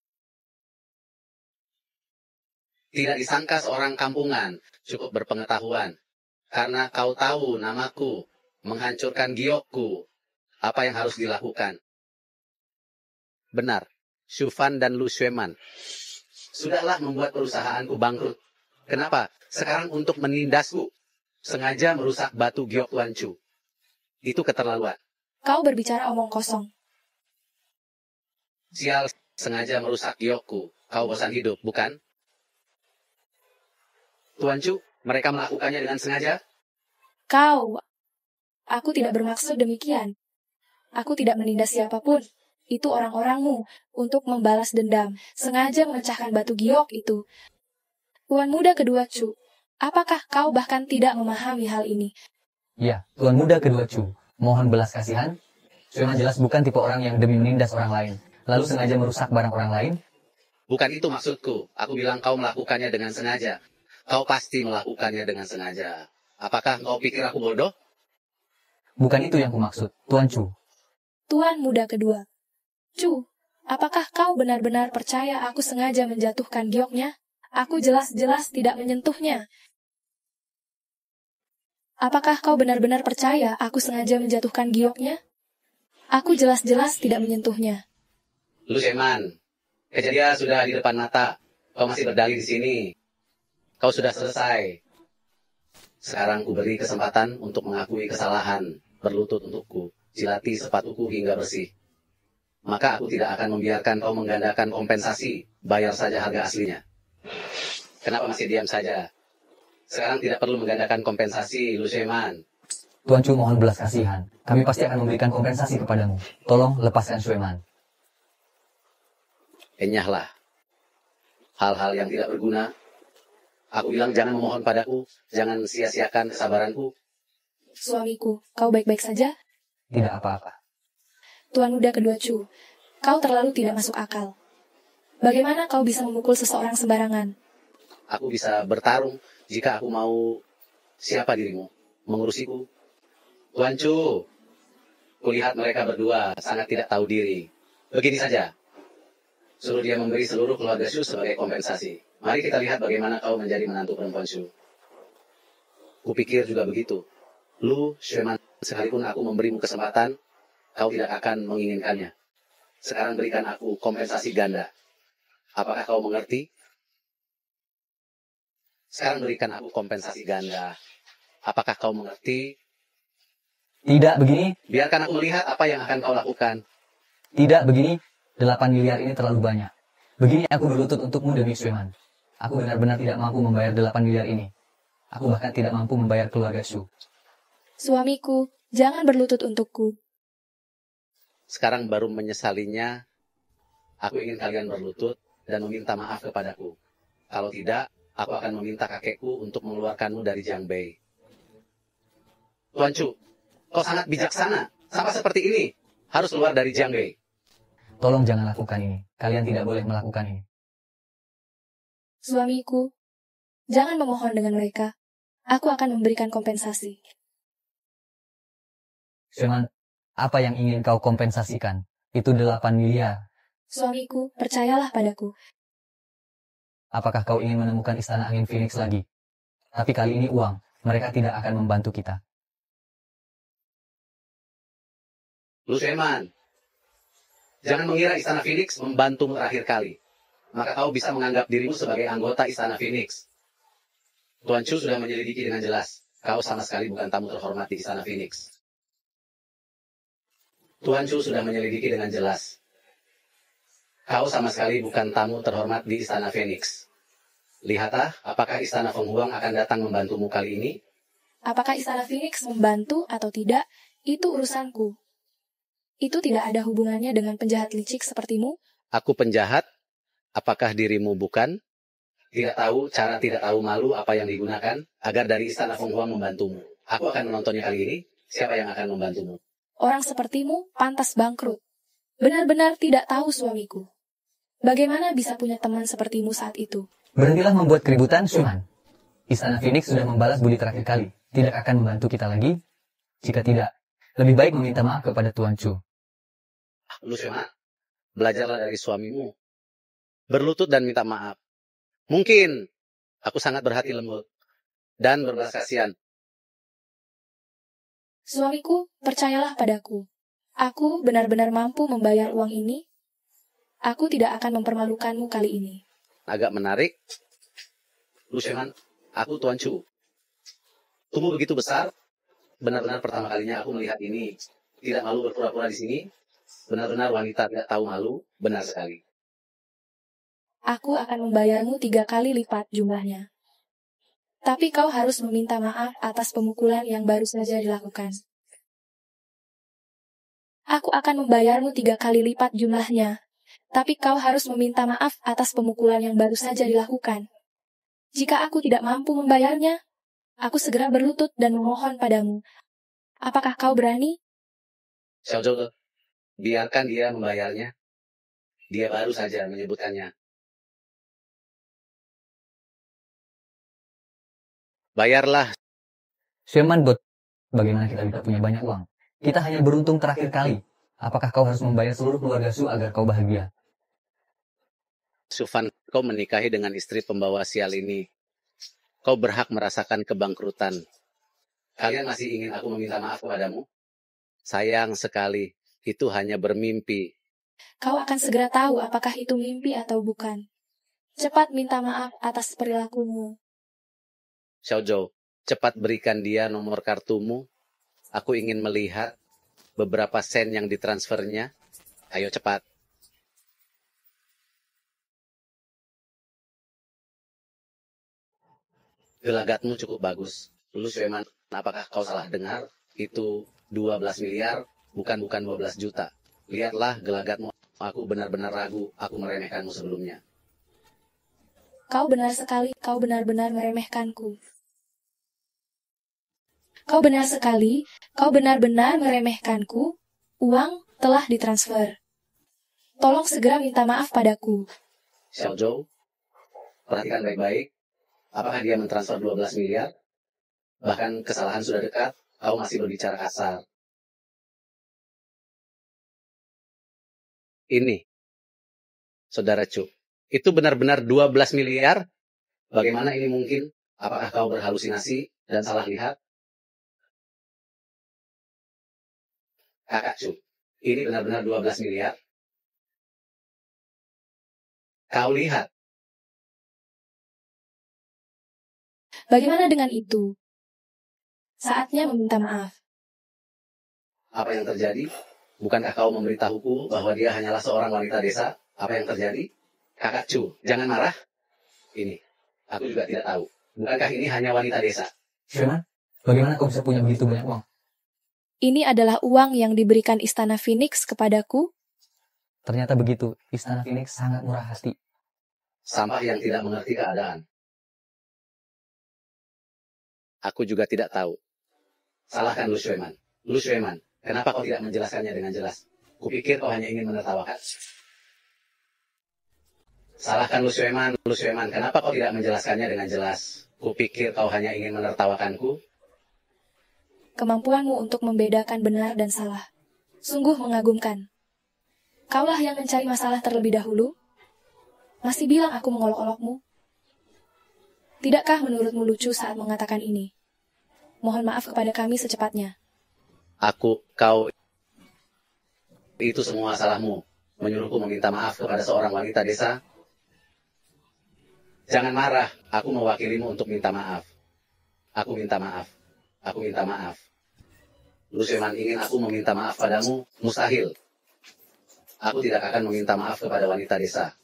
S14: Tidak disangka seorang kampungan, cukup berpengetahuan. Karena kau tahu namaku, menghancurkan giokku. Apa yang harus dilakukan? Benar, Shufan dan Lu Xueman. Sudahlah membuat perusahaanku bangkrut. Kenapa? Sekarang untuk menindasku. Sengaja merusak batu giok Tuan Chu. Itu keterlaluan.
S3: Kau berbicara omong kosong.
S14: Sial, sengaja merusak giokku. Kau bosan hidup, bukan? Tuan Chu, mereka melakukannya dengan sengaja?
S3: Aku tidak bermaksud demikian. Aku tidak menindas siapapun. Itu orang-orangmu untuk membalas dendam. Sengaja memecahkan batu giok itu. Tuan muda kedua Chu, apakah kau bahkan tidak memahami hal ini?
S5: Ya, Tuan muda kedua Chu, mohon belas kasihan. Xueman jelas bukan tipe orang yang demi menindas orang lain, lalu sengaja merusak barang orang lain.
S14: Bukan itu maksudku. Aku bilang kau melakukannya dengan sengaja. Kau pasti melakukannya dengan sengaja. Apakah kau pikir aku bodoh?
S5: Bukan itu yang kumaksud, Tuan Chu.
S3: Tuan muda kedua. Chu, apakah kau benar-benar percaya aku sengaja menjatuhkan gioknya? Aku jelas-jelas tidak menyentuhnya. Apakah kau benar-benar percaya aku sengaja menjatuhkan gioknya? Aku jelas-jelas tidak menyentuhnya.
S14: Lu Sheman, kejadian sudah di depan mata. Kau masih berdalih di sini. Kau sudah selesai. Sekarang ku beri kesempatan untuk mengakui kesalahan. Berlutut untukku. Jilati sepatuku hingga bersih. Maka aku tidak akan membiarkan kau menggandakan kompensasi. Bayar saja harga aslinya. Kenapa masih diam saja? Sekarang tidak perlu menggandakan kompensasi, Lu Sheman.
S5: Tuan Chu mohon belas kasihan. Kami pasti akan memberikan kompensasi kepadamu. Tolong lepaskan Xueman.
S14: Enyahlah. Hal-hal yang tidak berguna. Aku bilang jangan memohon padaku. Jangan sia-siakan kesabaranku.
S3: Suamiku, kau baik-baik saja?
S5: Tidak apa-apa.
S3: Tuan muda kedua Chu, kau terlalu tidak masuk akal. Bagaimana kau bisa memukul seseorang sembarangan?
S14: Aku bisa bertarung jika aku mau. Siapa dirimu? Mengurusiku? Tuan Chu, kulihat mereka berdua sangat tidak tahu diri. Begini saja. Suruh dia memberi seluruh keluarga Shu sebagai kompensasi. Mari kita lihat bagaimana kau menjadi menantu perempuan Shu. Kupikir juga begitu. Lu, Xueman, sekalipun aku memberimu kesempatan, kau tidak akan menginginkannya. Sekarang berikan aku kompensasi ganda. Apakah kau mengerti? Sekarang berikan aku kompensasi ganda. Apakah kau mengerti?
S5: Tidak begini.
S14: Biarkan aku melihat apa yang akan kau lakukan.
S5: Tidak begini. 8 miliar ini terlalu banyak. Begini aku berlutut untukmu demi Xueman. Aku benar-benar tidak mampu membayar 8 miliar ini. Aku bahkan tidak mampu membayar keluarga Shu.
S3: Suamiku, jangan berlutut untukku.
S14: Sekarang baru menyesalinya. Aku ingin kalian berlutut dan meminta maaf kepadaku. Kalau tidak, aku akan meminta kakekku untuk mengeluarkanmu dari Jiangbei. Tuan Chu, kau sangat bijaksana. Sampai seperti ini, harus keluar dari Jiangbei.
S5: Tolong jangan lakukan ini. Kalian tidak boleh melakukan ini.
S3: Suamiku, jangan memohon dengan mereka. Aku akan memberikan kompensasi.
S5: Xueman, apa yang ingin kau kompensasikan? Itu 8 miliar.
S3: Suamiku, percayalah padaku.
S5: Apakah kau ingin menemukan istana angin Phoenix lagi? Tapi kali ini uang. Mereka tidak akan membantu kita.
S14: Lu Xueman, jangan mengira istana Phoenix membantumu terakhir kali. Maka kau bisa menganggap dirimu sebagai anggota istana Phoenix. Tuan Chu sudah menyelidiki dengan jelas. Kau sama sekali bukan tamu terhormat di Istana Phoenix. Tuan Chu sudah menyelidiki dengan jelas. Kau sama sekali bukan tamu terhormat di Istana Phoenix. Lihatlah, apakah Istana Feng Huang akan datang membantumu kali ini?
S3: Apakah Istana Phoenix membantu atau tidak, itu urusanku. Itu tidak ada hubungannya dengan penjahat licik sepertimu.
S14: Aku penjahat? Apakah dirimu bukan? Tidak tahu, cara tidak tahu malu apa yang digunakan agar dari Istana Feng Huang membantumu. Aku akan menontonnya kali ini. Siapa yang akan membantumu?
S3: Orang sepertimu pantas bangkrut. Benar-benar tidak tahu suamiku. Bagaimana bisa punya teman sepertimu saat itu?
S5: Berhentilah membuat keributan, Shuhan. Istana Phoenix sudah membalas budi terakhir kali. Tidak akan membantu kita lagi. Jika tidak, lebih baik meminta maaf kepada Tuan Chu.
S14: Lu Shuhan, belajarlah dari suamimu. Berlutut dan minta maaf. Mungkin aku sangat berhati lembut dan berbelas kasihan.
S3: Suamiku, percayalah padaku. Aku benar-benar mampu membayar uang ini. Aku tidak akan mempermalukanmu kali ini.
S14: Agak menarik. Lu Shuhan, aku Tuan Chu. Tumbuh begitu besar. Benar-benar pertama kalinya aku melihat ini. Tidak malu berpura-pura di sini. Benar-benar wanita tidak tahu malu. Benar sekali.
S3: Aku akan membayarmu 3 kali lipat jumlahnya. Tapi kau harus meminta maaf atas pemukulan yang baru saja dilakukan. Aku akan membayarmu 3 kali lipat jumlahnya. Tapi kau harus meminta maaf atas pemukulan yang baru saja dilakukan. Jika aku tidak mampu membayarnya, aku segera berlutut dan memohon padamu. Apakah kau berani?
S14: Xiao Zhou, biarkan dia membayarnya. Dia baru saja menyebutkannya. Bayarlah.
S5: Sherman Bot, bagaimana kita bisa punya banyak uang? Kita hanya beruntung terakhir kali. Apakah kau harus membayar seluruh keluarga Su agar kau bahagia?
S14: Sufan, kau menikahi dengan istri pembawa sial ini. Kau berhak merasakan kebangkrutan. Kalian masih ingin aku meminta maaf kepadamu? Sayang sekali, itu hanya bermimpi.
S3: Kau akan segera tahu apakah itu mimpi atau bukan. Cepat minta maaf atas perilakumu.
S14: Xiao Zhou, cepat berikan dia nomor kartumu. Aku ingin melihat beberapa sen yang ditransfernya. Ayo cepat. Gelagatmu cukup bagus. Lu Shueman, apakah kau salah dengar? Itu 12 miliar, bukan 12 juta. Lihatlah gelagatmu. Aku benar-benar ragu. Aku meremehkanmu sebelumnya.
S3: Kau benar sekali, kau benar-benar meremehkanku. Kau benar sekali, kau benar-benar meremehkanku. Uang telah ditransfer. Tolong segera minta maaf padaku.
S14: Xiao Zhou, perhatikan baik-baik. Apakah dia mentransfer 12 miliar? Bahkan kesalahan sudah dekat, kau masih berbicara kasar. Ini, Saudara Chu, itu benar-benar 12 miliar? Bagaimana ini mungkin? Apakah kau berhalusinasi dan salah lihat? Kakak Chu, ini benar-benar 12 miliar? Kau lihat.
S3: Bagaimana dengan itu? Saatnya meminta maaf.
S14: Apa yang terjadi? Bukankah kau memberitahuku bahwa dia hanyalah seorang wanita desa? Apa yang terjadi? Kakak Chu, jangan marah. Ini, aku juga tidak tahu. Bukankah ini hanya wanita desa?
S5: Sherman, bagaimana kau bisa punya begitu banyak uang?
S3: Ini adalah uang yang diberikan Istana Phoenix kepadaku.
S5: Ternyata begitu, Istana Phoenix sangat murah hati.
S14: Sampah yang tidak mengerti keadaan. Aku juga tidak tahu. Salahkan Lu Shueman. Lu Shueman, kenapa kau tidak menjelaskannya dengan jelas? Kupikir kau hanya ingin menertawakan. Salahkan Lu Shueman. Lu Shueman, kenapa kau tidak menjelaskannya dengan jelas? Kupikir kau hanya ingin menertawakanku.
S3: Kemampuanmu untuk membedakan benar dan salah. Sungguh mengagumkan. Kaulah yang mencari masalah terlebih dahulu. Masih bilang aku mengolok-olokmu. Tidakkah menurutmu lucu saat mengatakan ini? Mohon maaf kepada kami secepatnya.
S14: Kau, itu semua salahmu. Menyuruhku meminta maaf kepada seorang wanita desa. Jangan marah, aku mewakilimu untuk minta maaf. Aku minta maaf. Aku minta maaf. Lu Sweman ingin aku meminta maaf padamu? Mustahil. Aku tidak akan meminta maaf kepada wanita desa.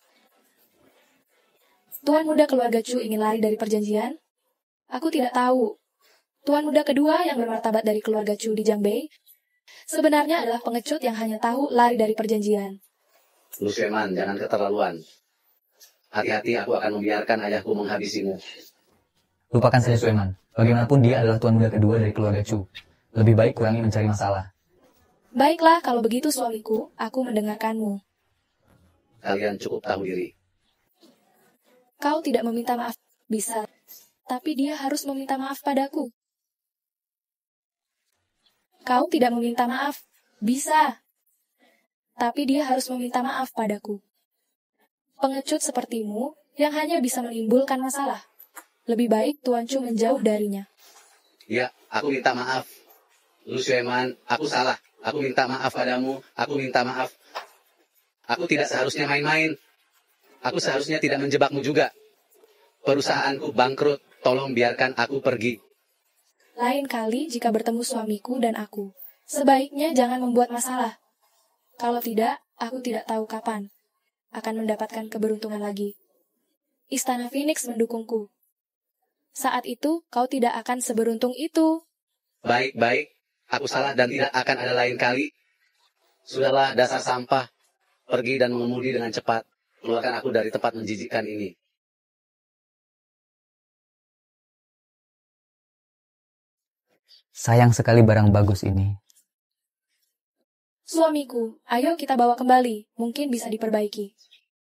S3: Tuan muda keluarga Chu ingin lari dari perjanjian? Aku tidak tahu. Tuan muda kedua yang bermartabat dari keluarga Chu di Jiangbei sebenarnya adalah pengecut yang hanya tahu lari dari perjanjian.
S14: Lu Sweman, jangan keterlaluan. Hati-hati, aku akan membiarkan ayahku menghabisimu.
S5: Lupakan saja Sweman. Bagaimanapun dia adalah tuan muda kedua dari keluarga Chu. Lebih baik kurangi mencari masalah.
S3: Baiklah, kalau begitu suamiku, aku mendengarkanmu.
S14: Kalian cukup tahu diri.
S3: Kau tidak meminta maaf, bisa. Tapi dia harus meminta maaf padaku. Kau tidak meminta maaf, bisa. Tapi dia harus meminta maaf padaku. Pengecut sepertimu yang hanya bisa menimbulkan masalah. Lebih baik Tuan Chu menjauh darinya.
S14: Ya, aku minta maaf. Lu Sweman, aku salah. Aku minta maaf padamu. Aku minta maaf. Aku tidak seharusnya main-main. Aku seharusnya tidak menjebakmu juga. Perusahaanku bangkrut. Tolong biarkan aku pergi.
S3: Lain kali jika bertemu suamiku dan aku, sebaiknya jangan membuat masalah. Kalau tidak, aku tidak tahu kapan akan mendapatkan keberuntungan lagi. Istana Phoenix mendukungku. Saat itu, kau tidak akan seberuntung itu.
S14: Baik-baik. Aku salah dan tidak akan ada lain kali. Sudahlah, dasar sampah. Pergi dan mengemudi dengan cepat. Keluarkan aku dari tempat menjijikkan ini.
S5: Sayang sekali barang bagus ini.
S3: Suamiku, ayo kita bawa kembali. Mungkin bisa diperbaiki.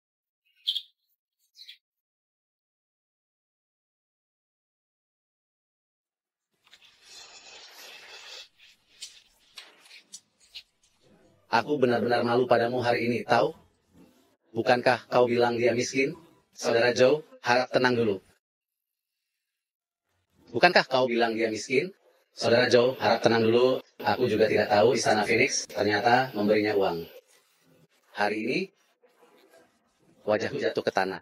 S14: Aku benar-benar malu padamu hari ini, tahu? Bukankah kau bilang dia miskin? Saudara Joe, harap tenang dulu. Bukankah kau bilang dia miskin? Saudara Joe, harap tenang dulu. Aku juga tidak tahu Istana Phoenix ternyata memberinya uang. Hari ini, wajahku jatuh ke tanah.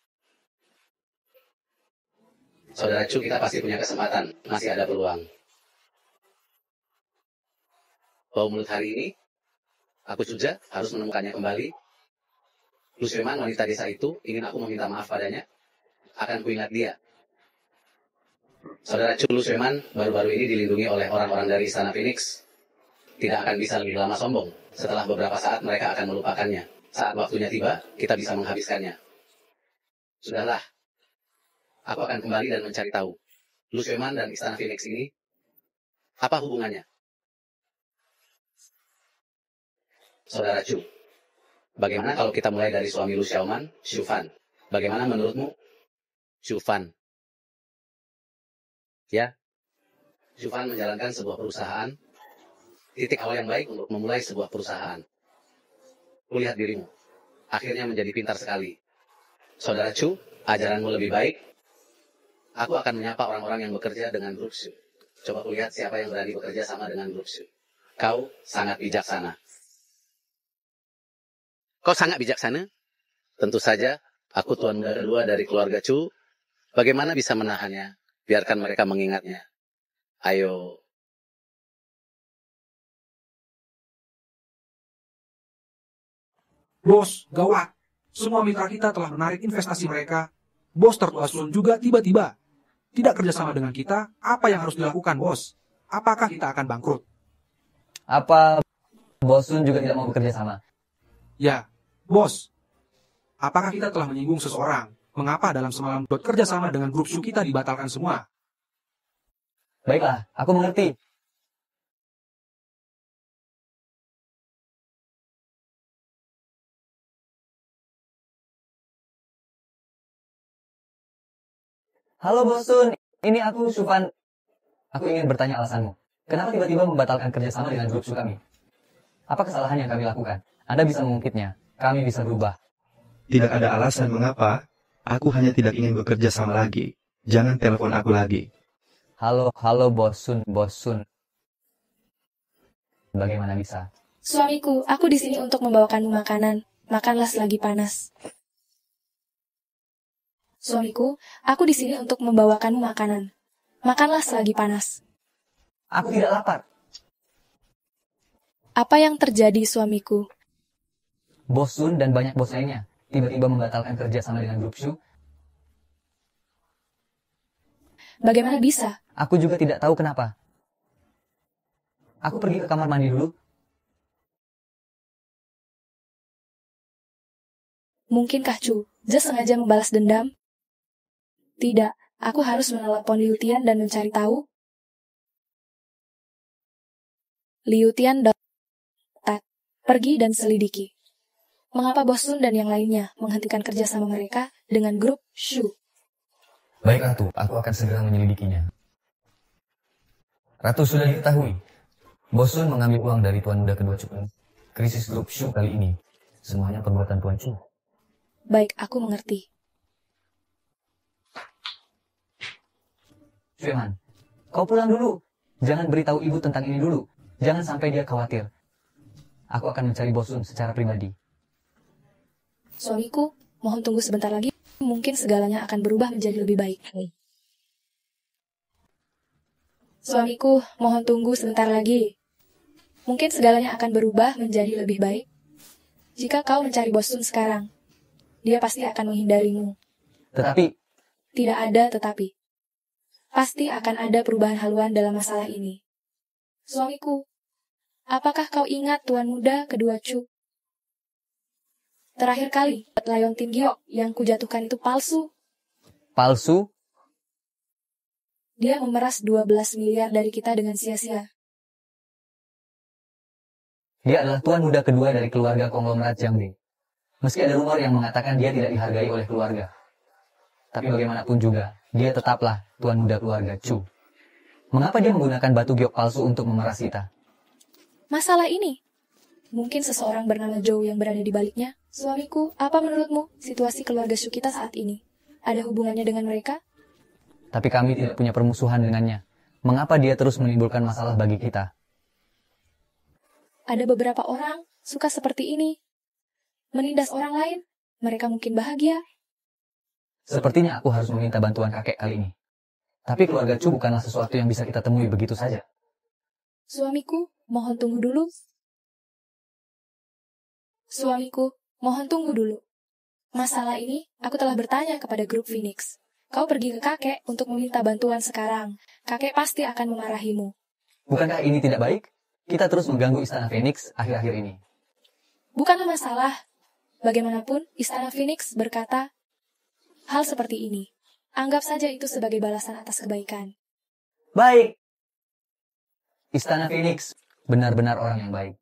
S14: Saudara Chu, kita pasti punya kesempatan. Masih ada peluang. Bau mulut hari ini, aku juga harus menemukannya kembali. Lu Sweman, wanita desa itu, ingin aku meminta maaf padanya. Akan kuingat dia. Saudara Chu, Lu Sweman baru-baru ini dilindungi oleh orang-orang dari Istana Phoenix. Tidak akan bisa lebih lama sombong. Setelah beberapa saat mereka akan melupakannya. Saat waktunya tiba, kita bisa menghabiskannya. Sudahlah. Aku akan kembali dan mencari tahu. Lu Sweman dan Istana Phoenix ini, apa hubungannya? Saudara Chu, bagaimana kalau kita mulai dari suami Lu Xiaoman, Xu Fan? Bagaimana menurutmu? Xu Fan. Ya, Xu Fan menjalankan sebuah perusahaan. Titik awal yang baik untuk memulai sebuah perusahaan. Kulihat dirimu. Akhirnya menjadi pintar sekali. Saudara Chu, ajaranmu lebih baik. Aku akan menyapa orang-orang yang bekerja dengan grup Xu. Coba kulihat siapa yang berani bekerja sama dengan grup Xu. Kau sangat bijaksana. Kau sangat bijaksana? Tentu saja, aku tuan muda kedua dari keluarga Chu. Bagaimana bisa menahannya? Biarkan mereka mengingatnya. Ayo.
S2: Bos, gawat. Semua mitra kita telah menarik investasi mereka. Bos tertua Sun juga tiba-tiba tidak kerjasama dengan kita. Apa yang harus dilakukan, bos? Apakah kita akan bangkrut?
S5: Apa Bos Sun juga tidak mau bekerja sama?
S2: Ya, bos. Apakah kita telah menyinggung seseorang? Mengapa dalam semalam kerjasama dengan grup Su kita dibatalkan semua?
S5: Baiklah, aku mengerti. Halo Bos Sun, ini aku Xu Fan. Aku ingin bertanya alasanmu. Kenapa tiba-tiba membatalkan kerjasama dengan grup Su kami? Apa kesalahan yang kami lakukan? Anda bisa mengungkitnya. Kami bisa berubah.
S17: Tidak ada alasan mengapa. Aku hanya tidak ingin bekerja sama lagi. Jangan telepon aku lagi.
S5: Halo Bos Sun, Bos Sun. Bagaimana bisa?
S3: Suamiku, aku di sini untuk membawakanmu makanan. Makanlah selagi panas. Suamiku, aku di sini untuk membawakanmu makanan. Makanlah selagi panas.
S5: Aku tidak lapar.
S3: Apa yang terjadi, suamiku?
S5: Bos Sun dan banyak bos lainnya tiba-tiba membatalkan kerja sama dengan grup Shu.
S3: Bagaimana bisa?
S5: Aku juga tidak tahu kenapa. Aku pergi ke kamar mandi dulu.
S3: Mungkinkah Chu sengaja membalas dendam? Tidak, aku harus menelepon Liu Tian dan mencari tahu. Liu Tian pergi dan selidiki. Mengapa Bos Sun dan yang lainnya menghentikan kerjasama mereka dengan grup Shu?
S1: Baik Ratu, aku akan segera menyelidikinya. Ratu, sudah diketahui, Bos Sun mengambil uang dari Tuan Muda kedua Chu. Krisis grup Shu kali ini, semuanya perbuatan Tuan Chu.
S3: Baik, aku mengerti.
S5: Shueman, kau pulang dulu. Jangan beritahu ibu tentang ini dulu. Jangan sampai dia khawatir. Aku akan mencari Bos Sun secara pribadi.
S3: Suamiku, mohon tunggu sebentar lagi. Mungkin segalanya akan berubah menjadi lebih baik. Suamiku, mohon tunggu sebentar lagi. Mungkin segalanya akan berubah menjadi lebih baik. Jika kau mencari Bos Sun sekarang, dia pasti akan menghindarimu.
S5: Tetapi...
S3: Tidak ada tetapi. Pasti akan ada perubahan haluan dalam masalah ini. Suamiku, apakah kau ingat Tuan Muda kedua Chu? Terakhir kali, Lion Tin Giok yang kujatuhkan itu palsu.
S5: Palsu?
S3: Dia memeras 12 miliar dari kita dengan sia-sia.
S5: Dia adalah Tuan Muda kedua dari keluarga konglomerat Jiangbei. Meski ada rumor yang mengatakan dia tidak dihargai oleh keluarga. Tapi bagaimanapun juga, dia tetaplah Tuan Muda keluarga Chu. Mengapa dia menggunakan batu giok palsu untuk memeras kita?
S3: Masalah ini, mungkin seseorang bernama Zhou yang berada di baliknya. Suamiku, apa menurutmu situasi keluarga Shu kita saat ini? Ada hubungannya dengan mereka?
S5: Tapi kami tidak punya permusuhan dengannya. Mengapa dia terus menimbulkan masalah bagi kita?
S3: Ada beberapa orang suka seperti ini. Menindas orang lain, mereka mungkin bahagia.
S5: Sepertinya aku harus meminta bantuan kakek kali ini. Tapi keluarga Chu bukanlah sesuatu yang bisa kita temui begitu saja.
S3: Suamiku, mohon tunggu dulu. Suamiku, mohon tunggu dulu. Masalah ini, aku telah bertanya kepada grup Phoenix. Kau pergi ke kakek untuk meminta bantuan sekarang. Kakek pasti akan memarahimu.
S5: Bukankah ini tidak baik? Kita terus mengganggu Istana Phoenix akhir-akhir ini.
S3: Bukanlah masalah. Bagaimanapun, Istana Phoenix berkata, hal seperti ini. Anggap saja itu sebagai balasan atas kebaikan.
S5: Baik. Istana Phoenix benar-benar orang yang baik.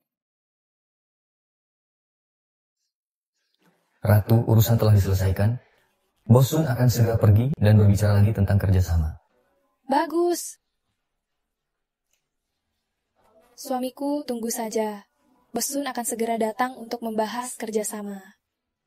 S1: Ratu, urusan telah diselesaikan. Bos Sun akan segera pergi dan berbicara lagi tentang kerjasama.
S3: Bagus. Suamiku, tunggu saja. Bos Sun akan segera datang untuk membahas kerjasama.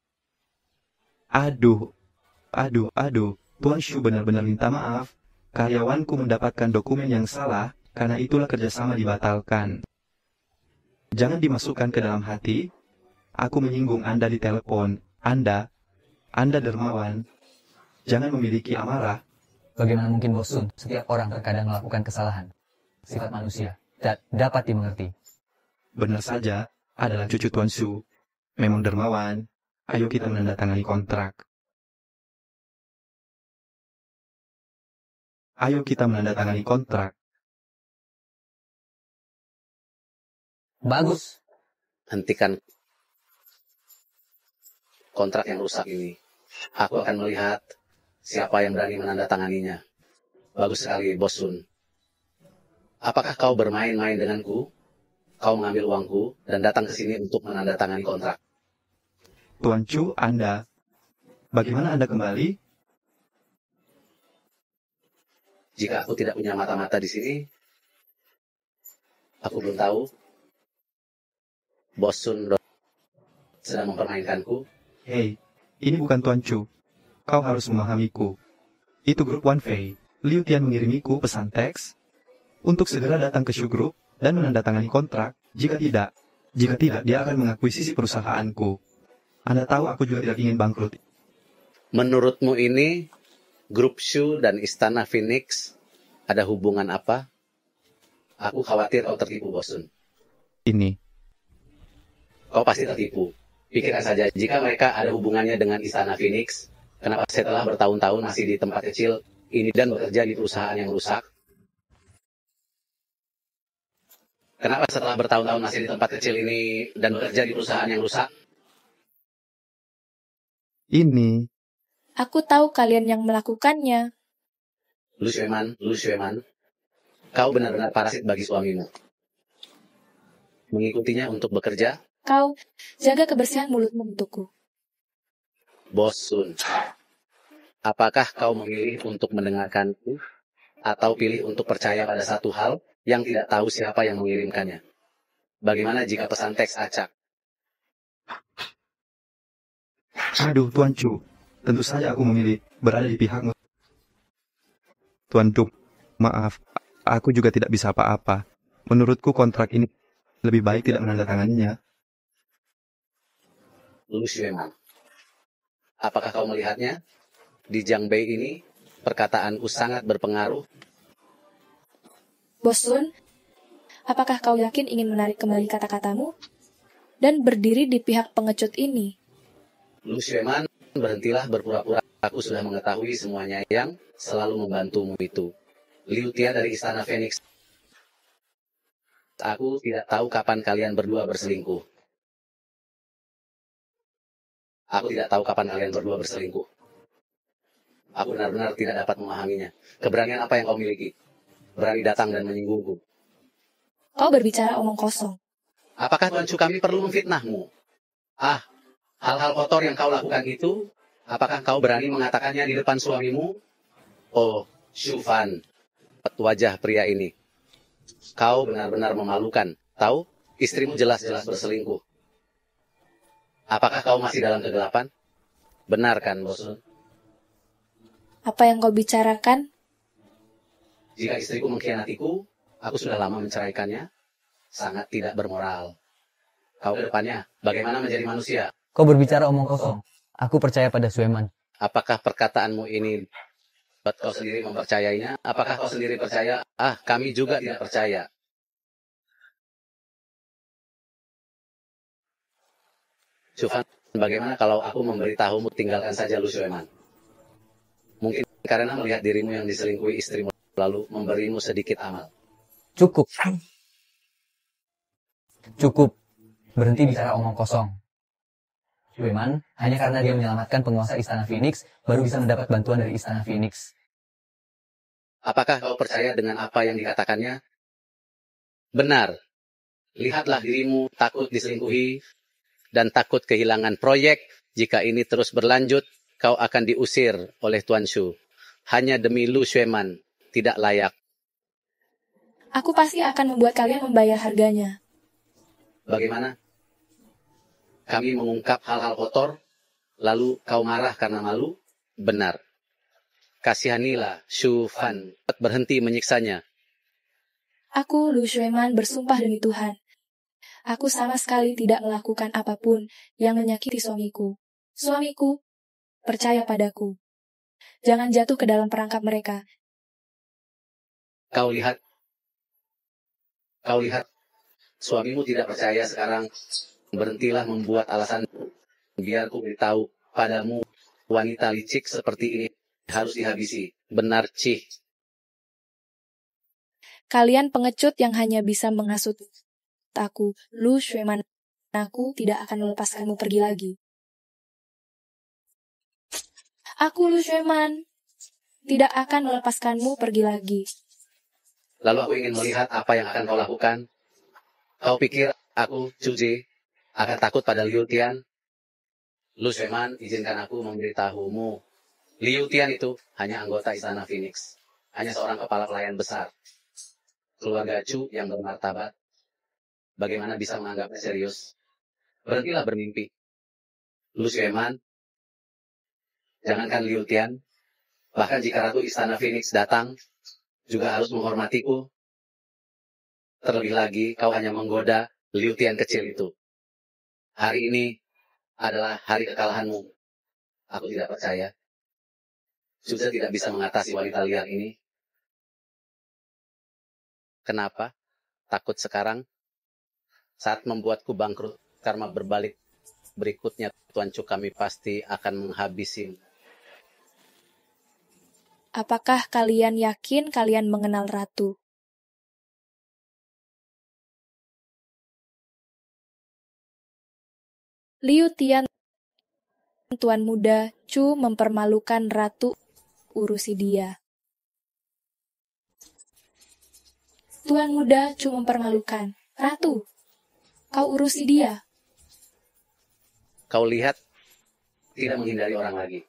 S17: Aduh. Tuan Shu benar-benar minta maaf. Karyawanku mendapatkan dokumen yang salah, karena itulah kerjasama dibatalkan. Jangan dimasukkan ke dalam hati. Aku menyinggung Anda di telepon. Anda dermawan. Jangan memiliki amarah.
S5: Bagaimana mungkin Bos Sun? Setiap orang terkadang melakukan kesalahan. Sifat manusia dapat dimengerti.
S17: Benar saja, adalah cucu Tuan Shu. Memang dermawan. Ayo kita menandatangani kontrak.
S5: Bagus.
S14: Hentikan kontrak yang rusak ini. Aku akan melihat siapa yang berani menandatanganinya. Bagus sekali, Bos Sun. Apakah kau bermain-main denganku? Kau mengambil uangku dan datang ke sini untuk menandatangani kontrak.
S17: Tuan Chu, Anda. Bagaimana Anda kembali?
S14: Jika aku tidak punya mata-mata di sini, aku belum tahu. Bos Sun sedang mempermainkanku.
S17: Hei, ini bukan Tuan Chu. Kau harus memahamiku. Itu grup Wan Fei. Liu Tian mengirimiku pesan teks untuk segera datang ke Shu Group dan menandatangani kontrak. Jika tidak, dia akan mengakuisisi perusahaanku. Anda tahu aku juga tidak ingin bangkrut.
S14: Menurutmu ini, grup Shu dan Istana Phoenix Ada hubungan apa? Aku khawatir kau tertipu, Bosun.
S17: Ini.
S14: Kau pasti tertipu. Pikirkan saja, jika mereka ada hubungannya dengan Istana Phoenix, kenapa setelah bertahun-tahun masih di tempat kecil ini dan bekerja di perusahaan yang rusak? Kenapa setelah bertahun-tahun masih di tempat kecil ini dan bekerja di perusahaan yang rusak?
S17: Ini.
S3: Aku tahu kalian yang melakukannya.
S14: Lu Shueman, kau benar-benar parasit bagi suamimu. Mengikutinya untuk bekerja?
S3: Kau jaga kebersihan mulutmu untukku.
S14: Bosun, apakah kau memilih untuk mendengarkanku atau pilih untuk percaya pada satu hal yang tidak tahu siapa yang mengirimkannya? Bagaimana jika pesan teks acak?
S17: Aduh, Tuan Chu. Tentu saja aku memilih berada di pihakmu. Tuan Dup, maaf. Aku juga tidak bisa apa-apa. Menurutku kontrak ini lebih baik tidak menandatanganinya.
S14: Lu Shueman, apakah kau melihatnya? Di Jiang Bei ini, perkataanku sangat berpengaruh.
S3: Bosun, apakah kau yakin ingin menarik kembali kata-katamu dan berdiri di pihak pengecut ini?
S14: Lu Shueman, berhentilah berpura-pura. Aku sudah mengetahui semuanya yang selalu membantumu itu. Liu Tia dari Istana Phoenix. Aku tidak tahu kapan kalian berdua berselingkuh. Aku tidak tahu kapan kalian berdua berselingkuh. Aku benar-benar tidak dapat memahaminya. Keberanian apa yang kau miliki? Berani datang dan menyinggungku.
S3: Kau berbicara omong kosong.
S14: Apakah Tuan Chu kami perlu memfitnahmu? Hal-hal kotor yang kau lakukan itu, apakah kau berani mengatakannya di depan suamimu? Oh, Shufan, wajah pria ini. Kau benar-benar memalukan. Tahu, istrimu jelas-jelas berselingkuh. Apakah kau masih dalam kegelapan? Benar kan, Bosun?
S3: Apa yang kau bicarakan?
S14: Jika istriku mengkhianatiku, aku sudah lama menceraikannya. Sangat tidak bermoral. Kau ke depannya, bagaimana menjadi manusia?
S5: Kau berbicara omong kosong. Aku percaya pada Shueman.
S14: Apakah perkataanmu ini buat kau sendiri mempercayainya? Apakah kau sendiri percaya? Kami juga tidak percaya. Shufan, bagaimana kalau aku memberitahumu tinggalkan saja Lu Shueman? Mungkin karena melihat dirimu yang diselingkuhi istrimu lalu memberimu sedikit amal.
S5: Cukup. Cukup. Berhenti bicara omong kosong. Shueman, hanya karena dia menyelamatkan penguasa Istana Phoenix, baru bisa mendapat bantuan dari Istana Phoenix.
S14: Apakah kau percaya dengan apa yang dikatakannya? Benar. Lihatlah dirimu takut diselingkuhi dan takut kehilangan proyek. Jika ini terus berlanjut, kau akan diusir oleh Tuan Shu. Hanya demi Lu Shueman, tidak layak.
S3: Aku pasti akan membuat kalian membayar harganya.
S14: Bagaimana? Kami mengungkap hal-hal kotor, lalu kau marah karena malu? Benar. Kasihanilah Shufan, berhenti menyiksanya.
S3: Aku, Lu Shueman, bersumpah demi Tuhan. Aku sama sekali tidak melakukan apapun yang menyakiti suamiku. Suamiku, percaya padaku. Jangan jatuh ke dalam perangkap mereka.
S14: Kau lihat, suamimu tidak percaya sekarang. Berhentilah membuat alasan. Biar ku beritahu padamu, wanita licik seperti ini harus dihabisi. Benar, Cih.
S3: Kalian pengecut yang hanya bisa menghasut aku, Lu Shueman. Aku tidak akan melepaskanmu pergi lagi. Aku, Lu Shueman, tidak akan melepaskanmu pergi lagi.
S14: Lalu aku ingin melihat apa yang akan kau lakukan. Kau pikir aku, Cuji, akan takut pada Liu Tian? Lu Shueman, izinkan aku memberitahumu. Liu Tian itu hanya anggota Istana Phoenix. Hanya seorang kepala pelayan besar. Keluarga Chu yang bermartabat. Bagaimana bisa menganggapnya serius? Berhentilah bermimpi. Lu Shueman, jangankan Liu Tian, bahkan jika Ratu Istana Phoenix datang, juga harus menghormatiku. Terlebih lagi, kau hanya menggoda Liu Tian kecil itu. Hari ini adalah hari kekalahanmu. Aku tidak percaya. Sudah tidak bisa mengatasi wanita liar ini. Kenapa? Takut sekarang? Saat membuatku bangkrut, karma berbalik berikutnya, Tuan Chu, kami pasti akan menghabisi.
S3: Apakah kalian yakin kalian mengenal ratu? Liu Tian, Tuan muda Chu mempermalukan ratu, urusi dia. Tuan muda Chu mempermalukan. Ratu, kau urusi dia.
S14: Kau lihat, tidak menghindari orang lagi.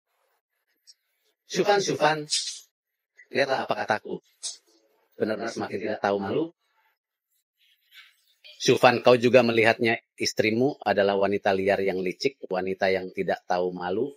S14: Shufan, lihatlah apa kataku. Benar-benar semakin tidak tahu malu. Shufan, kau juga melihatnya, istrimu adalah wanita liar yang licik, wanita yang tidak tahu malu.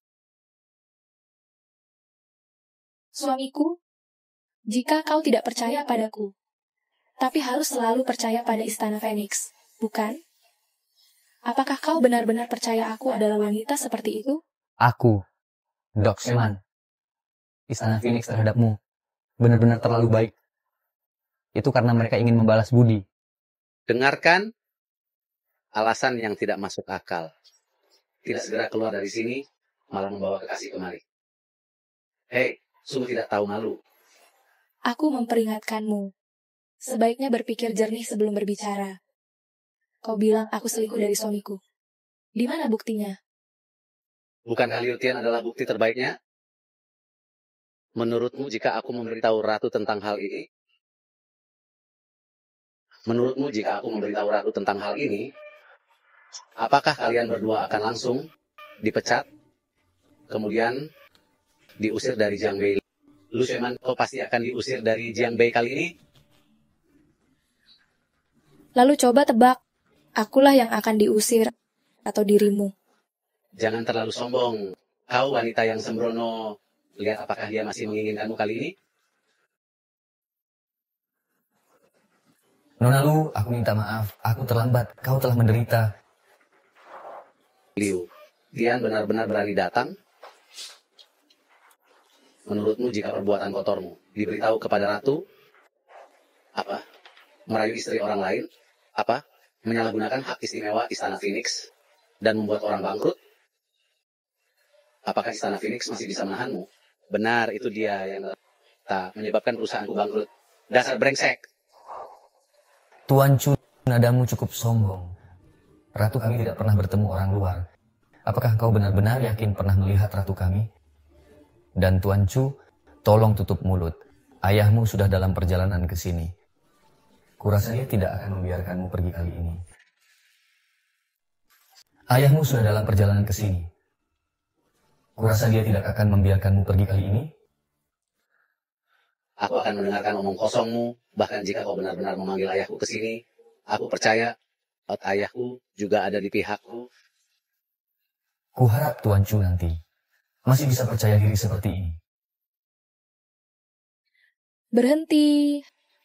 S3: Suamiku, jika kau tidak percaya padaku, tapi harus selalu percaya pada Istana Phoenix, bukan? Apakah kau benar-benar percaya aku adalah wanita seperti itu?
S1: Aku, Dok Sheman, Istana Phoenix terhadapmu benar-benar terlalu baik. Itu karena mereka ingin membalas budi.
S14: Dengarkan alasan yang tidak masuk akal. Tidak segera keluar dari sini, malah membawa kekasih kemari. Hei, sungguh tidak tahu malu.
S3: Aku memperingatkanmu. Sebaiknya berpikir jernih sebelum berbicara. Kau bilang aku selingkuh dari suamiku. Di mana buktinya?
S14: Bukankah Liu Tian adalah bukti terbaiknya? Menurutmu jika aku memberitahu Ratu tentang hal ini? Apakah kalian berdua akan langsung dipecat, kemudian diusir dari Jiangbei? Lu Sheman, kau pasti akan diusir dari Jiangbei kali ini?
S3: Lalu coba tebak, akulah yang akan diusir atau dirimu.
S14: Jangan terlalu sombong. Kau wanita yang sembrono. Lihat apakah dia masih menginginkanmu kali ini?
S1: Nona Lu, aku minta maaf. Aku terlambat. Kau telah menderita.
S14: Liu, Tian benar-benar berani datang? Menurutmu jika perbuatan kotormu diberitahu kepada Ratu? Apa? Merayu istri orang lain? Apa? Menyalahgunakan hak istimewa Istana Phoenix dan membuat orang bangkrut? Apakah Istana Phoenix masih bisa menahanmu? Benar, itu dia yang tak menyebabkan perusahaanku bangkrut. Dasar brengsek.
S1: Tuan Chu, nadamu cukup sombong. Ratu kami tidak pernah bertemu orang luar. Apakah kau benar-benar yakin pernah melihat ratu kami? Dan Tuan Chu, tolong tutup mulut. Ayahmu sudah dalam perjalanan ke sini. Kurasa dia tidak akan membiarkanmu pergi kali ini. Ayahmu sudah dalam perjalanan ke sini. Kurasa dia tidak akan membiarkanmu pergi kali ini.
S14: Aku akan mendengarkan omong kosongmu, bahkan jika kau benar-benar memanggil ayahku ke sini, aku percaya ayahku juga ada di pihakku.
S1: Kuharap Tuan Chu nanti masih bisa percaya diri seperti ini.
S3: Berhenti.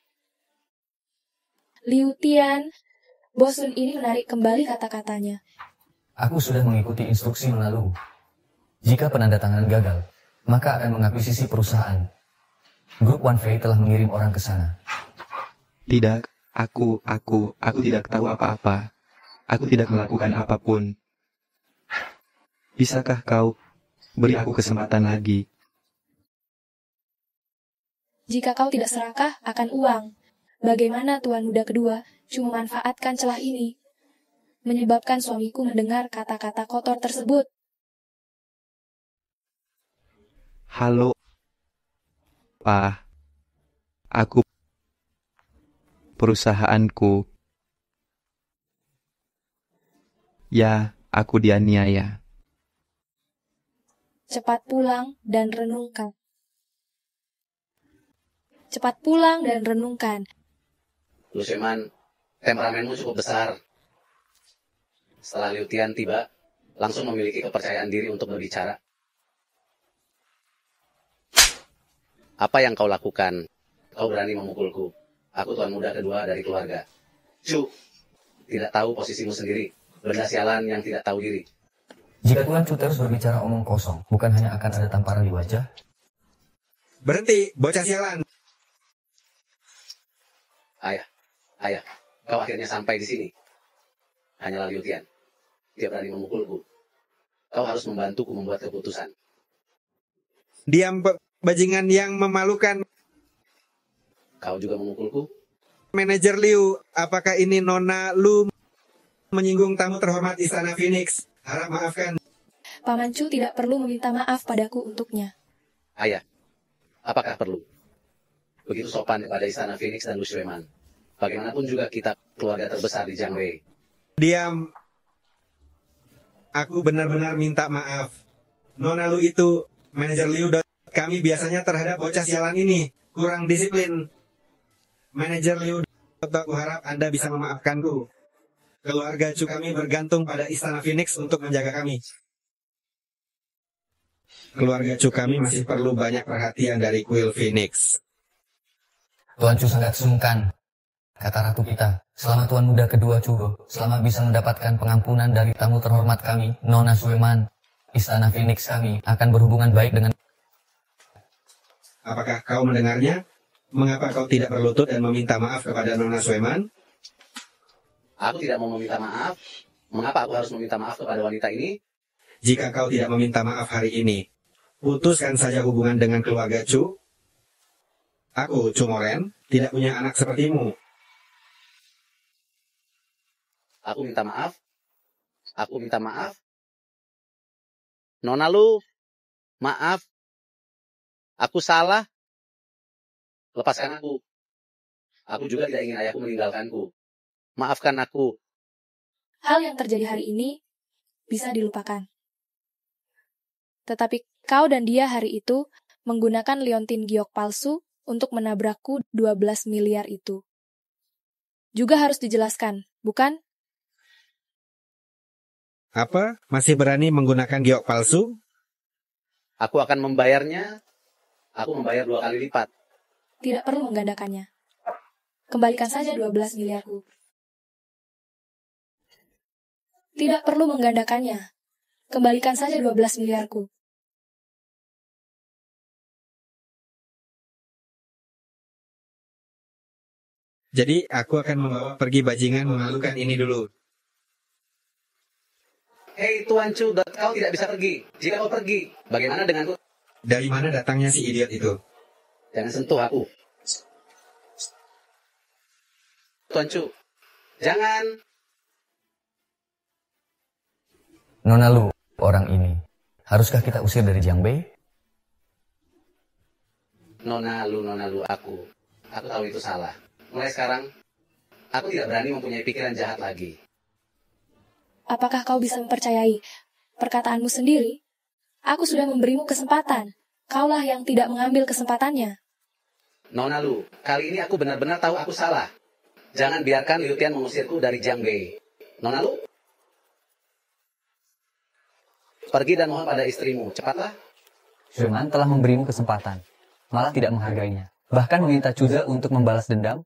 S3: Liu Tian, bosun ini menarik kembali kata-katanya.
S1: Aku sudah mengikuti instruksi Nona Lu. Jika penandatanganan gagal, maka akan mengakuisisi perusahaan. Grup One Fei telah mengirim orang ke sana.
S17: Tidak, aku tidak tahu apa-apa. Aku tidak melakukan apapun. Bisakah kau beri aku kesempatan lagi?
S3: Jika kau tidak serakah akan uang, bagaimana Tuan Muda kedua cuma memanfaatkan celah ini, menyebabkan suamiku mendengar kata-kata kotor tersebut.
S17: Halo, Pak. Aku perusahaanku. Ya, aku dianiaya.
S3: Cepat pulang dan renungkan. Cepat pulang dan renungkan.
S14: Lu Sheman, temperamenmu cukup besar. Setelah Liu Tian tiba, langsung memiliki kepercayaan diri untuk berbicara. Apa yang kau lakukan? Kau berani memukulku. Aku tuan muda kedua dari keluarga. Chu, tidak tahu posisimu sendiri. Benda sialan yang tidak tahu diri.
S1: Jika Tuan Chu terus berbicara omong kosong, bukan hanya akan ada tamparan di wajah.
S2: Berhenti, bocah sialan.
S14: Ayah, kau akhirnya sampai di sini. Hanyalah Liu Tian. Dia berani memukulku. Kau harus membantuku membuat keputusan.
S19: Diam, bajingan yang memalukan.
S14: Kau juga memukulku?
S19: Manajer Liu, apakah ini Nona Lu menyinggung tamu terhormat Istana Phoenix? Harap maafkan.
S3: Paman Chu tidak perlu meminta maaf padaku untuknya.
S14: Ayah, apakah perlu? Begitu sopan kepada Istana Phoenix dan Lu Shueman. Bagaimanapun juga kita keluarga terbesar di Jiangwei.
S19: Diam. Aku benar-benar minta maaf. Nona Lu itu, manajer Liu, kami biasanya terhadap bocah sialan ini kurang disiplin. Manajer Liu, aku harap Anda bisa memaafkanku. Keluarga Chu kami bergantung pada Istana Phoenix untuk menjaga kami. Keluarga Chu kami masih perlu banyak perhatian dari kuil Phoenix.
S1: Tuan Chu sangat sungkan, kata ratu kita. Selama Tuan Muda kedua Chu, selama bisa mendapatkan pengampunan dari tamu terhormat kami, Nona Shueman, Istana Phoenix kami akan berhubungan baik dengan...
S19: Apakah kau mendengarnya? Mengapa kau tidak berlutut dan meminta maaf kepada Nona Shueman?
S14: Aku tidak mau meminta maaf. Mengapa aku harus meminta maaf kepada wanita ini?
S19: Jika kau tidak meminta maaf hari ini, putuskan saja hubungan dengan keluarga Chu. Aku, Chu Moren, tidak punya anak sepertimu.
S14: Aku minta maaf. Aku minta maaf. Nona Lu, maaf. Aku salah. Lepaskan aku. Aku juga tidak ingin ayahku meninggalkanku. Maafkan aku.
S3: Hal yang terjadi hari ini bisa dilupakan. Tetapi kau dan dia hari itu menggunakan liontin giok palsu untuk menabrakku 12 miliar itu. Juga harus dijelaskan, bukan?
S19: Apa? Masih berani menggunakan giok palsu?
S14: Aku akan membayarnya. Aku membayar 2 kali lipat.
S3: Tidak perlu menggandakannya. Kembalikan saja 12 miliarku. Tidak perlu menggandakannya. Kembalikan saja 12 miliarku.
S19: Jadi aku akan membawa pergi bajingan memalukan ini dulu.
S14: Hei Tuan Chu, kau tidak bisa pergi. Jika kau pergi, bagaimana denganku?
S19: Dari mana datangnya si idiot itu?
S14: Jangan sentuh aku. Tuan Chu, jangan.
S1: Nona Lu, orang ini, haruskah kita usir dari Jiangbei?
S14: Nona Lu, aku tahu itu salah. Mulai sekarang, aku tidak berani mempunyai pikiran jahat lagi.
S3: Apakah kau bisa mempercayai perkataanmu sendiri? Aku sudah memberimu kesempatan. Kaulah yang tidak mengambil kesempatannya.
S14: Nona Lu, kali ini aku benar-benar tahu aku salah. Jangan biarkan Liu Tian mengusirku dari Jiangbei. Nona Lu, pergi dan mohon pada istrimu. Cepatlah.
S5: Shueman telah memberimu kesempatan, malah tidak menghargainya. Bahkan meminta Chuza untuk membalas dendam.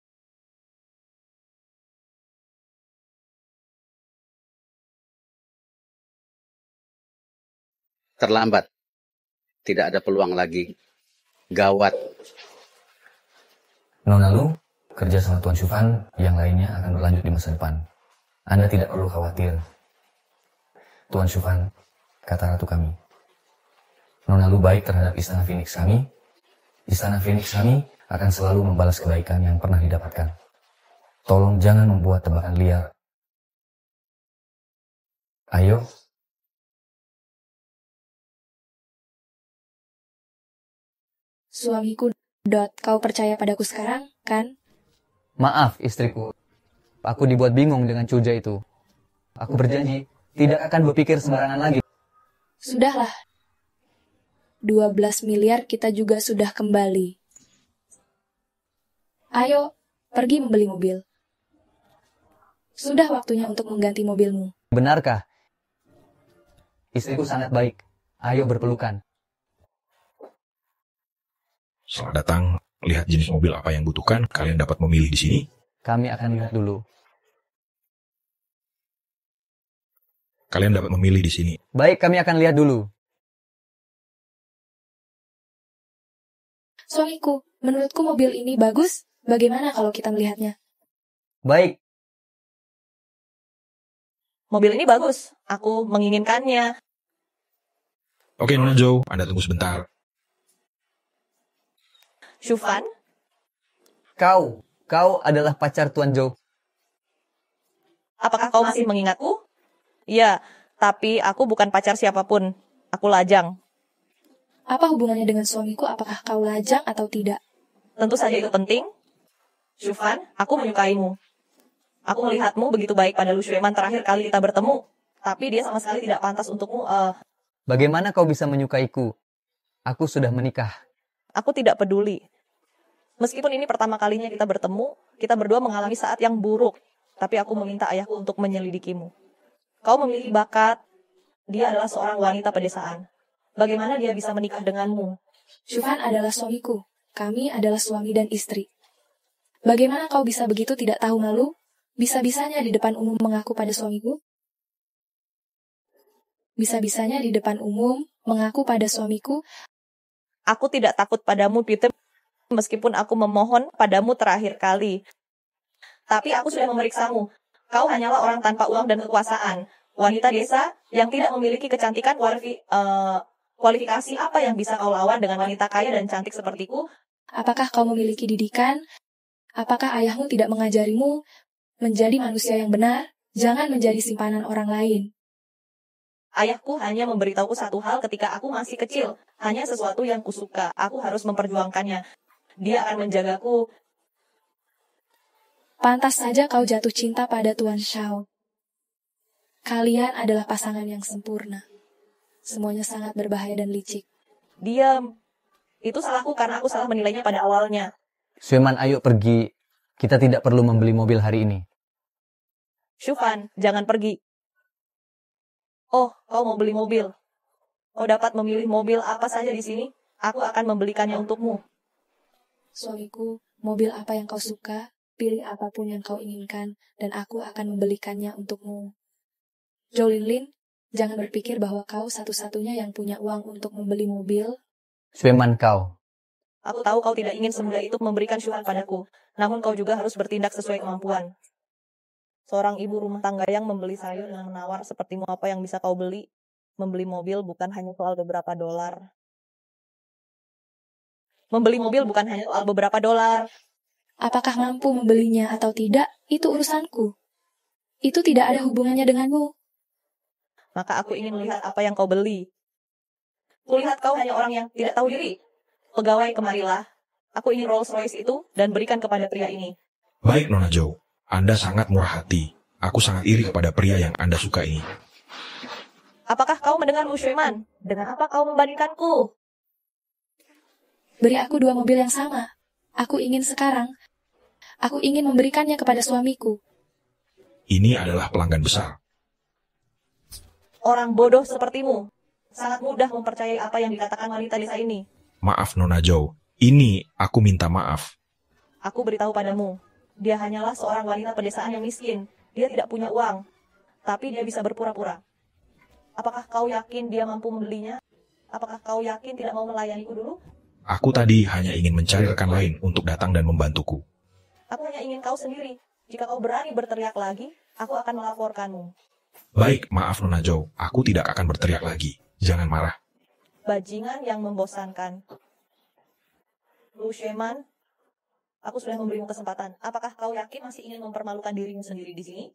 S14: Terlambat. Tidak ada peluang lagi. Gawat.
S1: Nona Lu, kerja sama Tuan Shufan, yang lainnya akan berlanjut di masa depan. Anda tidak perlu khawatir. Tuan Shufan, kata ratu kami. Nona Lu baik terhadap Istana Phoenix kami. Istana Phoenix kami akan selalu membalas kebaikan yang pernah didapatkan. Tolong jangan membuat tebakan liar. Ayo.
S3: Suamiku, kau percaya padaku sekarang, kan?
S5: Maaf, istriku. Aku dibuat bingung dengan Chuza itu. Aku berjanji, tidak akan berpikir sembarangan lagi.
S3: Sudahlah. 12 miliar kita juga sudah kembali. Ayo, pergi membeli mobil. Sudah waktunya untuk mengganti mobilmu.
S5: Benarkah? Istriku sangat baik. Ayo berpelukan.
S20: Selamat datang. Lihat jenis mobil apa yang butuhkan. Kalian dapat memilih di sini.
S5: Kami akan lihat dulu.
S20: Kalian dapat memilih di sini.
S5: Baik, kami akan lihat dulu.
S3: Suamiku, menurutku mobil ini bagus. Bagaimana kalau kita melihatnya?
S5: Baik.
S18: Mobil ini bagus. Aku menginginkannya.
S20: Oke, Nona Joe, Anda tunggu sebentar.
S18: Shufan,
S5: Kau adalah pacar Tuan Joe.
S18: apakah kau masih mengingatku? Iya, tapi aku bukan pacar siapapun. Aku lajang.
S3: Apa hubungannya dengan suamiku? Apakah kau lajang atau tidak?
S18: Tentu saja itu penting. Shufan, aku menyukaimu. Aku melihatmu begitu baik pada Lu Xueman terakhir kali kita bertemu. Tapi dia sama sekali tidak pantas untukmu.
S5: Bagaimana kau bisa menyukaiku? Aku sudah menikah.
S18: Aku tidak peduli. Meskipun ini pertama kalinya kita bertemu, kita berdua mengalami saat yang buruk. Tapi aku meminta ayahku untuk menyelidikimu. Kau memiliki bakat. Dia adalah seorang wanita pedesaan. Bagaimana dia bisa menikah denganmu?
S3: Shufan adalah suamiku. Kami adalah suami dan istri. Bagaimana kau bisa begitu tidak tahu malu? Bisa-bisanya di depan umum mengaku pada suamiku? Bisa-bisanya di depan umum mengaku pada suamiku?
S18: Aku tidak takut padamu, Peter, meskipun aku memohon padamu terakhir kali. Tapi aku sudah memeriksamu. Kau hanyalah orang tanpa uang dan kekuasaan. Wanita desa yang tidak memiliki kecantikan kualifikasi apa yang bisa kau lawan dengan wanita kaya dan cantik sepertiku?
S3: Apakah kau memiliki didikan? Apakah ayahmu tidak mengajarimu menjadi manusia yang benar? Jangan menjadi simpanan orang lain.
S18: Ayahku hanya memberitahuku satu hal ketika aku masih kecil. Hanya sesuatu yang kusuka. Aku harus memperjuangkannya. Dia akan menjagaku.
S3: Pantas saja kau jatuh cinta pada Tuan Shao. Kalian adalah pasangan yang sempurna. Semuanya sangat berbahaya dan licik.
S18: Diam. Itu salahku karena aku salah menilainya pada awalnya.
S5: Xueman, ayo pergi. Kita tidak perlu membeli mobil hari ini.
S18: Shufan, jangan pergi. Oh, kau mau beli mobil. Kau dapat memilih mobil apa saja di sini. Aku akan membelikannya untukmu.
S3: Suamiku, mobil apa yang kau suka, pilih apapun yang kau inginkan, dan aku akan membelikannya untukmu. Jolin Lin, jangan berpikir bahwa kau satu-satunya yang punya uang untuk membeli mobil.
S5: Xueman, kau.
S18: Aku tahu kau tidak ingin semudah itu memberikan Shufan padaku. Namun kau juga harus bertindak sesuai kemampuan. Seorang ibu rumah tangga yang membeli sayur dan menawar sepertimu apa yang bisa kau beli. Membeli mobil bukan hanya soal beberapa dolar. Membeli mobil bukan hanya soal beberapa dolar.
S3: Apakah mampu membelinya atau tidak, itu urusanku. Itu tidak ada hubungannya denganmu.
S18: Maka aku ingin melihat apa yang kau beli. Kulihat kau hanya orang yang tidak tahu diri. Pegawai, kemarilah. Aku ingin Rolls Royce itu dan berikan kepada pria ini.
S20: Baik, Nona Joe. Anda sangat murah hati. Aku sangat iri kepada pria yang Anda suka ini.
S18: Apakah kau mendengar Lu Xueman? Dengan apa kau membandingkanku?
S3: Beri aku 2 mobil yang sama. Aku ingin sekarang. Aku ingin memberikannya kepada suamiku.
S20: Ini adalah pelanggan besar.
S18: Orang bodoh sepertimu sangat mudah mempercayai apa yang dikatakan wanita desa ini.
S20: Maaf, Nona Joe. Ini aku minta maaf.
S18: Aku beritahu padamu, dia hanyalah seorang wanita pedesaan yang miskin. Dia tidak punya uang, tapi dia bisa berpura-pura. Apakah kau yakin dia mampu membelinya? Apakah kau yakin tidak mau melayaniku dulu?
S20: Aku tadi hanya ingin mencari rekan lain untuk datang dan membantuku.
S18: Aku hanya ingin kau sendiri. Jika kau berani berteriak lagi, aku akan melaporkanmu.
S20: Baik, maaf Nona Joe. Aku tidak akan berteriak lagi. Jangan marah.
S18: Bajingan yang membosankan. Lu Xueman, aku sudah memberimu kesempatan. Apakah kau yakin masih ingin mempermalukan dirimu sendiri di sini?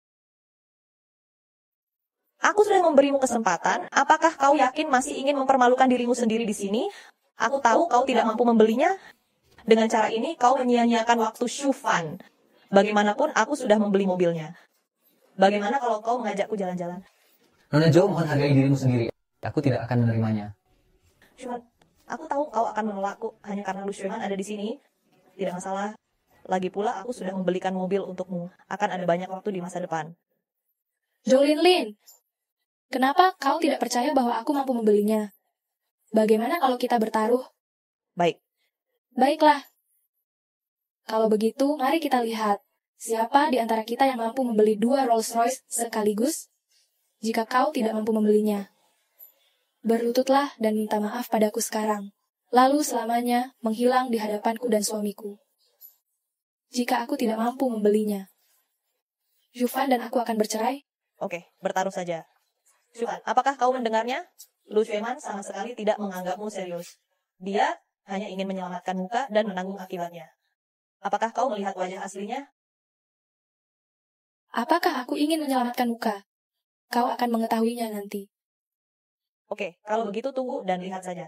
S18: Aku sudah memberimu kesempatan. Apakah kau yakin masih ingin mempermalukan dirimu sendiri di sini? Aku tahu kau tidak mampu membelinya. Dengan cara ini, kau menyia-nyiakan waktu Shufan. Bagaimanapun, aku sudah membeli mobilnya. Bagaimana kalau kau mengajakku jalan-jalan?
S5: Nona Joe, mohon hargai dirimu sendiri. Aku tidak akan menerimanya.
S18: Shufan, aku tahu kau akan menolakku hanya karena Lu Xueman ada di sini. Tidak masalah. Lagi pula, aku sudah membelikan mobil untukmu. Akan ada banyak waktu di masa depan.
S3: Jolin Lin, kenapa kau tidak percaya bahwa aku mampu membelinya? Bagaimana kalau kita bertaruh?
S18: Baik.
S3: Baiklah. Kalau begitu, mari kita lihat. Siapa di antara kita yang mampu membeli 2 Rolls Royce sekaligus? Jika kau tidak mampu membelinya, berlututlah dan minta maaf padaku sekarang. Lalu selamanya menghilang di hadapanku dan suamiku. jika aku tidak mampu membelinya. Shufan dan aku akan bercerai.
S18: Oke, bertaruh saja. Shufan, apakah kau mendengarnya? Lu Shueman sama sekali tidak menganggapmu serius. Dia hanya ingin menyelamatkan muka dan menanggung akibatnya. Apakah kau melihat wajah aslinya?
S3: Apakah aku ingin menyelamatkan muka? Kau akan mengetahuinya nanti.
S18: Oke, kalau begitu tunggu dan lihat saja.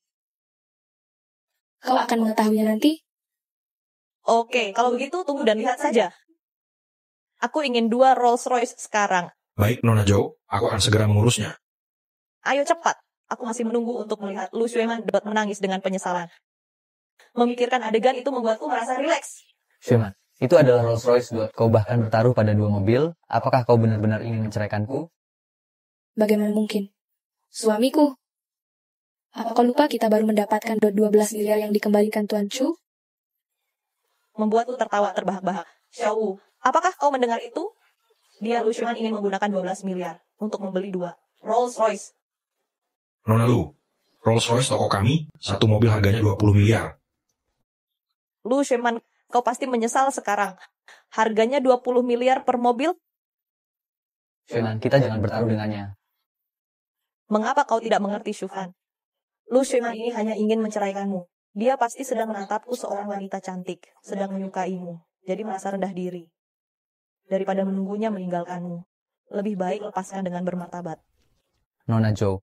S3: Kau akan mengetahuinya nanti?
S18: Oke, kalau begitu tunggu dan lihat saja. Aku ingin 2 Rolls Royce sekarang.
S20: Baik, Nona Joe, aku akan segera mengurusnya.
S18: Ayo cepat. Aku masih menunggu untuk melihat Lu Shueman menangis dengan penyesalan. Memikirkan adegan itu membuatku merasa rileks.
S1: Shueman, itu adalah Rolls Royce buat kau bahkan bertaruh pada 2 mobil. Apakah kau benar-benar ingin menceraikanku?
S3: Bagaimana mungkin? Suamiku. Apa kau lupa kita baru mendapatkan 12 miliar yang dikembalikan Tuan Chu?
S18: Membuatku tertawa terbahak-bahak. Xiao, apakah kau mendengar itu? Dia Lu Shueman ingin menggunakan 12 miliar untuk membeli 2 Rolls Royce.
S20: Nona Lu, Rolls Royce toko kami, 1 mobil harganya 20 miliar.
S18: Lu Shueman, kau pasti menyesal sekarang. Harganya 20 miliar per mobil?
S1: Shueman, kita jangan bertaruh dengannya.
S18: Mengapa kau tidak mengerti, Shufan? Lu Shueman ini hanya ingin menceraikanmu. Dia pasti sedang menatapku seorang wanita cantik, sedang menyukaimu, jadi merasa rendah diri. Daripada menunggunya meninggalkanmu, lebih baik lepaskan dengan bermartabat.
S1: Nona Joe.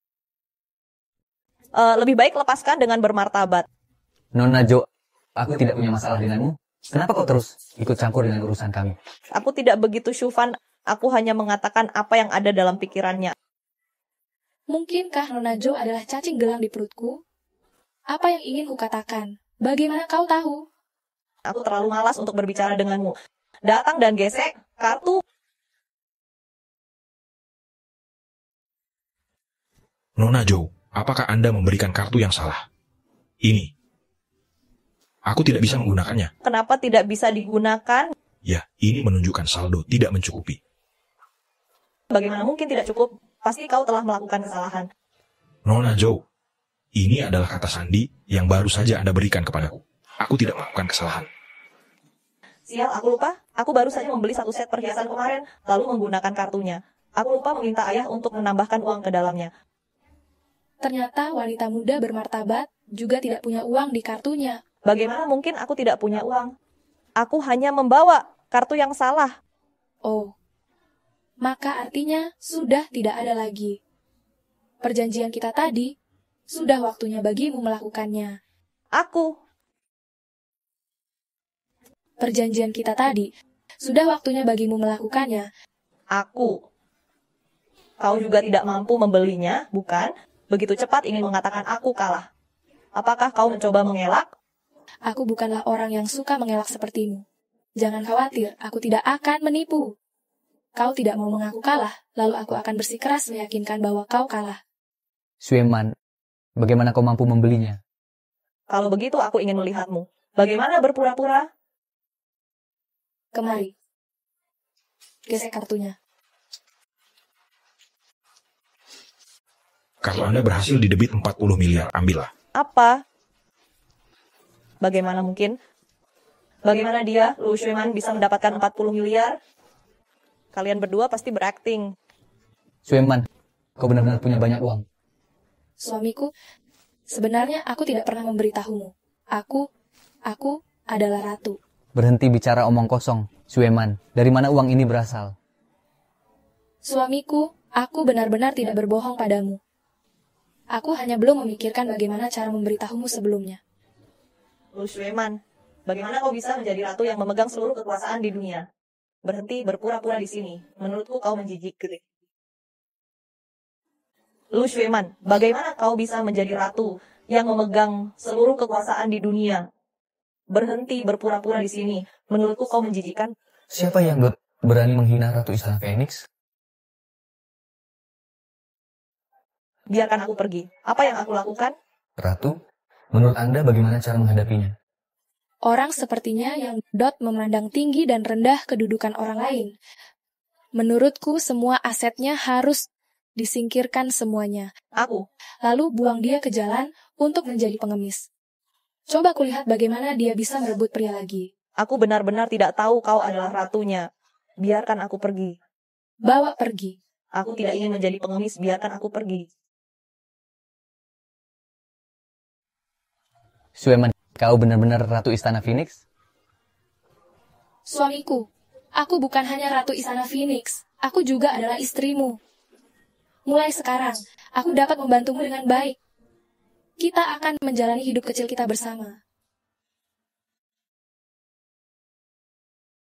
S18: Lebih baik lepaskan dengan bermartabat.
S1: Nona Joe, aku tidak punya masalah denganmu. Kenapa kau terus ikut campur dengan urusan kami?
S18: Aku tidak begitu, Shufan. Aku hanya mengatakan apa yang ada dalam pikirannya.
S3: Mungkinkah Nona Joe adalah cacing gelang di perutku? Apa yang ingin kukatakan? Bagaimana kau tahu?
S18: Aku terlalu malas untuk berbicara denganmu. Datang dan gesek kartu.
S20: Nona Joe, apakah Anda memberikan kartu yang salah? Ini. Aku tidak bisa menggunakannya.
S18: Kenapa tidak bisa digunakan?
S20: Ya, ini menunjukkan saldo tidak mencukupi.
S18: Bagaimana mungkin tidak cukup? Pasti kau telah melakukan kesalahan.
S20: Nona Joe, ini adalah kata sandi yang baru saja Anda berikan kepadaku. Aku tidak melakukan kesalahan.
S18: Sial, aku lupa. Aku baru saja membeli 1 set perhiasan kemarin, lalu menggunakan kartunya. Aku lupa meminta ayah untuk menambahkan uang ke dalamnya.
S3: Ternyata wanita muda bermartabat juga tidak punya uang di kartunya.
S18: Bagaimana mungkin aku tidak punya uang? Aku hanya membawa kartu yang salah.
S3: Oh, maka artinya sudah tidak ada lagi. Perjanjian kita tadi, sudah waktunya bagimu melakukannya. Perjanjian kita tadi, sudah waktunya bagimu melakukannya.
S18: Aku. Kau juga tidak mampu membelinya, bukan? Begitu cepat ingin mengatakan aku kalah. Apakah kau mencoba mengelak?
S3: Aku bukanlah orang yang suka mengelak sepertimu. Jangan khawatir, aku tidak akan menipu. Kau tidak mau mengaku kalah, lalu aku akan bersikeras meyakinkan bahwa kau kalah.
S1: Shueman, bagaimana kau mampu membelinya?
S18: Kalau begitu aku ingin melihatmu. Bagaimana berpura-pura?
S3: Kemari. Gesek kartunya.
S20: Kartu Anda berhasil didebit 40 miliar, ambillah.
S18: Apa? Bagaimana mungkin? Bagaimana dia, Lu Shueman, bisa mendapatkan 40 miliar? Kalian berdua pasti berakting.
S1: Shueman, kau benar-benar punya banyak uang.
S3: Suamiku, sebenarnya aku tidak pernah memberitahumu. Aku adalah ratu.
S1: Berhenti bicara omong kosong, Shueman. Dari mana uang ini berasal?
S3: Suamiku, aku benar-benar tidak berbohong padamu. Aku hanya belum memikirkan bagaimana cara memberitahumu sebelumnya.
S18: Lu Shueman, bagaimana kau bisa menjadi ratu yang memegang seluruh kekuasaan di dunia? Berhenti berpura-pura di sini. Menurutku kau menjijikkan. Lu Shueman, bagaimana kau bisa menjadi ratu yang memegang seluruh kekuasaan di dunia? Berhenti berpura-pura di sini. Menurutku kau menjijikkan.
S1: Siapa yang berani menghina Ratu Istana Phoenix?
S18: Biarkan aku pergi. Apa yang aku lakukan?
S1: Ratu, menurut Anda bagaimana cara menghadapinya?
S3: Orang sepertinya yang memandang tinggi dan rendah kedudukan orang lain. Menurutku semua asetnya harus disingkirkan semuanya.
S18: Aku.
S3: Lalu buang dia ke jalan untuk menjadi pengemis. Coba kulihat bagaimana dia bisa merebut pria lagi.
S18: Aku benar-benar tidak tahu kau adalah ratunya. Biarkan aku pergi.
S3: Bawa pergi.
S18: Aku tidak ingin menjadi pengemis, biarkan aku pergi.
S5: Sueman, kau benar-benar Ratu Istana Phoenix?
S3: Suamiku, aku bukan hanya Ratu Istana Phoenix, aku juga adalah istrimu. Mulai sekarang, aku dapat membantumu dengan baik. Kita akan menjalani hidup kecil kita bersama.